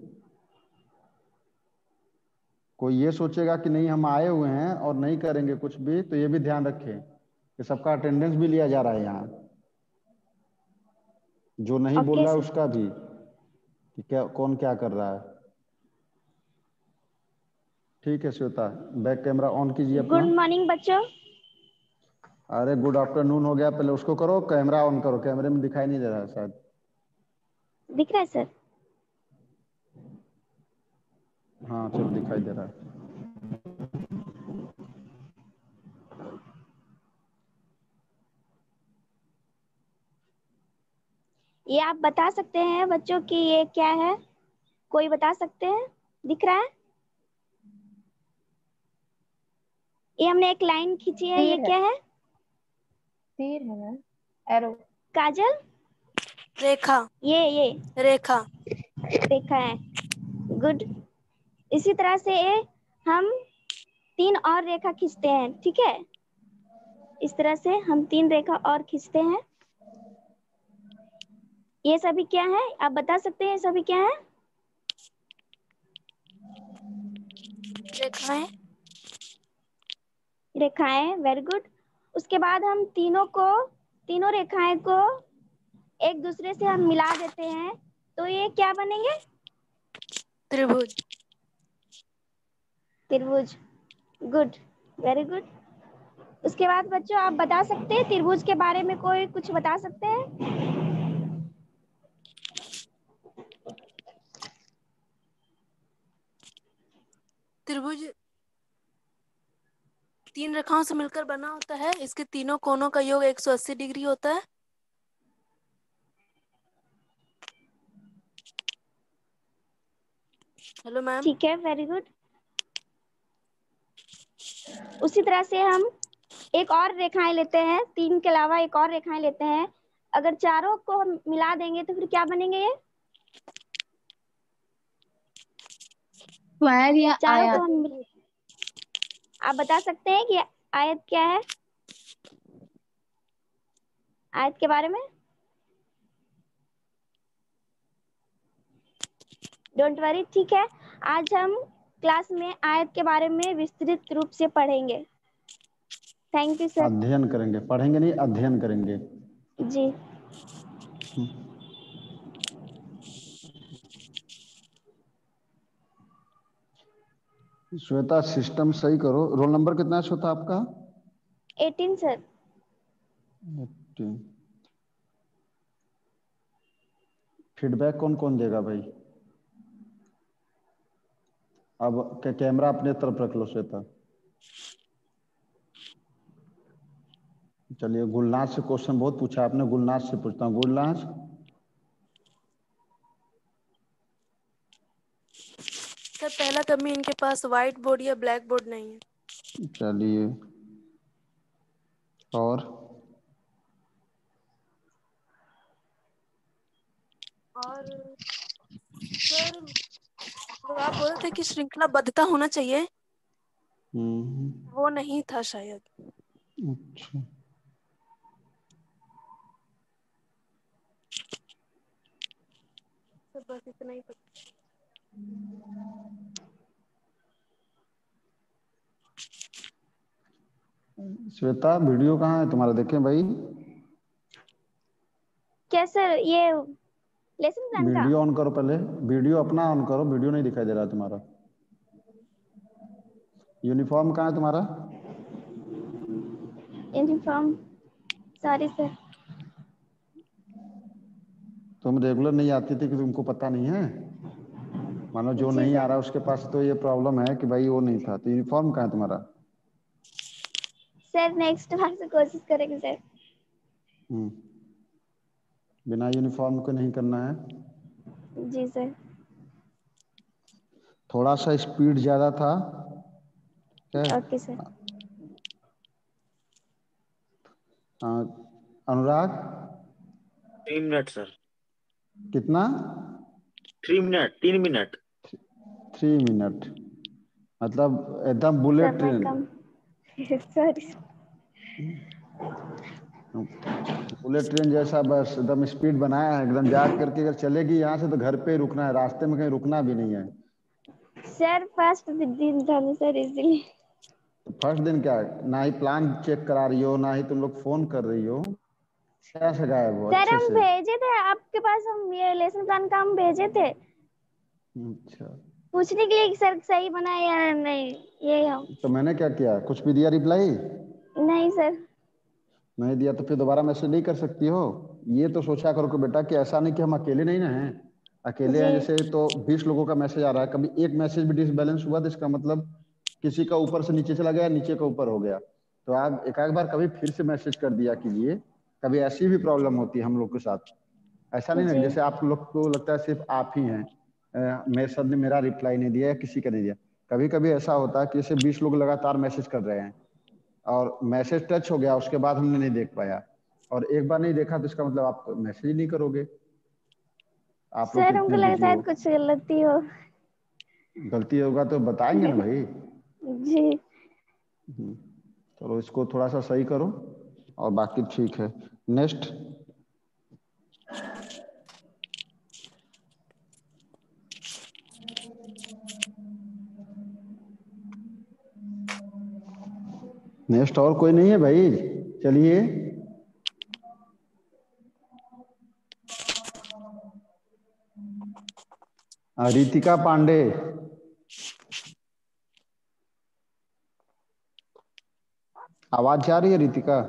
कोई ये सोचेगा कि नहीं हम आए हुए हैं और नहीं करेंगे कुछ भी, तो ये भी ध्यान रखें कि सबका अटेंडेंस भी लिया जा रहा है यहाँ। जो नहीं बोल रहा है उसका भी, कि क्या कौन क्या कर रहा है। ठीक है श्वेता, बैक कैमरा ऑन कीजिए अपना। गुड मॉर्निंग बच्चों। अरे गुड आफ्टरनून हो गया, पहले उसको करो, कैमरा ऑन करो। कैमरे में दिखाई नहीं दे रहा है शायद। दिख रहा है सर? हाँ चलो दिखाई दे रहा है। ये आप बता सकते हैं बच्चों कि ये क्या है? कोई बता सकते हैं? दिख रहा है? ये हमने एक लाइन खींची है, ये क्या है? तीर है मैम, एरो। काजल? रेखा। ये रेखा। रेखा है। गुड। इसी तरह से हम 3 और रेखा खींचते हैं, ठीक है? इस तरह से हम 3 रेखा और खींचते हैं। ये सभी क्या है? आप बता सकते हैं ये सभी क्या है? रेखाएं। रेखाएं, वेरी गुड। उसके बाद हम तीनों रेखाएं को एक दूसरे से हम मिला देते हैं, तो ये क्या बनेंगे? त्रिभुज। त्रिभुज, गुड, वेरी गुड। उसके बाद बच्चों आप बता सकते हैं त्रिभुज के बारे में, कोई कुछ बता सकते हैं? त्रिभुज 3 रेखाओं से मिलकर बना होता है। इसके तीनों कोनों का योग 180 डिग्री होता है। Hello ma'am. ठीक है, वेरी गुड। उसी तरह से हम एक और रेखाएं लेते हैं, 3 के अलावा एक और रेखाएं लेते हैं। अगर चारों को हम मिला देंगे तो फिर क्या बनेंगे ये? स्क्वायर या चारों को आयत? हम, आप बता सकते हैं कि आयत क्या है? आयत के बारे में? डोंट वरी, ठीक है। आज हम क्लास में आयत के बारे में विस्तृत रूप से पढ़ेंगे। Thank you sir. अध्ययन करेंगे, पढ़ेंगे नहीं, अध्ययन करेंगे जी। श्वेता सिस्टम सही करो। रोल नंबर कितना है श्वेता आपका? 18 सर। 18। फीडबैक कौन कौन देगा भाई? अब कैमरा अपने तरफ रख लो श्वेता। चलिए गुलनाज से क्वेश्चन बहुत पूछा आपने, गुलनाज से पूछता हूँ। गुलनाज सर पहला कमी इनके पास व्हाइट बोर्ड या ब्लैक बोर्ड नहीं है। चलिए और सर आप बोल रहे थे कि श्रृंखलाबद्धता होना चाहिए, वो नहीं था शायद। अच्छा सर बस इतना ही पता। श्वेता वीडियो कहाँ है तुम्हारा? देखें भाई क्या सर? ये लेसन प्लान का वीडियो ऑन करो पहले, वीडियो अपना ऑन करो। वीडियो नहीं दिखाई दे रहा तुम्हारा। यूनिफॉर्म कहाँ है तुम्हारा? Uniform, sorry sir. तुम रेगुलर नहीं आती थी कि तुमको पता नहीं है? मानो जो जी नहीं सर। आ रहा उसके पास तो ये प्रॉब्लम है कि भाई वो नहीं था। तो यूनिफॉर्म कहाँ है तुम्हारा? सर नेक्स्ट बार से कोशिश करेंगे सर। बिना यूनिफॉर्म को नहीं करना है। जी सर। थोड़ा सा स्पीड ज्यादा था। Okay sir. Anurag 3 minute sir. कितना? 3 मिनट, 3 मिनट। 3 मिनट मतलब एकदम bullet train. Sorry. Bullet train जैसा बस एकदम स्पीड बनाया है, एकदम जा करके अगर चलेगी यहाँ से तो घर पे रुकना है, रास्ते में कहीं रुकना भी नहीं है। सर फर्स्ट दिन था ना सर, इसलिए। फर्स्ट दिन क्या है? ना ही प्लान चेक करा रही हो, ना ही तुम लोग फोन कर रही हो। क्या से गायब हो? सर अच्छे हम से। भेजे थे आपके पास, हम ये लेसन प्लान का हम भेजे थे अच्छा पूछने के लिए कि सर सही बना है या नहीं। ये हम तो मैंने क्या किया? कुछ भी दिया रिप्लाई? नहीं सर। नहीं दिया तो फिर दोबारा मैसेज नहीं कर सकती हो। ये तो सोचा करो कि बेटा कि ऐसा नहीं कि हम अकेले नहीं ना हैं। अकेले हैं जी। जैसे तो 20 लोगों का मैसेज आ रहा है, कभी एक मैसेज भी डिसबैलेंस हुआ तो इसका मतलब किसी का ऊपर से नीचे चला गया, नीचे का ऊपर हो गया। तो आप एक बार कभी फिर से मैसेज कर दिया कीजिए। कभी ऐसी भी प्रॉब्लम होती है हम लोग के साथ। ऐसा नहीं ना जी। जैसे आप लोग को लगता है सिर्फ आप ही हैं, मेरे सर ने मेरा रिप्लाई नहीं दिया या किसी का नहीं दिया। कभी कभी ऐसा होता है कि जैसे 20 लोग लगातार मैसेज कर रहे हैं और मैसेज टच हो गया, उसके बाद हमने नहीं देख पाया, और एक बार नहीं देखा तो इसका मतलब आप मैसेज नहीं करोगे। आप लोग सर हमको कितने लगा बिजी शायद हो। कुछ गलती हो। गलती होगा तो बताएंगे ना भाई। जी। चलो इसको थोड़ा सा सही करो और बाकी ठीक है। नेक्स्ट। नेक्स्ट और कोई नहीं है भाई? चलिए रितिका पांडे। आवाज जा रही है रितिका?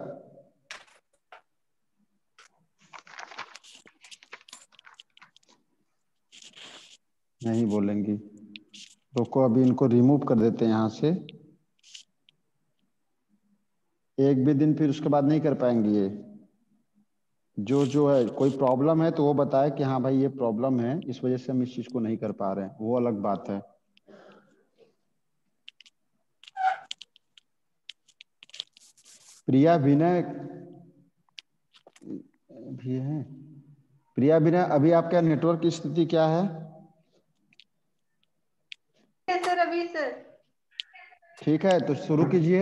नहीं बोलेंगी। रुको अभी इनको रिमूव कर देते हैं यहाँ से। एक भी दिन फिर उसके बाद नहीं कर पाएंगे ये। जो है कोई प्रॉब्लम है तो वो बताए कि हाँ भाई ये प्रॉब्लम है, इस वजह से हम इस चीज को नहीं कर पा रहे हैं, वो अलग बात है। प्रिया विनय भी है। प्रिया विनय अभी आपका नेटवर्क की स्थिति क्या है? सर अभी सर ठीक है तो शुरू कीजिए।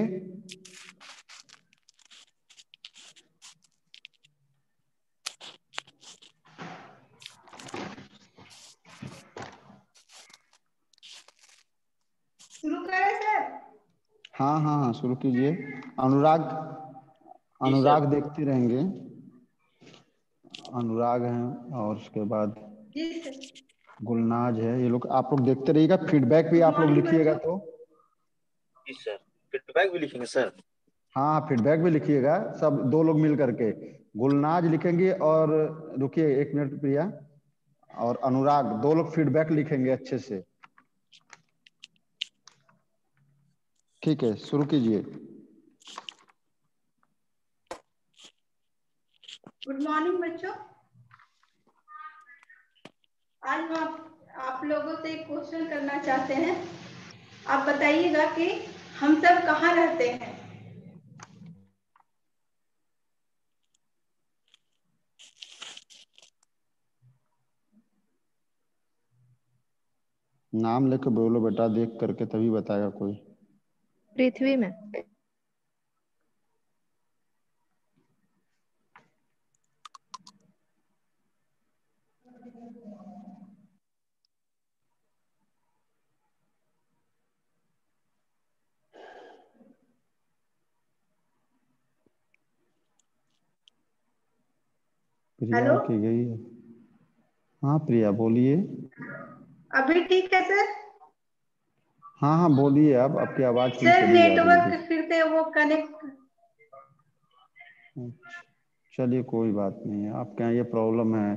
शुरू करें सर? हाँ हाँ हाँ शुरू कीजिए। अनुराग, अनुराग देखते रहेंगे। अनुराग हैं और उसके बाद जी सर। गुलनाज है। ये लोग आप लोग देखते रहिएगा, फीडबैक भी आप लोग लिखिएगा तो जी सर, फीडबैक भी लिखेंगे सर? हाँ, फीडबैक भी लिखिएगा, सब 2 लोग मिल करके। गुलनाज लिखेंगे और रुकिए 1 मिनट प्रिया, और अनुराग 2 लोग फीडबैक लिखेंगे अच्छे से। ठीक है, शुरू कीजिए। गुड मॉर्निंग बच्चों। आज हम आप लोगों से एक क्वेश्चन करना चाहते हैं। आप बताइएगा कि हम सब कहाँ रहते हैं? नाम लेके बोलो बेटा, देख करके तभी बताएगा कोई। पृथ्वी में। प्रिया हेलो? की गई है। हाँ प्रिया बोलिए। अभी ठीक है सर? हाँ हाँ बोलिए, अब आपकी आवाज थोड़ी सर चली जा रही नेटवर्क है। फिर से वो कनेक्ट। चलिए कोई बात नहीं है, आपके यहाँ ये प्रॉब्लम है।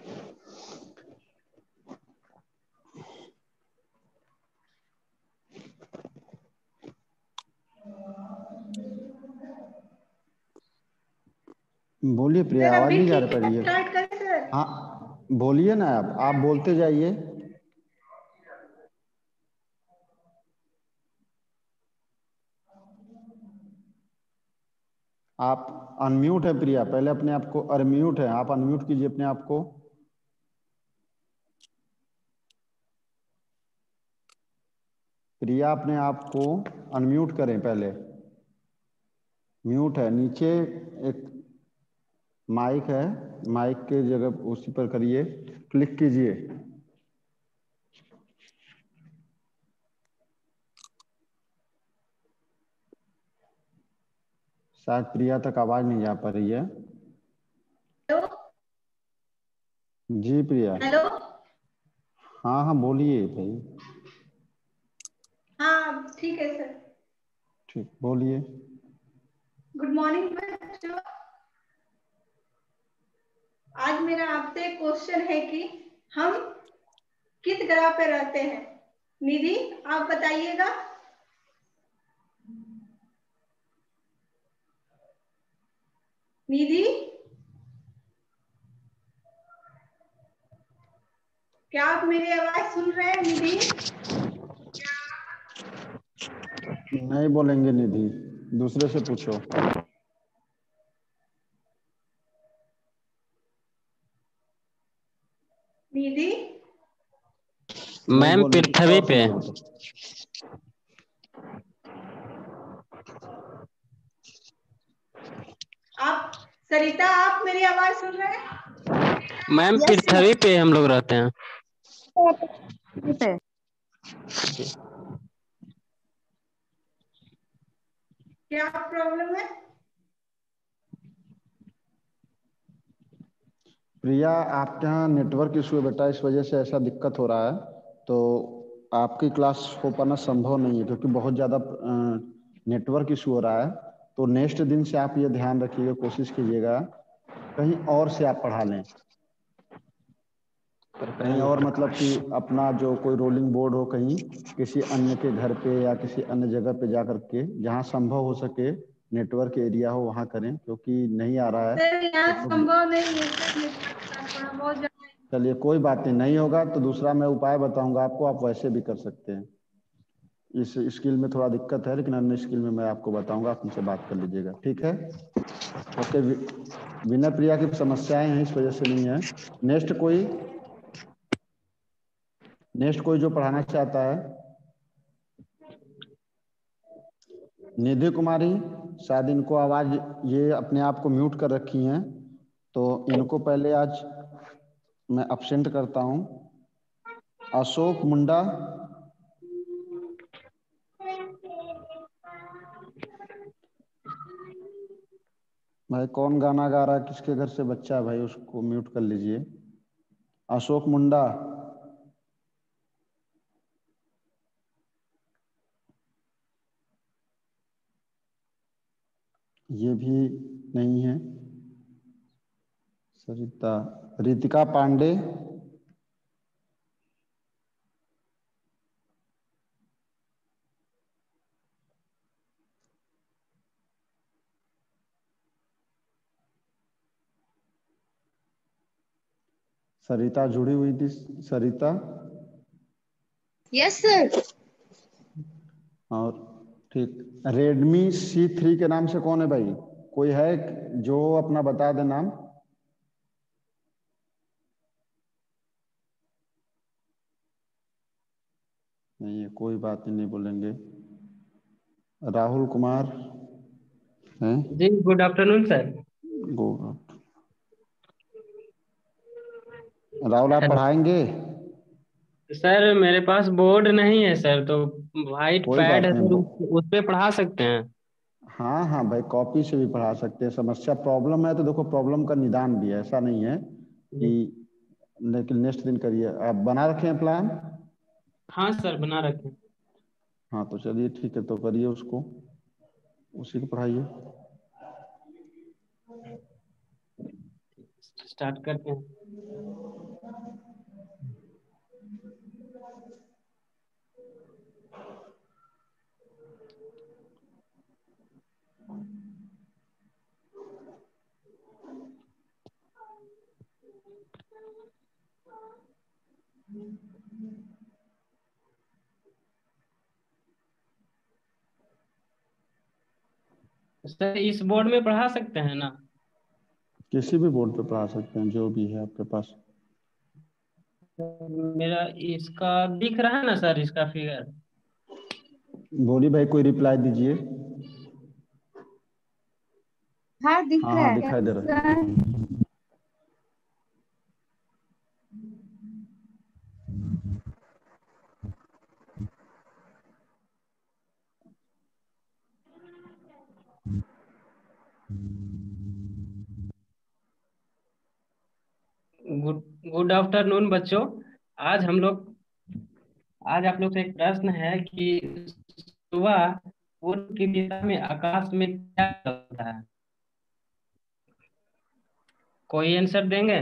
बोलिए प्रिया, सर आवाज अभी नहीं जा ठीक रही है, पड़ी है। स्टार्ट करें सर? हाँ बोलिए ना, आप बोलते जाइए। आप अनम्यूट है प्रिया, पहले अपने आप को अनम्यूट है, आप अनम्यूट कीजिए अपने आप को। प्रिया अपने आप को अनम्यूट करें पहले। म्यूट है, नीचे एक माइक है, माइक के जगह उसी पर करिए, क्लिक कीजिए। शायद प्रिया तक आवाज नहीं जा पा रही है। हेलो? जी प्रिया। हेलो? हाँ हाँ बोलिए भाई। हाँ ठीक है सर। ठीक, बोलिए। गुड मॉर्निंग बच्चों। आज मेरा आपसे क्वेश्चन है कि हम किस ग्रह पे रहते हैं? निधि आप बताइएगा। निधि, क्या आप मेरी आवाज सुन रहे हैं? निधि नहीं बोलेंगे निधि, दूसरे से पूछो। निधि मैम पृथ्वी पे। आप सरिता, आप मेरी आवाज सुन रहे हैं? मैम पृथ्वी पे हम लोग रहते हैं। क्या प्रॉब्लम है? प्रिया आपके यहाँ नेटवर्क इशू है बेटा, इस वजह से ऐसा दिक्कत हो रहा है। तो आपकी क्लास हो पाना संभव नहीं है, क्योंकि बहुत ज़्यादा नेटवर्क इशू हो रहा है। तो नेक्स्ट दिन से आप ये ध्यान रखिएगा, कोशिश कीजिएगा कहीं और से आप पढ़ा लें। कहीं और मतलब कि अपना जो कोई रोलिंग बोर्ड हो, कहीं किसी अन्य के घर पे या किसी अन्य जगह पे जा करके, जहाँ संभव हो सके नेटवर्क एरिया हो वहाँ करें, क्योंकि नहीं आ रहा है। सर यहाँ संभव नहीं है सर, थोड़ा बहुत ज्यादा। चलिए कोई बात नहीं होगा तो दूसरा मैं उपाय बताऊंगा आपको, आप वैसे भी कर सकते हैं। इस स्किल में थोड़ा दिक्कत है, लेकिन अन्य स्किल में मैं आपको बताऊंगा, आप उनसे बात कर लीजिएगा, ठीक है? ओके, विनय प्रिया की समस्याएं हैं, इस वजह से नहीं है। नेक्स्ट कोई जो पढ़ाना चाहता है? निधि कुमारी, शायद इनको आवाज, ये अपने आप को म्यूट कर रखी हैं, तो इनको पहले आज मैं अब्सेंट करता हूं। अशोक मुंडा, भाई कौन गाना गा रहा है, किसके घर से बच्चा है भाई, उसको म्यूट कर लीजिए। अशोक मुंडा, ये भी नहीं है। सरिता, रितिका पांडे, सरिता जुड़ी हुई थी। Sarita, yes sir. और ठीक, रेडमी C3 के नाम से कौन है भाई? कोई है जो अपना बता दे नाम? नहीं है, कोई बात नहीं बोलेंगे। राहुल कुमार हैं? जी good afternoon sir. Good. Rahul, आप पढ़ाएंगे? सर मेरे पास बोर्ड नहीं है सर, तो वाइट कोई पैड बात है नहीं। सर, उस पे पढ़ा सकते हैं। हाँ हाँ भाई, कॉपी से भी पढ़ा सकते हैं। समस्या प्रॉब्लम है तो देखो, प्रॉब्लम का निदान भी है, ऐसा नहीं है कि, लेकिन नेक्स्ट दिन करिए। आप बना रखे हैं प्लान? हाँ सर बना रखे। हाँ तो चलिए ठीक है, तो करिए उसको, उसी को पढ़ाइए। स्टार्ट करते हैं। सर इस बोर्ड में पढ़ा सकते हैं ना? किसी भी बोर्ड पे पढ़ा सकते हैं, जो भी है आपके पास। मेरा इसका दिख रहा है ना सर, इसका फिगर? बोली भाई, कोई रिप्लाई दीजिए। हाँ दिख हाँ रहा हाँ, है दिखाई दे रहा है। सर। गुड गुड आफ्टरनून बच्चों। आज आप लोग से एक प्रश्न है कि सुबह पूर्व की दिशा में आकाश में क्या होता है? कोई आंसर देंगे?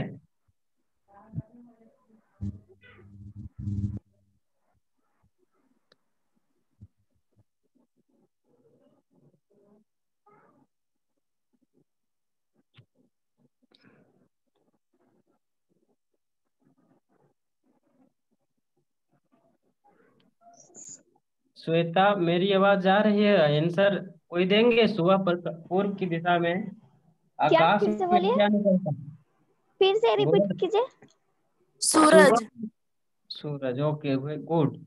श्वेता, मेरी आवाज जा रही है? आंसर कोई देंगे? सुबह पर पूर्व की दिशा में क्या, आकाश फिर से में बोलिए, क्या निकलता है? फिर से रिपीट गुड। कीजिए। सूरज। Suraj, okay good.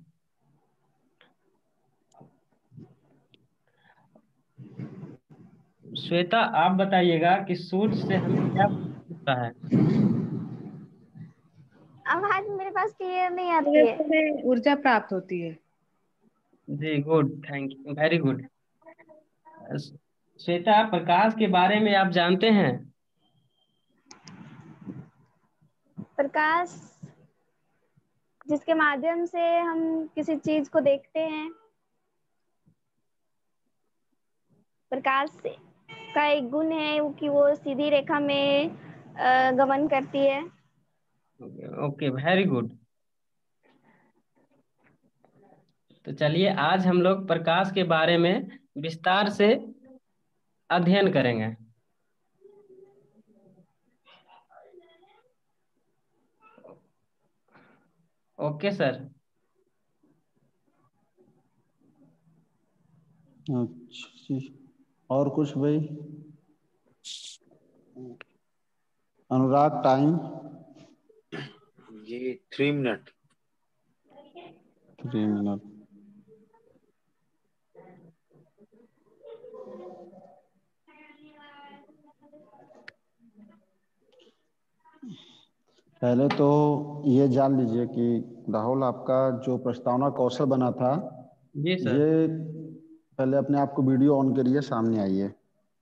श्वेता, आप बताइएगा कि सूर्य से हमें क्या मिलता है? आवाज मेरे पास क्लियर नहीं आती है। से ऊर्जा प्राप्त होती है। जी good, thank you, very good. Shweta, प्रकाश के बारे में आप जानते हैं? प्रकाश जिसके माध्यम से हम किसी चीज को देखते हैं, प्रकाश से का एक गुण है कि वो सीधी रेखा में गमन करती है। Okay, very good. तो चलिए आज हम लोग प्रकाश के बारे में विस्तार से अध्ययन करेंगे। Okay sir. अच्छा जी, और कुछ भाई? अनुराग, टाइम? जी 3 मिनट। 3 मिनट। पहले तो ये जान लीजिए कि राहुल, आपका जो प्रस्तावना कौशल बना था, जी सर। ये पहले अपने आप को वीडियो ऑन करिए, सामने आइए।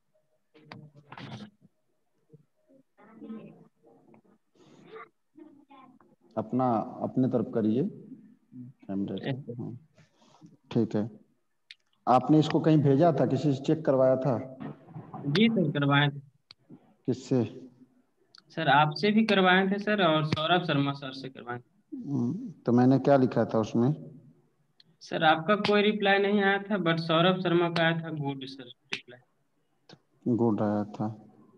अपने तरफ करिए कैमरे से। हाँ, ठीक है। आपने इसको कहीं भेजा था, किसी से चेक करवाया था? जी सर करवाए थे किससे? सर, आपसे भी करवाए थे सर, और सौरभ शर्मा सर से करवाए थे। तो मैंने क्या लिखा था उसमें? सर आपका कोई रिप्लाई नहीं आया था, बट सौरभ शर्मा का आया था गुड सर रिप्लाई। गुड आया था।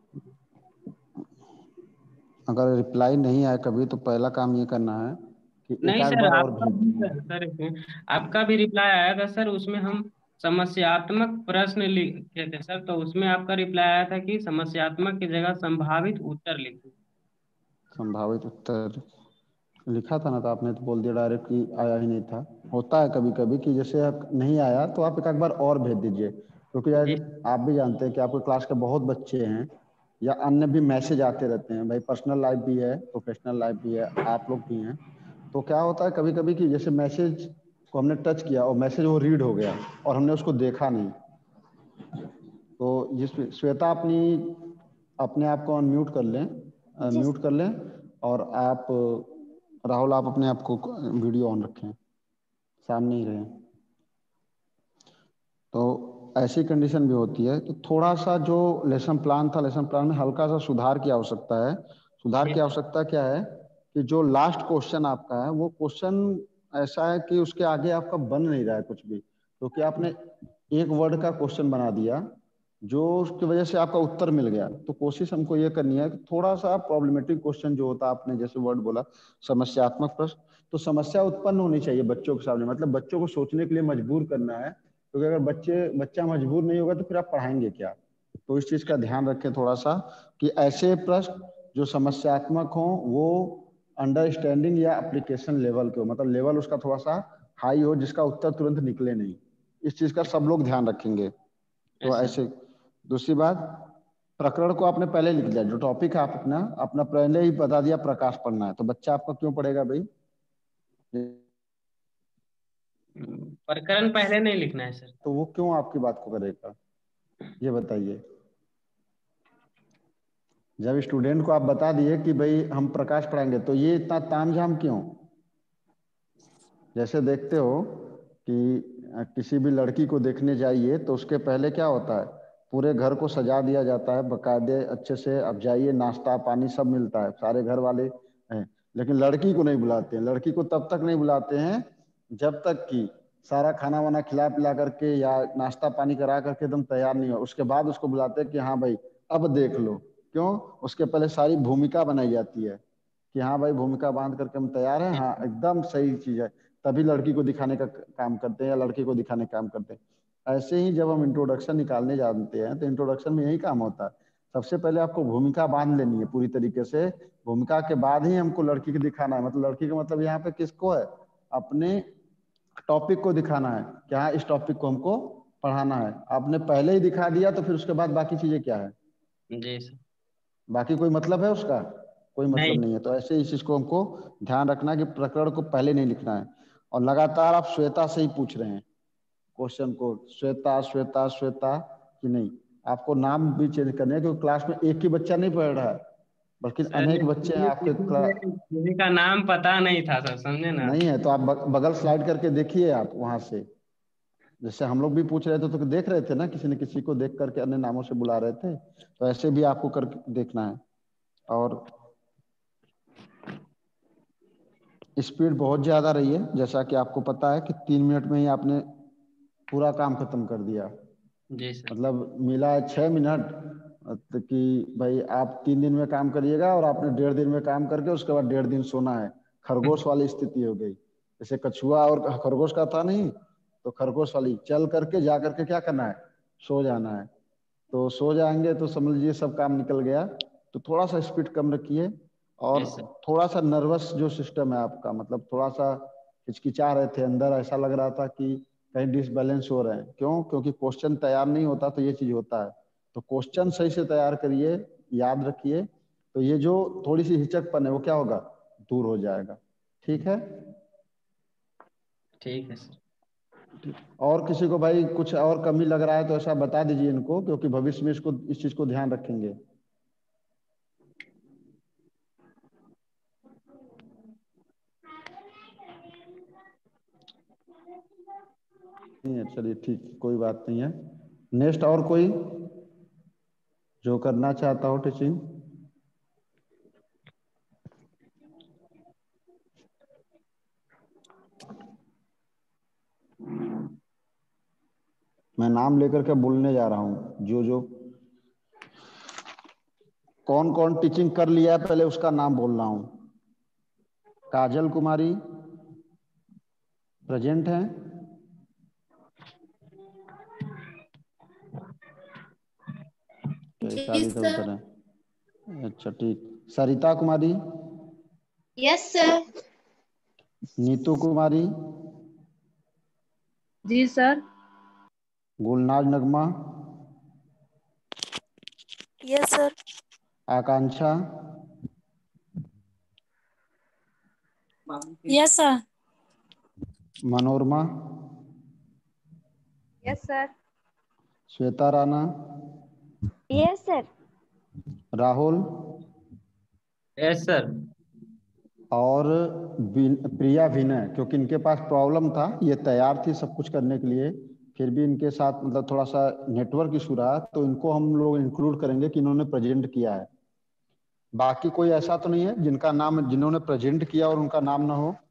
अगर रिप्लाई नहीं आया कभी तो पहला काम ये करना है कि एक नहीं आध सर, बार और आपका भेज भी दीजिए। सर आपका भी रिप्लाई आया था सर, उसमें हम समस्यात्मक प्रश्न लिखे थे सर, तो उसमें आपका रिप्लाई आया था कि समस्यात्मक की जगह संभावित उत्तर लिखो। संभावित उत्तर लिखा था ना, तो आपने तो बोल दिया डायरेक्ट कि आया ही नहीं था। होता है कभी कभी कि जैसे आप नहीं आया तो आप एक बार और भेज दीजिए, क्योंकि आज आप भी जानते हैं कि आपके क्लास के बहुत बच्चे हैं या अन्य भी मैसेज आते रहते हैं। भाई पर्सनल लाइफ भी है, प्रोफेशनल लाइफ भी है, आप लोग भी हैं। तो क्या होता है कभी कभी कि जैसे मैसेज को हमने टच किया और मैसेज वो रीड हो गया और हमने उसको देखा नहीं। तो ये श्वेता अपने आप को अनम्यूट कर लें, म्यूट कर लें, और आप राहुल आप अपने आप को वीडियो ऑन रखें, सामने ही रहें। तो ऐसी कंडीशन भी होती है कि थोड़ा सा जो लेसन प्लान था, लेसन प्लान में हल्का सा सुधार की आवश्यकता है। सुधार की आवश्यकता क्या है कि जो लास्ट क्वेश्चन आपका है वो क्वेश्चन ऐसा है कि उसके आगे आपका बन नहीं रहा है कुछ भी, क्योंकि आपने एक वर्ड का क्वेश्चन बना दिया जो उसकी वजह से आपका उत्तर मिल गया। तो कोशिश हमको ये करनी है कि थोड़ा सा प्रॉब्लमेटिक क्वेश्चन जो होता है, आपने जैसे वर्ड बोला समस्यात्मक प्रश्न, तो समस्या उत्पन्न होनी चाहिए बच्चों के सामने, मतलब बच्चों को सोचने के लिए मजबूर करना है। क्योंकि अगर बच्चा मजबूर नहीं होगा तो फिर आप पढ़ाएंगे क्या? तो इस चीज का ध्यान रखें थोड़ा सा कि ऐसे प्रश्न जो समस्यात्मक हो वो अंडरस्टैंडिंग या एप्लीकेशन लेवल के हो, मतलब लेवल उसका थोड़ा सा हाई हो जिसका उत्तर तुरंत निकले नहीं। इस चीज का सब लोग ध्यान रखेंगे। तो ऐसे दूसरी बात, प्रकरण को आपने पहले लिख दिया, जो टॉपिक है आप अपना पहले ही बता दिया प्रकाश पढ़ना है, तो बच्चा आपका क्यों पढ़ेगा भाई? प्रकरण पहले नहीं लिखना है सर। तो वो क्यों आपकी बात को करेगा ये बताइए। जब स्टूडेंट को आप बता दिए कि भाई हम प्रकाश पढ़ाएंगे तो ये इतना तामझाम क्यों? जैसे देखते हो कि किसी भी लड़की को देखने जाइए तो उसके पहले क्या होता है, पूरे घर को सजा दिया जाता है बकायदे अच्छे से। अब जाइए नाश्ता पानी सब मिलता है, सारे घर वाले हैं, लेकिन लड़की को नहीं बुलाते हैं। लड़की को तब तक नहीं बुलाते हैं जब तक कि सारा खाना वाना खिला पिला करके या नाश्ता पानी करा करके एकदम तैयार नहीं हो, उसके बाद उसको बुलाते हैं कि हाँ भाई अब देख लो। क्यों? उसके पहले सारी भूमिका बनाई जाती है कि हाँ भाई भूमिका बांध करके हम तैयार हैं, हाँ एकदम सही चीज है, तभी लड़की को दिखाने का काम करते हैं या लड़के को दिखाने का काम करते हैं। ऐसे ही जब हम इंट्रोडक्शन निकालने जानते हैं तो इंट्रोडक्शन में यही काम होता है, सबसे पहले आपको भूमिका बांध लेनी है पूरी तरीके से। भूमिका के बाद ही हमको लड़की को दिखाना है, मतलब लड़की का मतलब यहाँ पे किसको है, अपने टॉपिक को दिखाना है कि हाँ इस टॉपिक को हमको पढ़ाना है। आपने पहले ही दिखा दिया तो फिर उसके बाद बाकी चीजें क्या है? जी सर। बाकी कोई मतलब है उसका? कोई मतलब नहीं है। तो ऐसे इस चीज को हमको ध्यान रखना है कि प्रकरण को पहले नहीं लिखना है। और लगातार आप श्वेता से ही पूछ रहे हैं क्वेश्चन को, श्वेता श्वेता श्वेता कि नहीं, आपको नाम भी चेंज करने हैं, क्योंकि क्लास में एक ही बच्चा नहीं पढ़ रहा है बल्कि अनेक बच्चे हैं आपके क्लास। किसी का नाम पता नहीं था सर, समझे ना। नहीं है तो आप बगल स्लाइड करके देखिए आप वहां से, जैसे हम लोग भी पूछ रहे थे तो देख रहे थे ना, किसी न किसी को देख करके अन्य नामों से बुला रहे थे, तो ऐसे भी आपको करके देखना है। और स्पीड बहुत ज्यादा रही है, जैसा कि आपको पता है कि 3 मिनट में ही आपने पूरा काम खत्म कर दिया। जी सर। मतलब मिला है 6 मिनट तो कि भाई आप 3 दिन में काम करिएगा और आपने 1.5 दिन में काम करके उसके बाद 1.5 दिन सोना है। खरगोश वाली स्थिति हो गई, जैसे कछुआ और खरगोश का था नहीं, तो खरगोश वाली चल करके जा करके क्या करना है, सो जाना है। तो सो जाएंगे तो समझ लीजिए सब काम निकल गया। तो थोड़ा सा स्पीड कम रखिए, और थोड़ा सा नर्वस जो सिस्टम है आपका, मतलब थोड़ा सा हिचकिचा रहे थे अंदर, ऐसा लग रहा था कि कहीं डिसबैलेंस हो रहे हैं। क्यों? क्योंकि क्वेश्चन तैयार नहीं होता तो ये चीज होता है। तो क्वेश्चन सही से तैयार करिए, याद रखिए, तो ये जो थोड़ी सी हिचकपन है वो क्या होगा, दूर हो जाएगा। ठीक है? ठीक है सर। और किसी को भाई कुछ और कमी लग रहा है तो ऐसा बता दीजिए इनको, क्योंकि भविष्य में इसको इस चीज को ध्यान रखेंगे। नहीं है, चलिए ठीक, कोई बात नहीं है। नेक्स्ट और कोई? जो करना चाहता हो टीचिंग। मैं नाम लेकर के बोलने जा रहा हूं। जो कौन कौन टीचिंग कर लिया है पहले उसका नाम बोल रहा हूं। काजल कुमारी प्रेजेंट है। जी सर। अच्छा ठीक। सरिता कुमारी। Yes sir. नीतू कुमारी। जी sir. Gulnaz Nagma. Yes sir. Akanksha. Yes sir. Manorama. Yes sir. Shweta Rana. Yes sir. Rahul. Yes sir. और प्रिया विनय, क्योंकि इनके पास प्रॉब्लम था, ये तैयार थी सब कुछ करने के लिए, फिर भी इनके साथ मतलब थोड़ा सा नेटवर्क इशू रहा, तो इनको हम लोग इंक्लूड करेंगे कि इन्होंने प्रेजेंट किया है। बाकी कोई ऐसा तो नहीं है जिनका नाम, जिन्होंने प्रेजेंट किया और उनका नाम ना हो?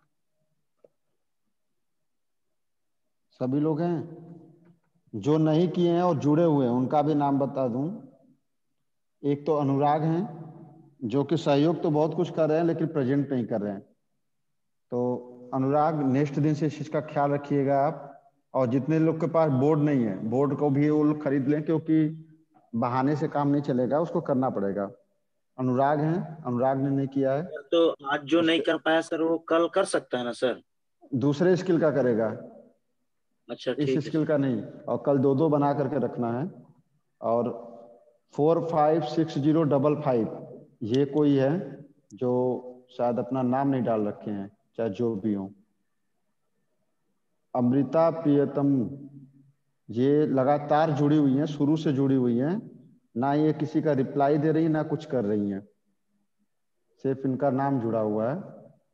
सभी लोग हैं। जो नहीं किए हैं और जुड़े हुए हैं उनका भी नाम बता दूं। एक तो अनुराग हैं जो कि सहयोग तो बहुत कुछ कर रहे हैं लेकिन प्रेजेंट नहीं कर रहे हैं। तो अनुराग नेक्स्ट दिन से इस चीज का ख्याल रखिएगा आप। और जितने लोग के पास बोर्ड नहीं है, बोर्ड को भी वो लोग खरीद लें, क्योंकि बहाने से काम नहीं चलेगा, उसको करना पड़ेगा। अनुराग हैं, अनुराग ने नहीं किया है। तो आज जो नहीं कर पाया सर वो कल कर सकता है ना सर? दूसरे स्किल का करेगा, अच्छा इस ठीक है स्किल सर। का नहीं। और कल दो दो बना करके रखना है। और 456055 ये कोई है जो शायद अपना नाम नहीं डाल रखे हैं, चाहे जो भी हो। अमृता प्रियतम ये लगातार जुड़ी हुई हैं, शुरू से जुड़ी हुई हैं, ना ये किसी का रिप्लाई दे रही है ना कुछ कर रही हैं, सिर्फ इनका नाम जुड़ा हुआ है।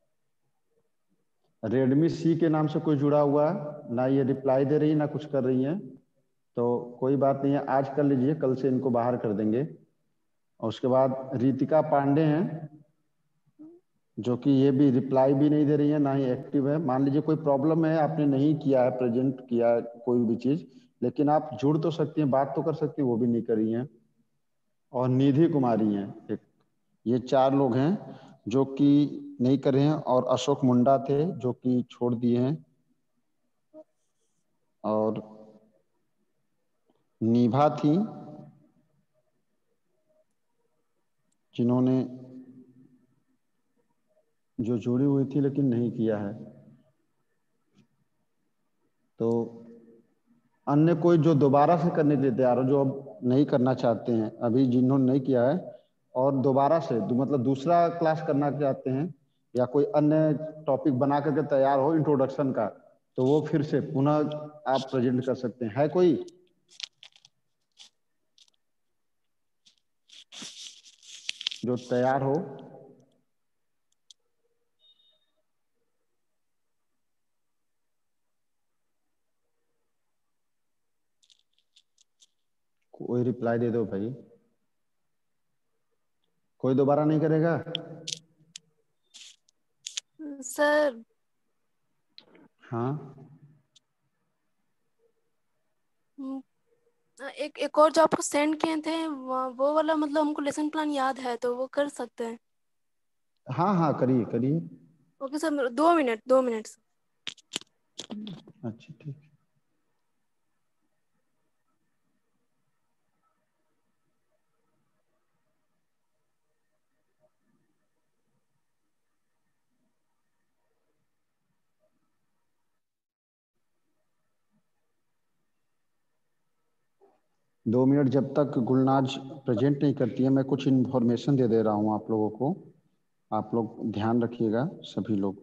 रेडमी सी के नाम से कोई जुड़ा हुआ है, ना ये रिप्लाई दे रही है ना कुछ कर रही है। तो कोई बात नहीं है, आज कर लीजिए, कल से इनको बाहर कर देंगे। और उसके बाद रितिका पांडे हैं जो कि ये भी रिप्लाई भी नहीं दे रही है, ना ही एक्टिव है। मान लीजिए कोई प्रॉब्लम है, आपने नहीं किया है, प्रेजेंट किया है कोई भी चीज, लेकिन आप जुड़ तो सकती हैं, बात तो कर सकती हैं, वो भी नहीं कर रही हैं। और निधि कुमारी हैं एक। ये 4 लोग हैं जो कि नहीं कर रहे हैं। और अशोक मुंडा थे जो कि छोड़ दिए हैं। और निभा थी जिन्होंने जो जुड़ी हुई थी लेकिन नहीं किया है। तो अन्य कोई जो दोबारा से करने के लिए तैयार हो, जो अब नहीं करना चाहते हैं, अभी जिन्होंने नहीं किया है और दोबारा से मतलब दूसरा क्लास करना चाहते हैं, या कोई अन्य टॉपिक बना करके तैयार हो इंट्रोडक्शन का, तो वो फिर से पुनः आप प्रेजेंट कर सकते हैं। है कोई? जो तैयार हो। कोई रिप्लाई दे दो भाई। कोई दोबारा नहीं करेगा? सर हाँ एक और जो आपको सेंड किए थे वो वाला मतलब हमको लेसन प्लान याद है तो वो कर सकते हैं। हाँ हाँ करिए करिए। Okay sir 2 minute. अच्छा ठीक। 2 मिनट जब तक गुलनाज प्रेजेंट नहीं करती है, मैं कुछ इन्फॉर्मेशन दे रहा हूँ आप लोगों को। आप लोग ध्यान रखिएगा सभी लोग।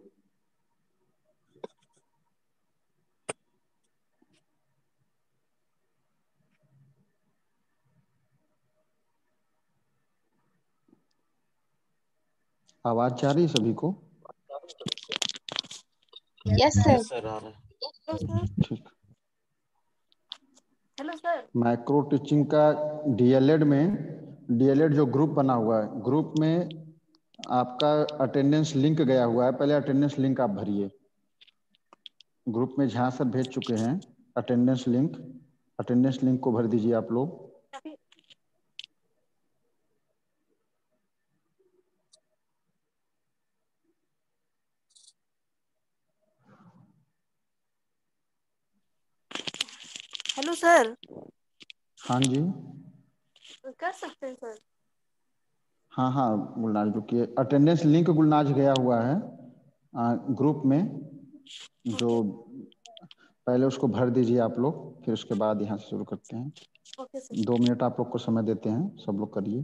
आवाज जा रही है सभी को? Yes sir. सर आ रहा है। ठीक। Hello sir. माइक्रो टीचिंग का डीएलएड जो ग्रुप बना हुआ है, ग्रुप में आपका अटेंडेंस लिंक गया हुआ है। पहले अटेंडेंस लिंक आप भरिए। ग्रुप में झा सर भेज चुके हैं अटेंडेंस लिंक को भर दीजिए आप लोग। Hello sir. हाँ जी। कर सकते हैं सर। हाँ गुलनाज, रुकिए। अटेंडेंस लिंक गुलनाज गया हुआ है ग्रुप में, जो पहले उसको भर दीजिए आप लोग, फिर उसके बाद यहाँ से शुरू करते हैं। Okay sir. 2 मिनट आप लोग को समय देते हैं, सब लोग करिए।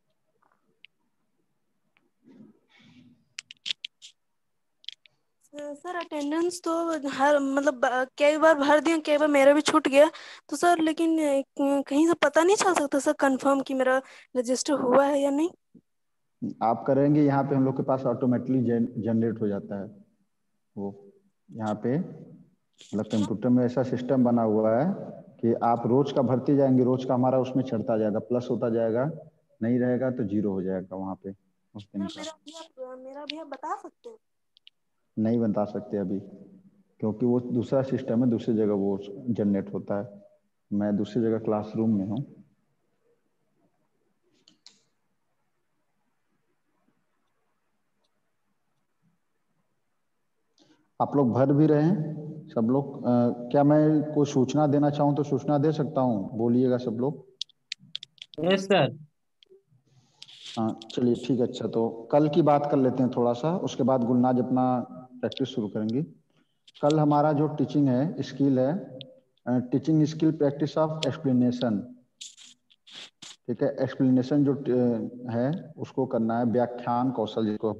सर अटेंडेंस तो हर मतलब कई बार भर दिया, कई बार मेरा भी छूट गया तो सर, लेकिन कहीं से पता नहीं चल सकता सर कंफर्म कि मेरा रजिस्टर हुआ है या नहीं? आप करेंगे यहाँ पे, हम लोग के पास ऑटोमेटिकली जनरेट हो जाता है वो। यहाँ पे मतलब कंप्यूटर में ऐसा सिस्टम बना हुआ है कि आप रोज का भरते जाएंगे, रोज का हमारा उसमें चढ़ता जाएगा, प्लस होता जाएगा, नहीं रहेगा तो 0 हो जाएगा वहाँ पे उस दिन का। मेरा भी आप बता सकते हैं? नहीं बता सकते अभी, क्योंकि वो दूसरा सिस्टम है, दूसरी जगह वो जनरेट होता है। मैं दूसरी जगह क्लासरूम में हूँ। आप लोग भर भी रहे हैं सब लोग। क्या मैं कोई सूचना देना चाहूँ तो सूचना दे सकता हूँ? बोलिएगा सब लोग। Yes sir. हाँ चलिए ठीक है। अच्छा तो कल की बात कर लेते हैं थोड़ा सा, उसके बाद गुलनाज अपना प्रैक्टिस शुरू करेंगी। कल हमारा जो टीचिंग है स्किल है, teaching skill practice of explanation. ठीक है, एक्सप्लेनेशन जो है उसको करना है, व्याख्यान कौशल जिसको।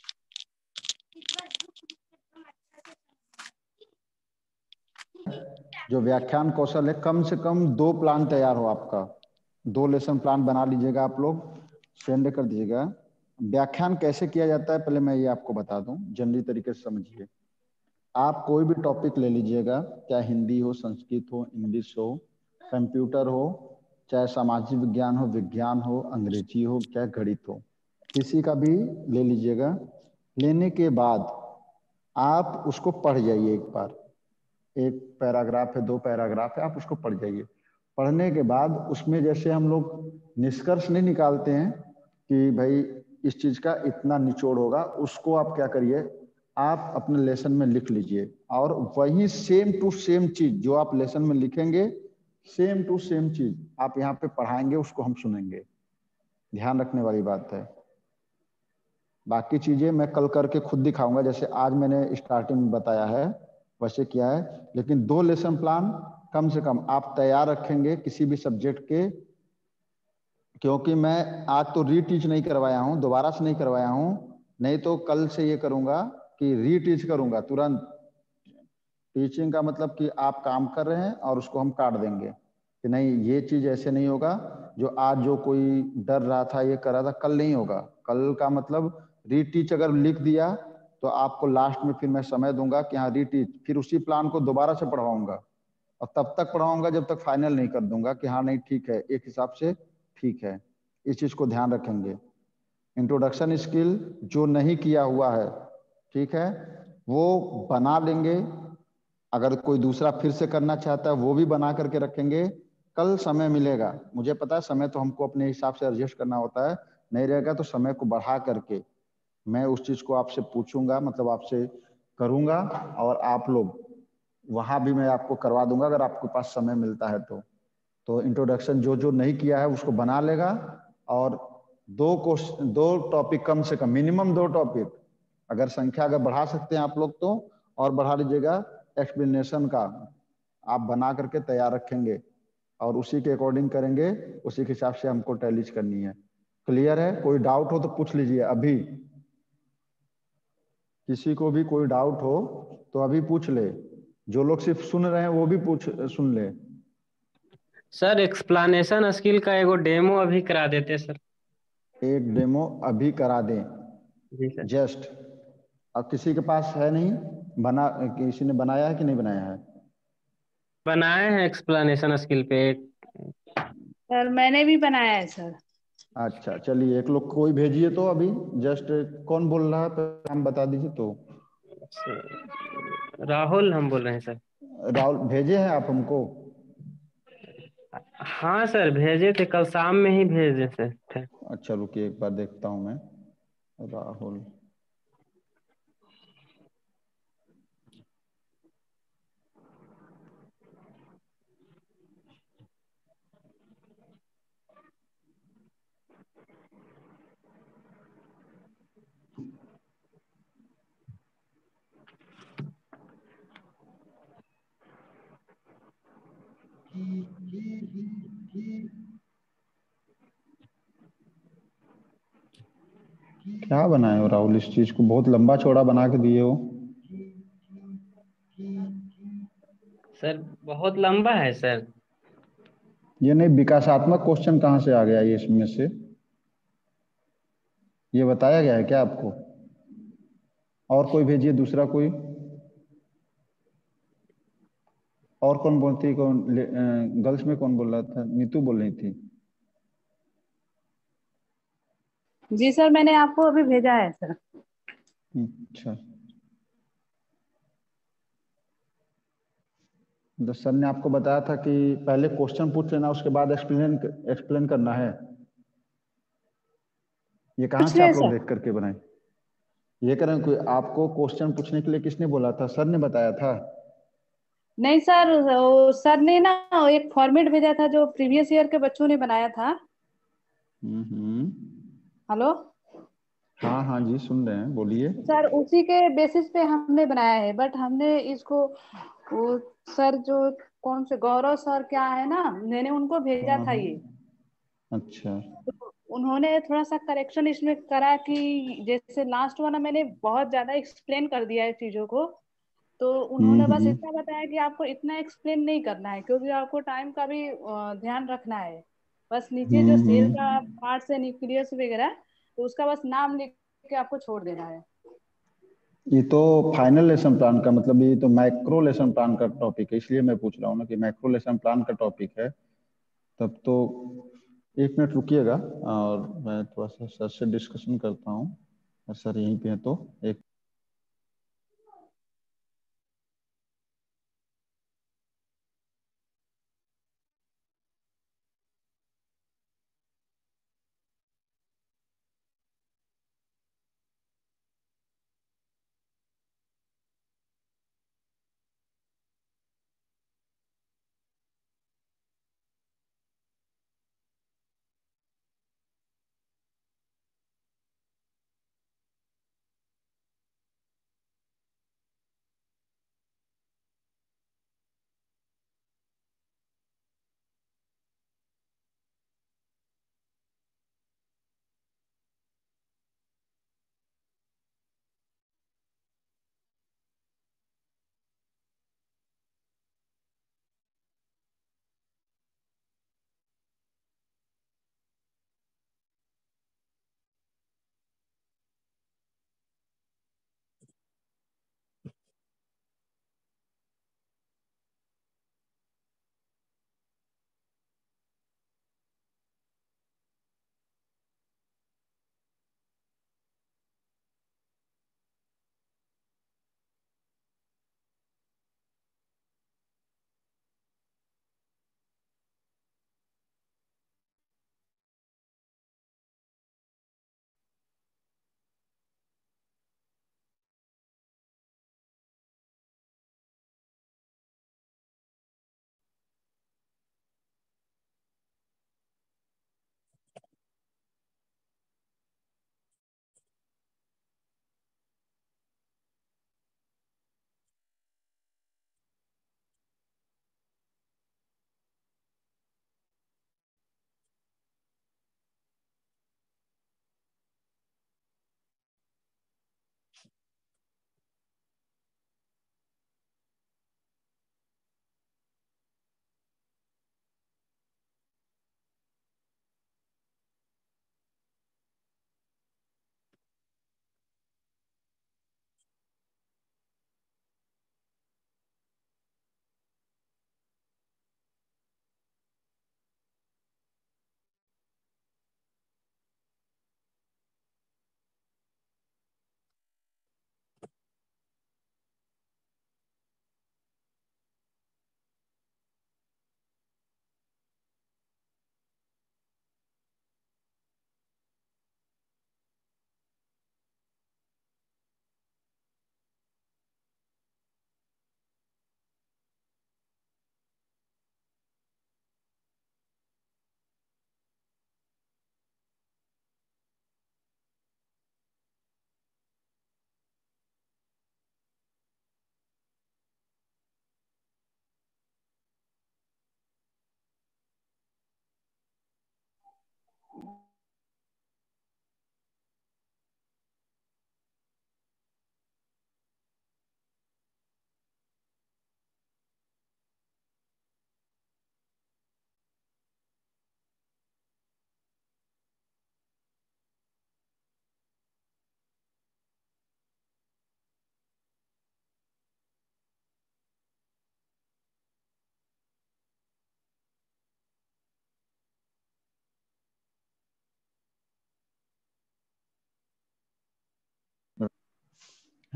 जो व्याख्यान कौशल है, कम से कम 2 प्लान तैयार हो आपका, 2 लेसन प्लान बना लीजिएगा आप लोग, सेंड कर दीजिएगा। व्याख्यान कैसे किया जाता है पहले मैं ये आपको बता दूं, जनरली तरीके से समझिए। आप कोई भी टॉपिक ले लीजिएगा, चाहे हिंदी हो, संस्कृत हो, इंग्लिश हो, कंप्यूटर हो, चाहे सामाजिक विज्ञान हो, विज्ञान हो, अंग्रेजी हो, चाहे गणित हो, किसी का भी ले लीजिएगा। लेने के बाद आप उसको पढ़ जाइए एक बार। 1 पैराग्राफ है, 2 पैराग्राफ है, आप उसको पढ़ जाइए। पढ़ने के बाद उसमें जैसे हम लोग निष्कर्ष नहीं निकालते हैं कि भाई इस चीज का इतना निचोड़ होगा, उसको आप क्या करिए, आप अपने लेसन में लिख लीजिए, और वही सेम टू सेम चीज जो आप लेसन में लिखेंगे, सेम टू सेम चीज आप यहाँ पे पढ़ाएंगे, उसको हम सुनेंगे। ध्यान रखने वाली बात है। बाकी चीजें मैं कल करके खुद दिखाऊंगा, जैसे आज मैंने स्टार्टिंग में बताया है वैसे किया है। लेकिन 2 लेसन प्लान कम से कम आप तैयार रखेंगे किसी भी सब्जेक्ट के, क्योंकि मैं आज तो रीटीच नहीं करवाया हूँ, दोबारा से नहीं करवाया हूँ, नहीं तो कल से ये करूंगा कि रीटीच करूंगा तुरंत। टीचिंग का मतलब कि आप काम कर रहे हैं और उसको हम काट देंगे कि नहीं ये चीज ऐसे नहीं होगा, जो आज जो कोई डर रहा था ये कर रहा था, कल नहीं होगा। कल का मतलब रीटीच अगर लिख दिया तो आपको लास्ट में फिर मैं समय दूंगा कि हाँ रीटीच, फिर उसी प्लान को दोबारा से पढ़वाऊंगा, और तब तक पढ़ाऊंगा जब तक फाइनल नहीं कर दूंगा कि हाँ नहीं ठीक है, एक हिसाब से ठीक है। इस चीज को ध्यान रखेंगे। इंट्रोडक्शन स्किल जो नहीं किया हुआ है, ठीक है, वो बना लेंगे। अगर कोई दूसरा फिर से करना चाहता है वो भी बना करके रखेंगे। कल समय मिलेगा, मुझे पता है समय तो हमको अपने हिसाब से एडजस्ट करना होता है, नहीं रहेगा तो समय को बढ़ा करके मैं उस चीज को आपसे पूछूंगा, मतलब आपसे करूंगा, और आप लोग वहां भी मैं आपको करवा दूंगा अगर आपके पास समय मिलता है तो इंट्रोडक्शन जो जो नहीं किया है उसको बना लेगा, और 2 टॉपिक कम से कम, मिनिमम 2 टॉपिक, अगर संख्या अगर बढ़ा सकते हैं आप लोग तो और बढ़ा लीजिएगा। एक्सप्लेनेशन का आप बना करके तैयार रखेंगे और उसी के अकॉर्डिंग करेंगे, उसी के हिसाब से हमको टैलीज करनी है। क्लियर है? कोई डाउट हो तो पूछ लीजिए अभी। किसी को भी कोई डाउट हो तो अभी पूछ ले। जो लोग सिर्फ सुन रहे हैं वो भी सुन ले। सर एक्सप्लेनेशन स्किल का एगो डेमो अभी करा देते सर। एक डेमो अभी करा दें जी सर। जस्ट। अब किसी के पास है नहीं बना, किसी ने बनाया है कि नहीं बनाया है? बनाए हैं एक्सप्लेनेशन स्किल पे एक। सर मैंने भी बनाया है सर। अच्छा चलिए, एक लोग कोई भेजिए तो अभी। जस्ट कौन बोल रहा है, तो नाम बता दीजिए तो। राहुल हम बोल रहे हैं सर। राहुल भेजे हैं आप हमको? हाँ सर भेजे थे, कल शाम में ही भेजे थे। अच्छा रुकिए एक बार देखता हूँ मैं। राहुल, क्या बनाए हो राहुल? इस चीज को बहुत लंबा चौड़ा बना के दिए हो। सर बहुत लंबा है सर। ये नहीं, विकासात्मक क्वेश्चन कहाँ से आ गया ये इसमें से? ये बताया गया है क्या आपको? और कोई भेजिए, दूसरा कोई। और कौन बोलती, गर्ल्स में कौन बोल रहा था? नीतू बोल रही थी। जी सर मैंने आपको अभी भेजा है सर। अच्छा, तो सर ने आपको बताया था कि पहले क्वेश्चन पूछ लेना, उसके बाद एक्सप्लेन एक्सप्लेन करना है। ये कहाँ पूछ से रहे आप हैं लोग सर। देख करके बनाए? ये करें, कोई आपको क्वेश्चन पूछने के लिए किसने बोला था? सर ने बताया था? नहीं सर, सर ने ना एक फॉर्मेट भेजा था जो प्रीवियस ईयर के बच्चों ने बनाया था। हम्म। हेलो हाँ हाँ जी, सुन रहे हैं, बोलिए। सर, उसी के बेसिस पे हमने बनाया है, बट हमने इसको वो सर जो कौन से गौरव सर क्या है ना, मैंने उनको भेजा हाँ था हाँ। ये। अच्छा। तो उन्होंने थोड़ा सा करेक्शन इसमें करा कि जैसे लास्ट वाला मैंने बहुत ज्यादा एक्सप्लेन कर दिया है चीजों को, तो उन्होंने बस हम्म। इतना बताया कि आपको इतना एक्सप्लेन नहीं करना है क्योंकि आपको टाइम का भी ध्यान रखना है। बस नीचे जो सेल का हम्म। पार्ट है, न्यूक्लियस वगैरह, तो उसका बस नाम लिख के आपको छोड़ देना है। ये तो फाइनल लेसन प्लान का मतलब, ये तो मैक्रो लेसन प्लान का टॉपिक है, इसलिए मैं पूछ रहा हूँ ना कि मैक्रो लेसन प्लान का टॉपिक है। तब तो एक मिनट रुकिएगा, और मैं थोड़ा सा सर से डिस्कशन करता हूँ। सर यहीं पे है तो एक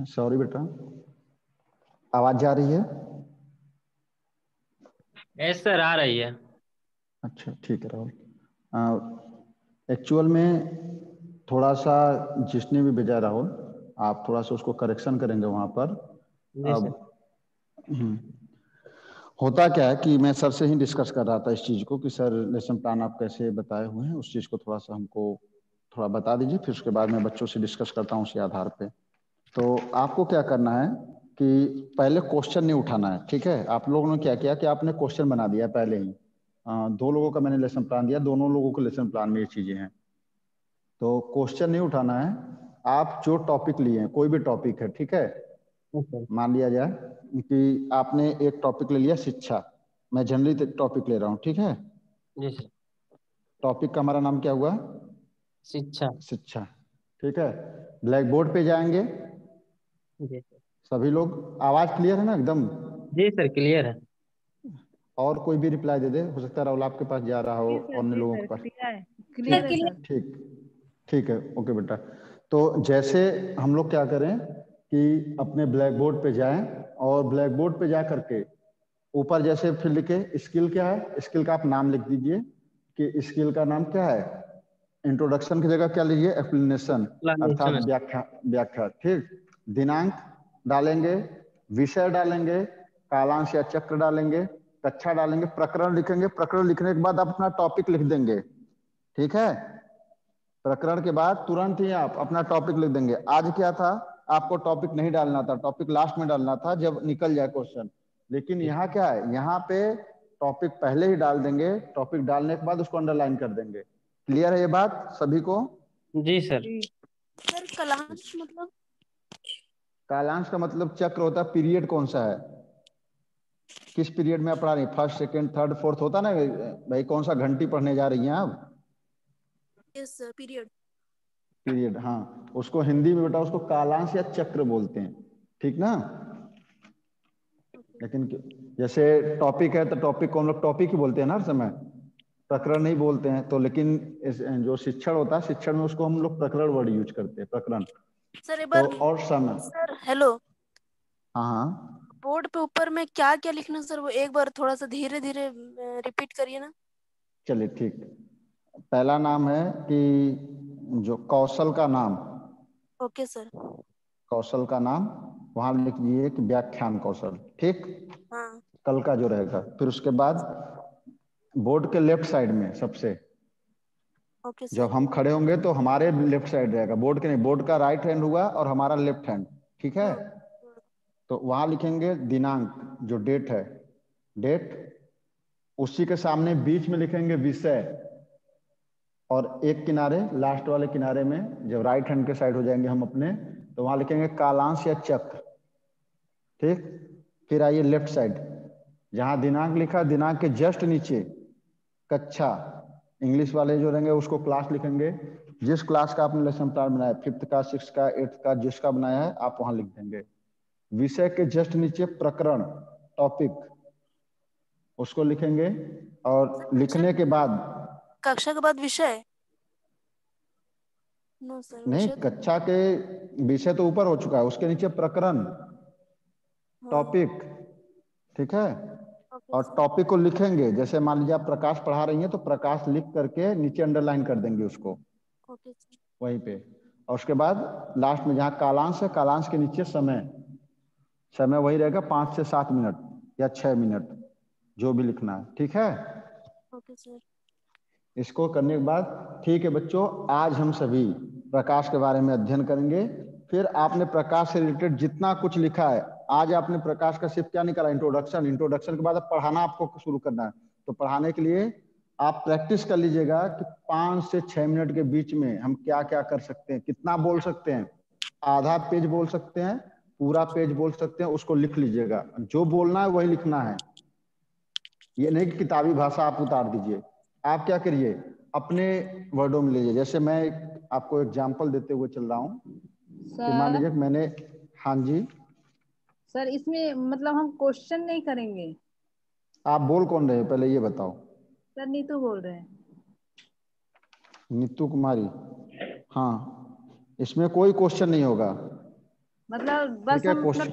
सॉरी बेटा, आवाज जा रही है? यस सर, आ रही है। अच्छा ठीक है राहुल। एक्चुअल में थोड़ा सा जिसने भी भेजा राहुल, आप थोड़ा सा उसको करेक्शन करेंगे वहां पर। जी सर। होता क्या है कि मैं सर से ही डिस्कस कर रहा था इस चीज को कि सर लेसन प्लान आप कैसे बताए हुए हैं, उस चीज को थोड़ा सा हमको थोड़ा बता दीजिए, फिर उसके बाद मैं बच्चों से डिस्कस करता हूँ उसी आधार पे। तो आपको क्या करना है कि पहले क्वेश्चन नहीं उठाना है, ठीक है? आप लोगों ने क्या किया कि आपने क्वेश्चन बना दिया पहले ही। 2 लोगों का मैंने लेसन प्लान दिया, दोनों लोगों के लेसन प्लान में ये चीजें हैं। तो क्वेश्चन नहीं उठाना है, आप जो टॉपिक लिए हैं, कोई भी टॉपिक है, ठीक है? मान लिया जाए कि आपने एक टॉपिक ले लिया शिक्षा, मैं जनरली टॉपिक ले रहा हूँ, ठीक है? जी सर। टॉपिक का हमारा नाम क्या हुआ? शिक्षा। शिक्षा, ठीक है। ब्लैक बोर्ड पे जाएंगे जी सर। सभी लोग, आवाज क्लियर है ना एकदम? जी सर, क्लियर है। और कोई भी रिप्लाई दे दे, हो सकता है राहुल आपके पास जा रहा हो, अन्य लोगों के पास। क्लियर है सर। ठीक, ठीक है, ओके बेटा। तो जैसे हम लोग क्या करें कि अपने ब्लैक बोर्ड पे जाएं और ब्लैक बोर्ड पे जा करके ऊपर जैसे फिर लिखे स्किल क्या है, स्किल का आप नाम लिख दीजिए कि स्किल का नाम क्या है। इंट्रोडक्शन की जगह क्या लीजिए? एक्सप्लेनेशन, अर्थात व्याख्या, व्याख्या, ठीक। दिनांक डालेंगे, विषय डालेंगे, कालांश या चक्र डालेंगे, कक्षा डालेंगे, प्रकरण लिखेंगे। प्रकरण लिखने के बाद आप अपना टॉपिक लिख देंगे, ठीक है? प्रकरण के बाद तुरंत ही आप अपना टॉपिक लिख देंगे। आज क्या था, आपको टॉपिक नहीं डालना था, टॉपिक लास्ट में डालना था जब निकल जाए क्वेश्चन। लेकिन यहाँ क्या है, यहाँ पे टॉपिक पहले ही डाल देंगे, टॉपिक डालने के बाद उसको अंडरलाइन कर देंगे। क्लियर है ये बात सभी को? जी सर। सर कालांश मतलब? कालांश का मतलब चक्र होता है, पीरियड कौन सा है, किस पीरियड में आप पढ़ा रही, फर्स्ट सेकंड थर्ड फोर्थ होता ना भाई, कौन सा घंटी पढ़ने जा रही हैं आप? Yes sir, period. पीरियड, हाँ। उसको हिंदी में बेटा उसको कालांश या चक्र बोलते हैं, ठीक ना? लेकिन जैसे टॉपिक है तो टॉपिक को हम लोग टॉपिक ही बोलते हैं ना हर समय, प्रकरण नहीं बोलते हैं। तो लेकिन जो शिक्षण होता है, शिक्षण में उसको हम लोग प्रकरण वर्ड यूज करते हैं, प्रकरण। सर एक तो बार और समय। सर हेलो, हाँ हाँ, बोर्ड पे ऊपर में क्या क्या लिखना सर, वो एक बार थोड़ा सा धीरे धीरे रिपीट करिए ना। चलिए ठीक। पहला नाम है कि जो कौशल का नाम, ओके सर। कौशल का नाम वहां लिख दीजिए कि व्याख्यान कौशल, ठीक? हाँ। कल का जो रहेगा। फिर उसके बाद बोर्ड के लेफ्ट साइड में सबसे, ओके सर। जब हम खड़े होंगे तो हमारे लेफ्ट साइड रहेगा, बोर्ड के नहीं, बोर्ड का राइट हैंड हुआ और हमारा लेफ्ट हैंड, ठीक है? तो वहां लिखेंगे दिनांक, जो डेट है, डेट। उसी के सामने बीच में लिखेंगे विषय, और एक किनारे लास्ट वाले किनारे में जब राइट हैंड के साइड हो जाएंगे हम अपने, तो वहां लिखेंगे कालांश या चक्र, ठीक? फिर आइए लेफ्ट साइड, जहां दिनांक लिखा, दिनांक के जस्ट नीचे कक्षा, इंग्लिश वाले जो रहेंगे उसको क्लास लिखेंगे, जिस क्लास का आपने लेसन प्लान बनाया, 5th का 6th का 8th का जिसका बनाया है आप वहां लिख देंगे। विषय के जस्ट नीचे प्रकरण, टॉपिक, उसको लिखेंगे। और लिखने के बाद कक्षा के बाद विषय? नो सर, नहीं, विषय कक्षा के विषय तो ऊपर हो चुका है, उसके नीचे प्रकरण, टॉपिक, ठीक है? और टॉपिक को लिखेंगे, जैसे मान लीजिए आप प्रकाश पढ़ा रही हैं तो प्रकाश लिख करके नीचे अंडरलाइन कर देंगे उसको वहीं पे। और उसके बाद लास्ट में जहाँ कालांश है, कालांश के नीचे समय, समय वही रहेगा 5 से 7 मिनट या 6 मिनट, जो भी लिखना है, ठीक है? Okay sir. इसको करने के बाद ठीक है बच्चों, आज हम सभी प्रकाश के बारे में अध्ययन करेंगे। फिर आपने प्रकाश से रिलेटेड जितना कुछ लिखा है, आज आपने प्रकाश का सिर्फ क्या निकाला, इंट्रोडक्शन। इंट्रोडक्शन के बाद अब पढ़ाना आपको शुरू करना है। तो पढ़ाने के लिए आप प्रैक्टिस कर लीजिएगा कि 5 से 6 मिनट के बीच में हम क्या क्या कर सकते हैं, कितना बोल सकते हैं। आधा पेज बोल सकते हैं, पूरा पेज बोल सकते हैं, उसको लिख लीजिएगा। जो बोलना है वही लिखना है, ये नहीं कि किताबी भाषा आप उतार दीजिए। आप क्या करिए, अपने वर्डों में लीजिए। जैसे मैं आपको एग्जांपल देते हुए चल रहा हूँ कि मान लीजिए मैंने, हाँ जी सर, इसमें मतलब हम क्वेश्चन नहीं करेंगे। आप बोल कौन रहे हैं पहले ये बताओ? सर नीतू बोल रहे हैं। नीतू कुमारी, हाँ। इसमें कोई क्वेश्चन नहीं होगा, मतलब बस ठीक है, हम अपना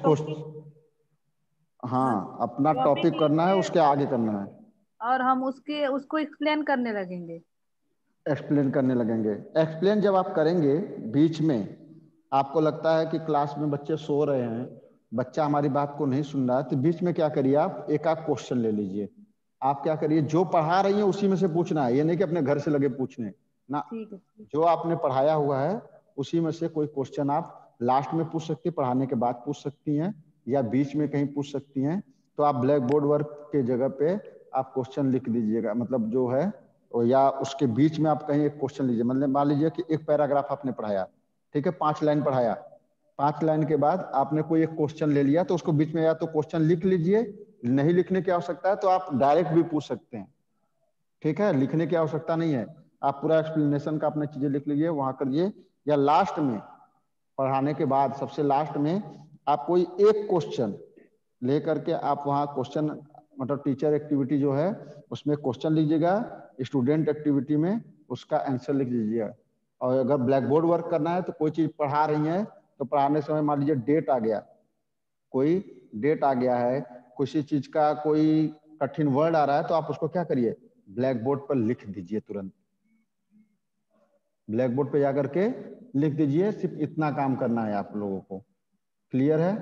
हाँ अपना टॉपिक टॉपिक करना है, उसके आगे करना है, और हम उसको एक्सप्लेन करने लगेंगे। एक्सप्लेन करने लगेंगे। एक्सप्लेन जब आप करेंगे, बीच में आपको लगता है कि क्लास में बच्चे सो रहे हैं, बच्चा हमारी बात को नहीं सुन रहा है, तो बीच में क्या करिए, आप एक आध क्वेश्चन ले लीजिए। आप क्या करिए, जो पढ़ा रही है उसी में से पूछना है, ये नहीं कि अपने घर से लगे पूछने ना। ठीक है। जो आपने पढ़ाया हुआ है उसी में से कोई क्वेश्चन आप लास्ट में पूछ सकती हैं, पढ़ाने के बाद पूछ सकती हैं, या बीच में कहीं पूछ सकती हैं। तो आप ब्लैक बोर्ड वर्क के जगह पे आप क्वेश्चन लिख दीजिएगा, मतलब जो है, या उसके बीच में आप कहीं एक क्वेश्चन लीजिए। मतलब मान लीजिए कि एक पैराग्राफ आपने पढ़ाया, ठीक है, 5 लाइन पढ़ाया, 5 लाइन के बाद आपने कोई एक क्वेश्चन ले लिया, तो उसको बीच में या तो क्वेश्चन लिख लीजिए, नहीं लिखने की आवश्यकता है तो आप डायरेक्ट भी पूछ सकते हैं। ठीक है, लिखने की आवश्यकता नहीं है, आप पूरा एक्सप्लेनेशन का अपने चीजें लिख लीजिए, वहां करिए। या लास्ट में पढ़ाने के बाद सबसे लास्ट में आप कोई एक क्वेश्चन लेकर के आप वहाँ क्वेश्चन, मतलब टीचर एक्टिविटी जो है उसमें क्वेश्चन लीजिएगा, स्टूडेंट एक्टिविटी में उसका आंसर लिख दीजिएगा। और अगर ब्लैक बोर्ड वर्क करना है तो कोई चीज पढ़ा रही है तो पढ़ाने समय मान लीजिए डेट आ गया, कोई डेट आ गया है, किसी चीज का कोई कठिन वर्ड आ रहा है, तो आप उसको क्या करिए, ब्लैक बोर्ड पर लिख दीजिए, तुरंत ब्लैक बोर्ड पे जाकर के लिख दीजिए। सिर्फ इतना काम करना है आप लोगों को। क्लियर है?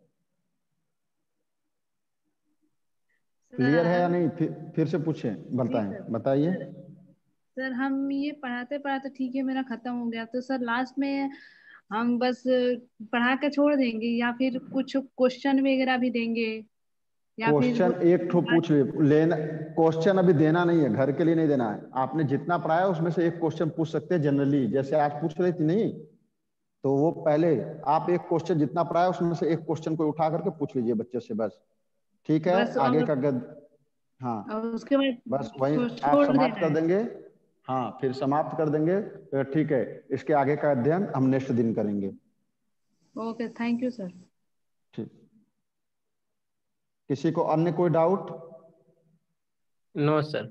क्लियर है या नहीं? फिर से पूछें, बताइए। सर हम ये पढ़ाते पढ़ाते ठीक है मेरा खत्म हो गया, तो सर लास्ट में हम बस पढ़ा के छोड़ देंगे या फिर कुछ क्वेश्चन वगैरह भी देंगे, या क्वेश्चन एक ठो पूछ लेना। क्वेश्चन अभी देना नहीं है, घर के लिए नहीं देना है। आपने जितना पढ़ाया उसमें से एक क्वेश्चन पूछ सकते हैं जनरली, जैसे आज पूछ रही थी नहीं, तो वो पहले आप एक क्वेश्चन जितना पढ़ाया उसमें से एक क्वेश्चन को उठा करके पूछ लीजिए बच्चे से, बस। ठीक है, आगे का हाँ उसके बाद बस वही आप समाप्त कर देंगे। हाँ फिर समाप्त कर देंगे, तो ठीक है, इसके आगे का अध्ययन हम नेक्स्ट दिन करेंगे। Okay, thank you sir. ठीक, किसी को अन्य कोई डाउट? No sir.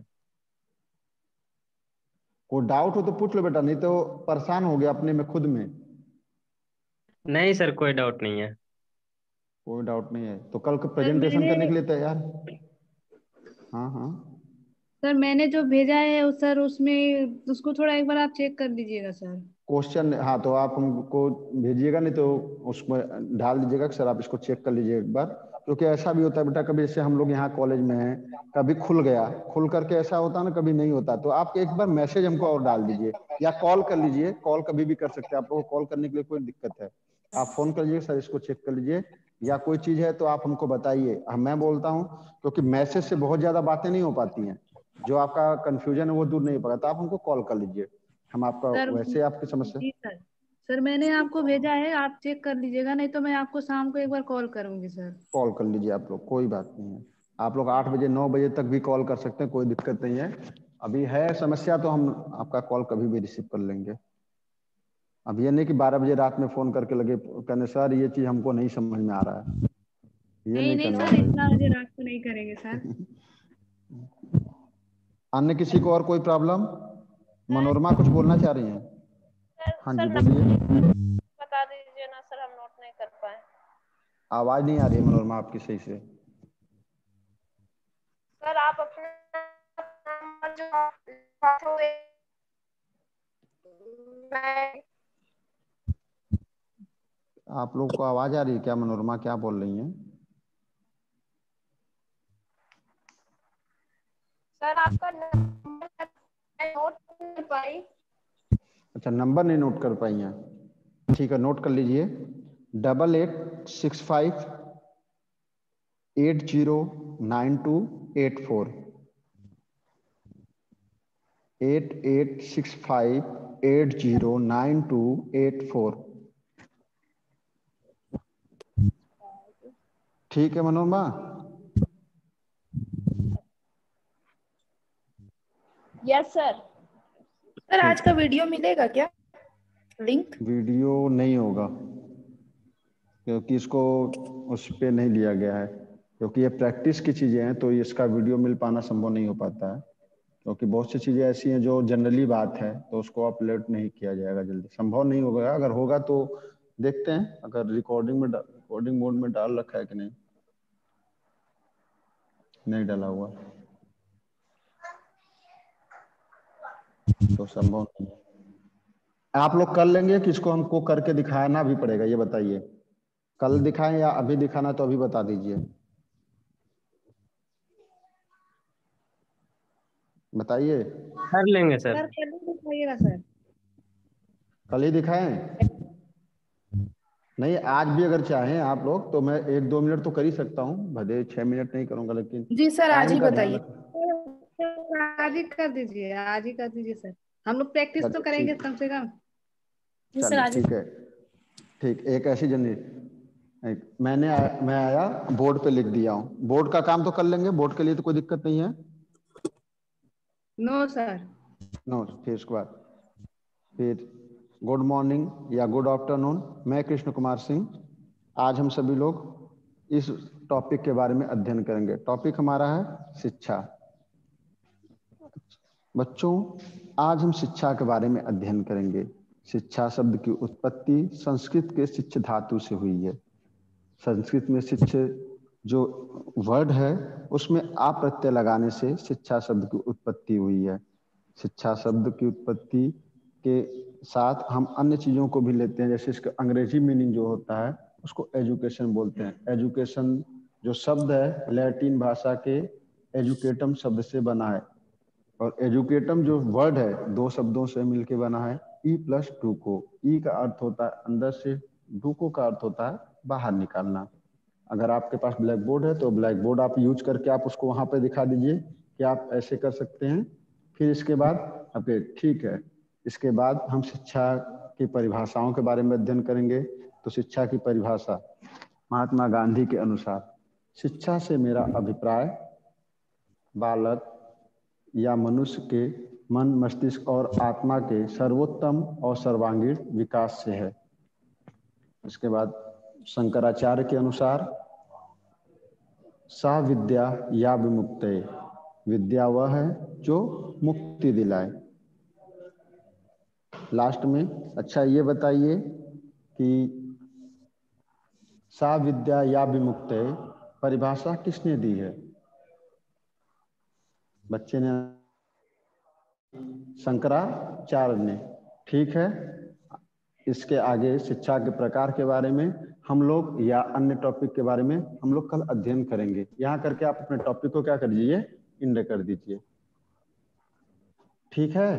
कोई डाउट हो तो पूछ लो बेटा, नहीं तो परेशान हो गया अपने में खुद में। नहीं सर, कोई डाउट नहीं है। कोई डाउट नहीं है तो कल प्रेजेंटेशन करने के लिए तैयार? हाँ हाँ सर मैंने जो भेजा है सर उसमें उसको थोड़ा एक बार आप चेक कर लीजिएगा सर। क्वेश्चन, हाँ तो आप हमको भेजिएगा, नहीं तो उसमें डाल दीजिएगा कि सर आप इसको चेक कर लीजिए एक बार। क्योंकि ऐसा भी होता है बेटा, कभी जैसे हम लोग यहाँ कॉलेज में हैं, कभी खुल गया, खुल करके ऐसा होता है ना, कभी नहीं होता, तो आप एक बार मैसेज हमको और डाल दीजिए या कॉल कर लीजिए। कॉल कभी भी कर सकते हैं, आप लोग कॉल करने के लिए कोई दिक्कत है, आप फोन कर लीजिए, सर इसको चेक कर लीजिए, या कोई चीज है तो आप हमको बताइए। मैं बोलता हूँ क्योंकि मैसेज से बहुत ज्यादा बातें नहीं हो पाती हैं, जो आपका कंफ्यूजन है वो दूर नहीं हो पाता, तो आप हमको कॉल कर लीजिए, हम आपका वैसे आपकी समस्या। जी सर मैंने आपको भेजा है, आप चेक कर लीजिएगा, नहीं तो मैं आपको शाम को एक बार कॉल करूंगी सर। कॉल कर लीजिए आप लोग, कोई बात नहीं है। आप लोग 8 बजे 9 बजे तक भी कॉल कर सकते हैं, कोई दिक्कत नहीं है। अभी है समस्या तो हम आपका कॉल कभी भी रिसीव कर लेंगे। अब ये नहीं कि 12 बजे रात में फोन करके लगे कहने सर ये चीज हमको नहीं समझ में आ रहा है, ये नहीं करना सर, इतना बजे रात को नहीं करेंगे सर। अन्य किसी को और कोई प्रॉब्लम? मनोरमा कुछ बोलना चाह रही हैं? हाँ जी बोलिए। बता दीजिए ना सर, हम नोट नहीं कर पाए। आवाज नहीं आ रही है मनोरमा आपकी सही से। सर आप अपना जो आप लोग को आवाज आ रही है क्या? मनोरमा क्या बोल रही हैं? सर आपका नंबर नोट कर पाई। अच्छा, नंबर नहीं नोट कर पाई हैं, ठीक है, नोट कर लीजिए। 8865 809284 8865 809284। ठीक है मनोरमा? Yes sir. सर आज का वीडियो मिलेगा क्या, लिंक? वीडियो नहीं होगा क्योंकि इसको उस पे नहीं लिया गया है, क्योंकि ये प्रैक्टिस की चीजें हैं, तो इसका वीडियो मिल पाना संभव नहीं हो पाता है, क्योंकि बहुत सी चीजें ऐसी हैं जो जनरली बात है, तो उसको अपलोड नहीं किया जाएगा जल्दी, संभव नहीं होगा। अगर होगा तो देखते हैं अगर रिकॉर्डिंग मोड में डाल रखा है कि नहीं डाला हुआ तो संभव नहीं है। आप लोग कर लेंगे कि इसको हमको करके दिखाना भी पड़ेगा, ये बताइए। कल दिखाएं या अभी दिखाना तो अभी बता दीजिए, बताइए। कर लेंगे सर। सर कल ही दिखाइएगा सर। कल ही दिखाएं? नहीं, आज भी अगर चाहें आप लोग तो मैं 1-2 मिनट तो कर ही सकता हूँ, भले 6 मिनट नहीं करूंगा, लेकिन जी सर आज टाइम ही का ध्यान बताइए। रखें। आज ही कर दीजिए, आज ही कर दीजिए सर, हम लोग प्रैक्टिस तो चलिए, करेंगे ठीक। कम से कम। चलिए ठीक है, ठीक। एक ऐसी मैं आया बोर्ड पे लिख दिया हूँ। बोर्ड का काम तो कर लेंगे, बोर्ड के लिए तो कोई दिक्कत नहीं है। No sir. नो, फिर उसके बाद फिर गुड मॉर्निंग या गुड आफ्टरनून। मैं कृष्ण कुमार सिंह। आज हम सभी लोग इस टॉपिक के बारे में अध्ययन करेंगे। टॉपिक हमारा है शिक्षा। बच्चों, आज हम शिक्षा के बारे में अध्ययन करेंगे। शिक्षा शब्द की उत्पत्ति संस्कृत के शिक्ष धातु से हुई है। संस्कृत में शिक्ष जो वर्ड है उसमें आ प्रत्यय लगाने से शिक्षा शब्द की उत्पत्ति हुई है। शिक्षा शब्द की उत्पत्ति के साथ हम अन्य चीजों को भी लेते हैं, जैसे इसका अंग्रेजी मीनिंग जो होता है उसको एजुकेशन बोलते हैं। एजुकेशन जो शब्द है लैटिन भाषा के एजुकेटम शब्द से बना है, और एजुकेटम जो वर्ड है 2 शब्दों से मिलकर बना है, ई प्लस डूको। ई का अर्थ होता है अंदर से, डूको का अर्थ होता है बाहर निकालना। अगर आपके पास ब्लैक बोर्ड है तो ब्लैक बोर्ड आप यूज करके आप उसको वहां पे दिखा दीजिए कि आप ऐसे कर सकते हैं। फिर इसके बाद ओके, ठीक है, इसके बाद हम शिक्षा की परिभाषाओं के बारे में अध्ययन करेंगे। तो शिक्षा की परिभाषा महात्मा गांधी के अनुसार, शिक्षा से मेरा अभिप्राय बालक या मनुष्य के मन, मस्तिष्क और आत्मा के सर्वोत्तम और सर्वांगीण विकास से है। इसके बाद शंकराचार्य के अनुसार सा विद्या या विमुक्तये, विद्या वह है जो मुक्ति दिलाए। लास्ट में अच्छा ये बताइए कि सा विद्या या विमुक्तये परिभाषा किसने दी है? बच्चे ने, शंकराचार्य ने। ठीक है, इसके आगे शिक्षा के प्रकार के बारे में हम लोग या अन्य टॉपिक के बारे में हम लोग कल अध्ययन करेंगे। यहाँ करके आप अपने टॉपिक को क्या कर दीजिए, इंड कर दीजिए। ठीक है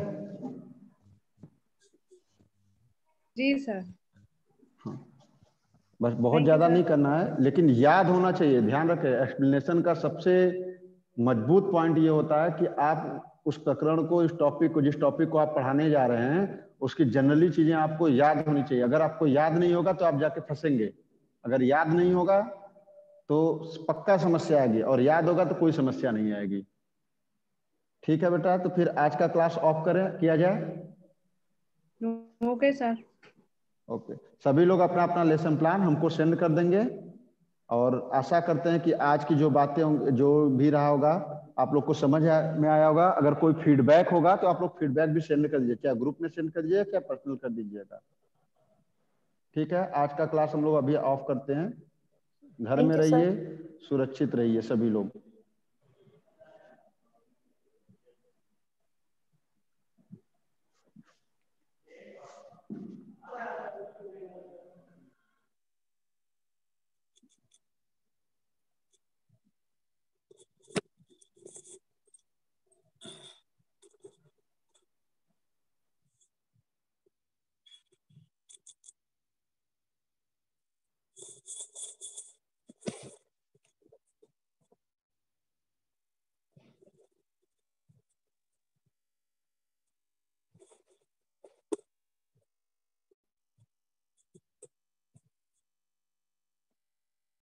जी सर। बस बहुत ज्यादा नहीं करना है, लेकिन याद होना चाहिए। ध्यान रखें, एक्सप्लेनेशन का सबसे मजबूत पॉइंट ये होता है कि आप उस प्रकरण को, इस टॉपिक को, जिस टॉपिक को आप पढ़ाने जा रहे हैं उसकी जनरली चीजें आपको याद होनी चाहिए। अगर आपको याद नहीं होगा तो आप जाके फंसेंगे। अगर याद नहीं होगा तो पक्का समस्या आएगी, और याद होगा तो कोई समस्या नहीं आएगी। ठीक है बेटा, तो फिर आज का क्लास ऑफ किया जाए। Okay sir. ओके, सभी लोग अपना अपना लेसन प्लान हमको सेंड कर देंगे, और आशा करते हैं कि आज की जो बातें, जो भी रहा होगा आप लोग को समझ में आया होगा। अगर कोई फीडबैक होगा तो आप लोग फीडबैक भी सेंड कर दीजिए, चाहे ग्रुप में सेंड कर दीजिए, चाहे पर्सनल कर दीजिएगा। ठीक है, आज का क्लास हम लोग अभी ऑफ करते हैं। घर में रहिए, सुरक्षित रहिए सभी लोग।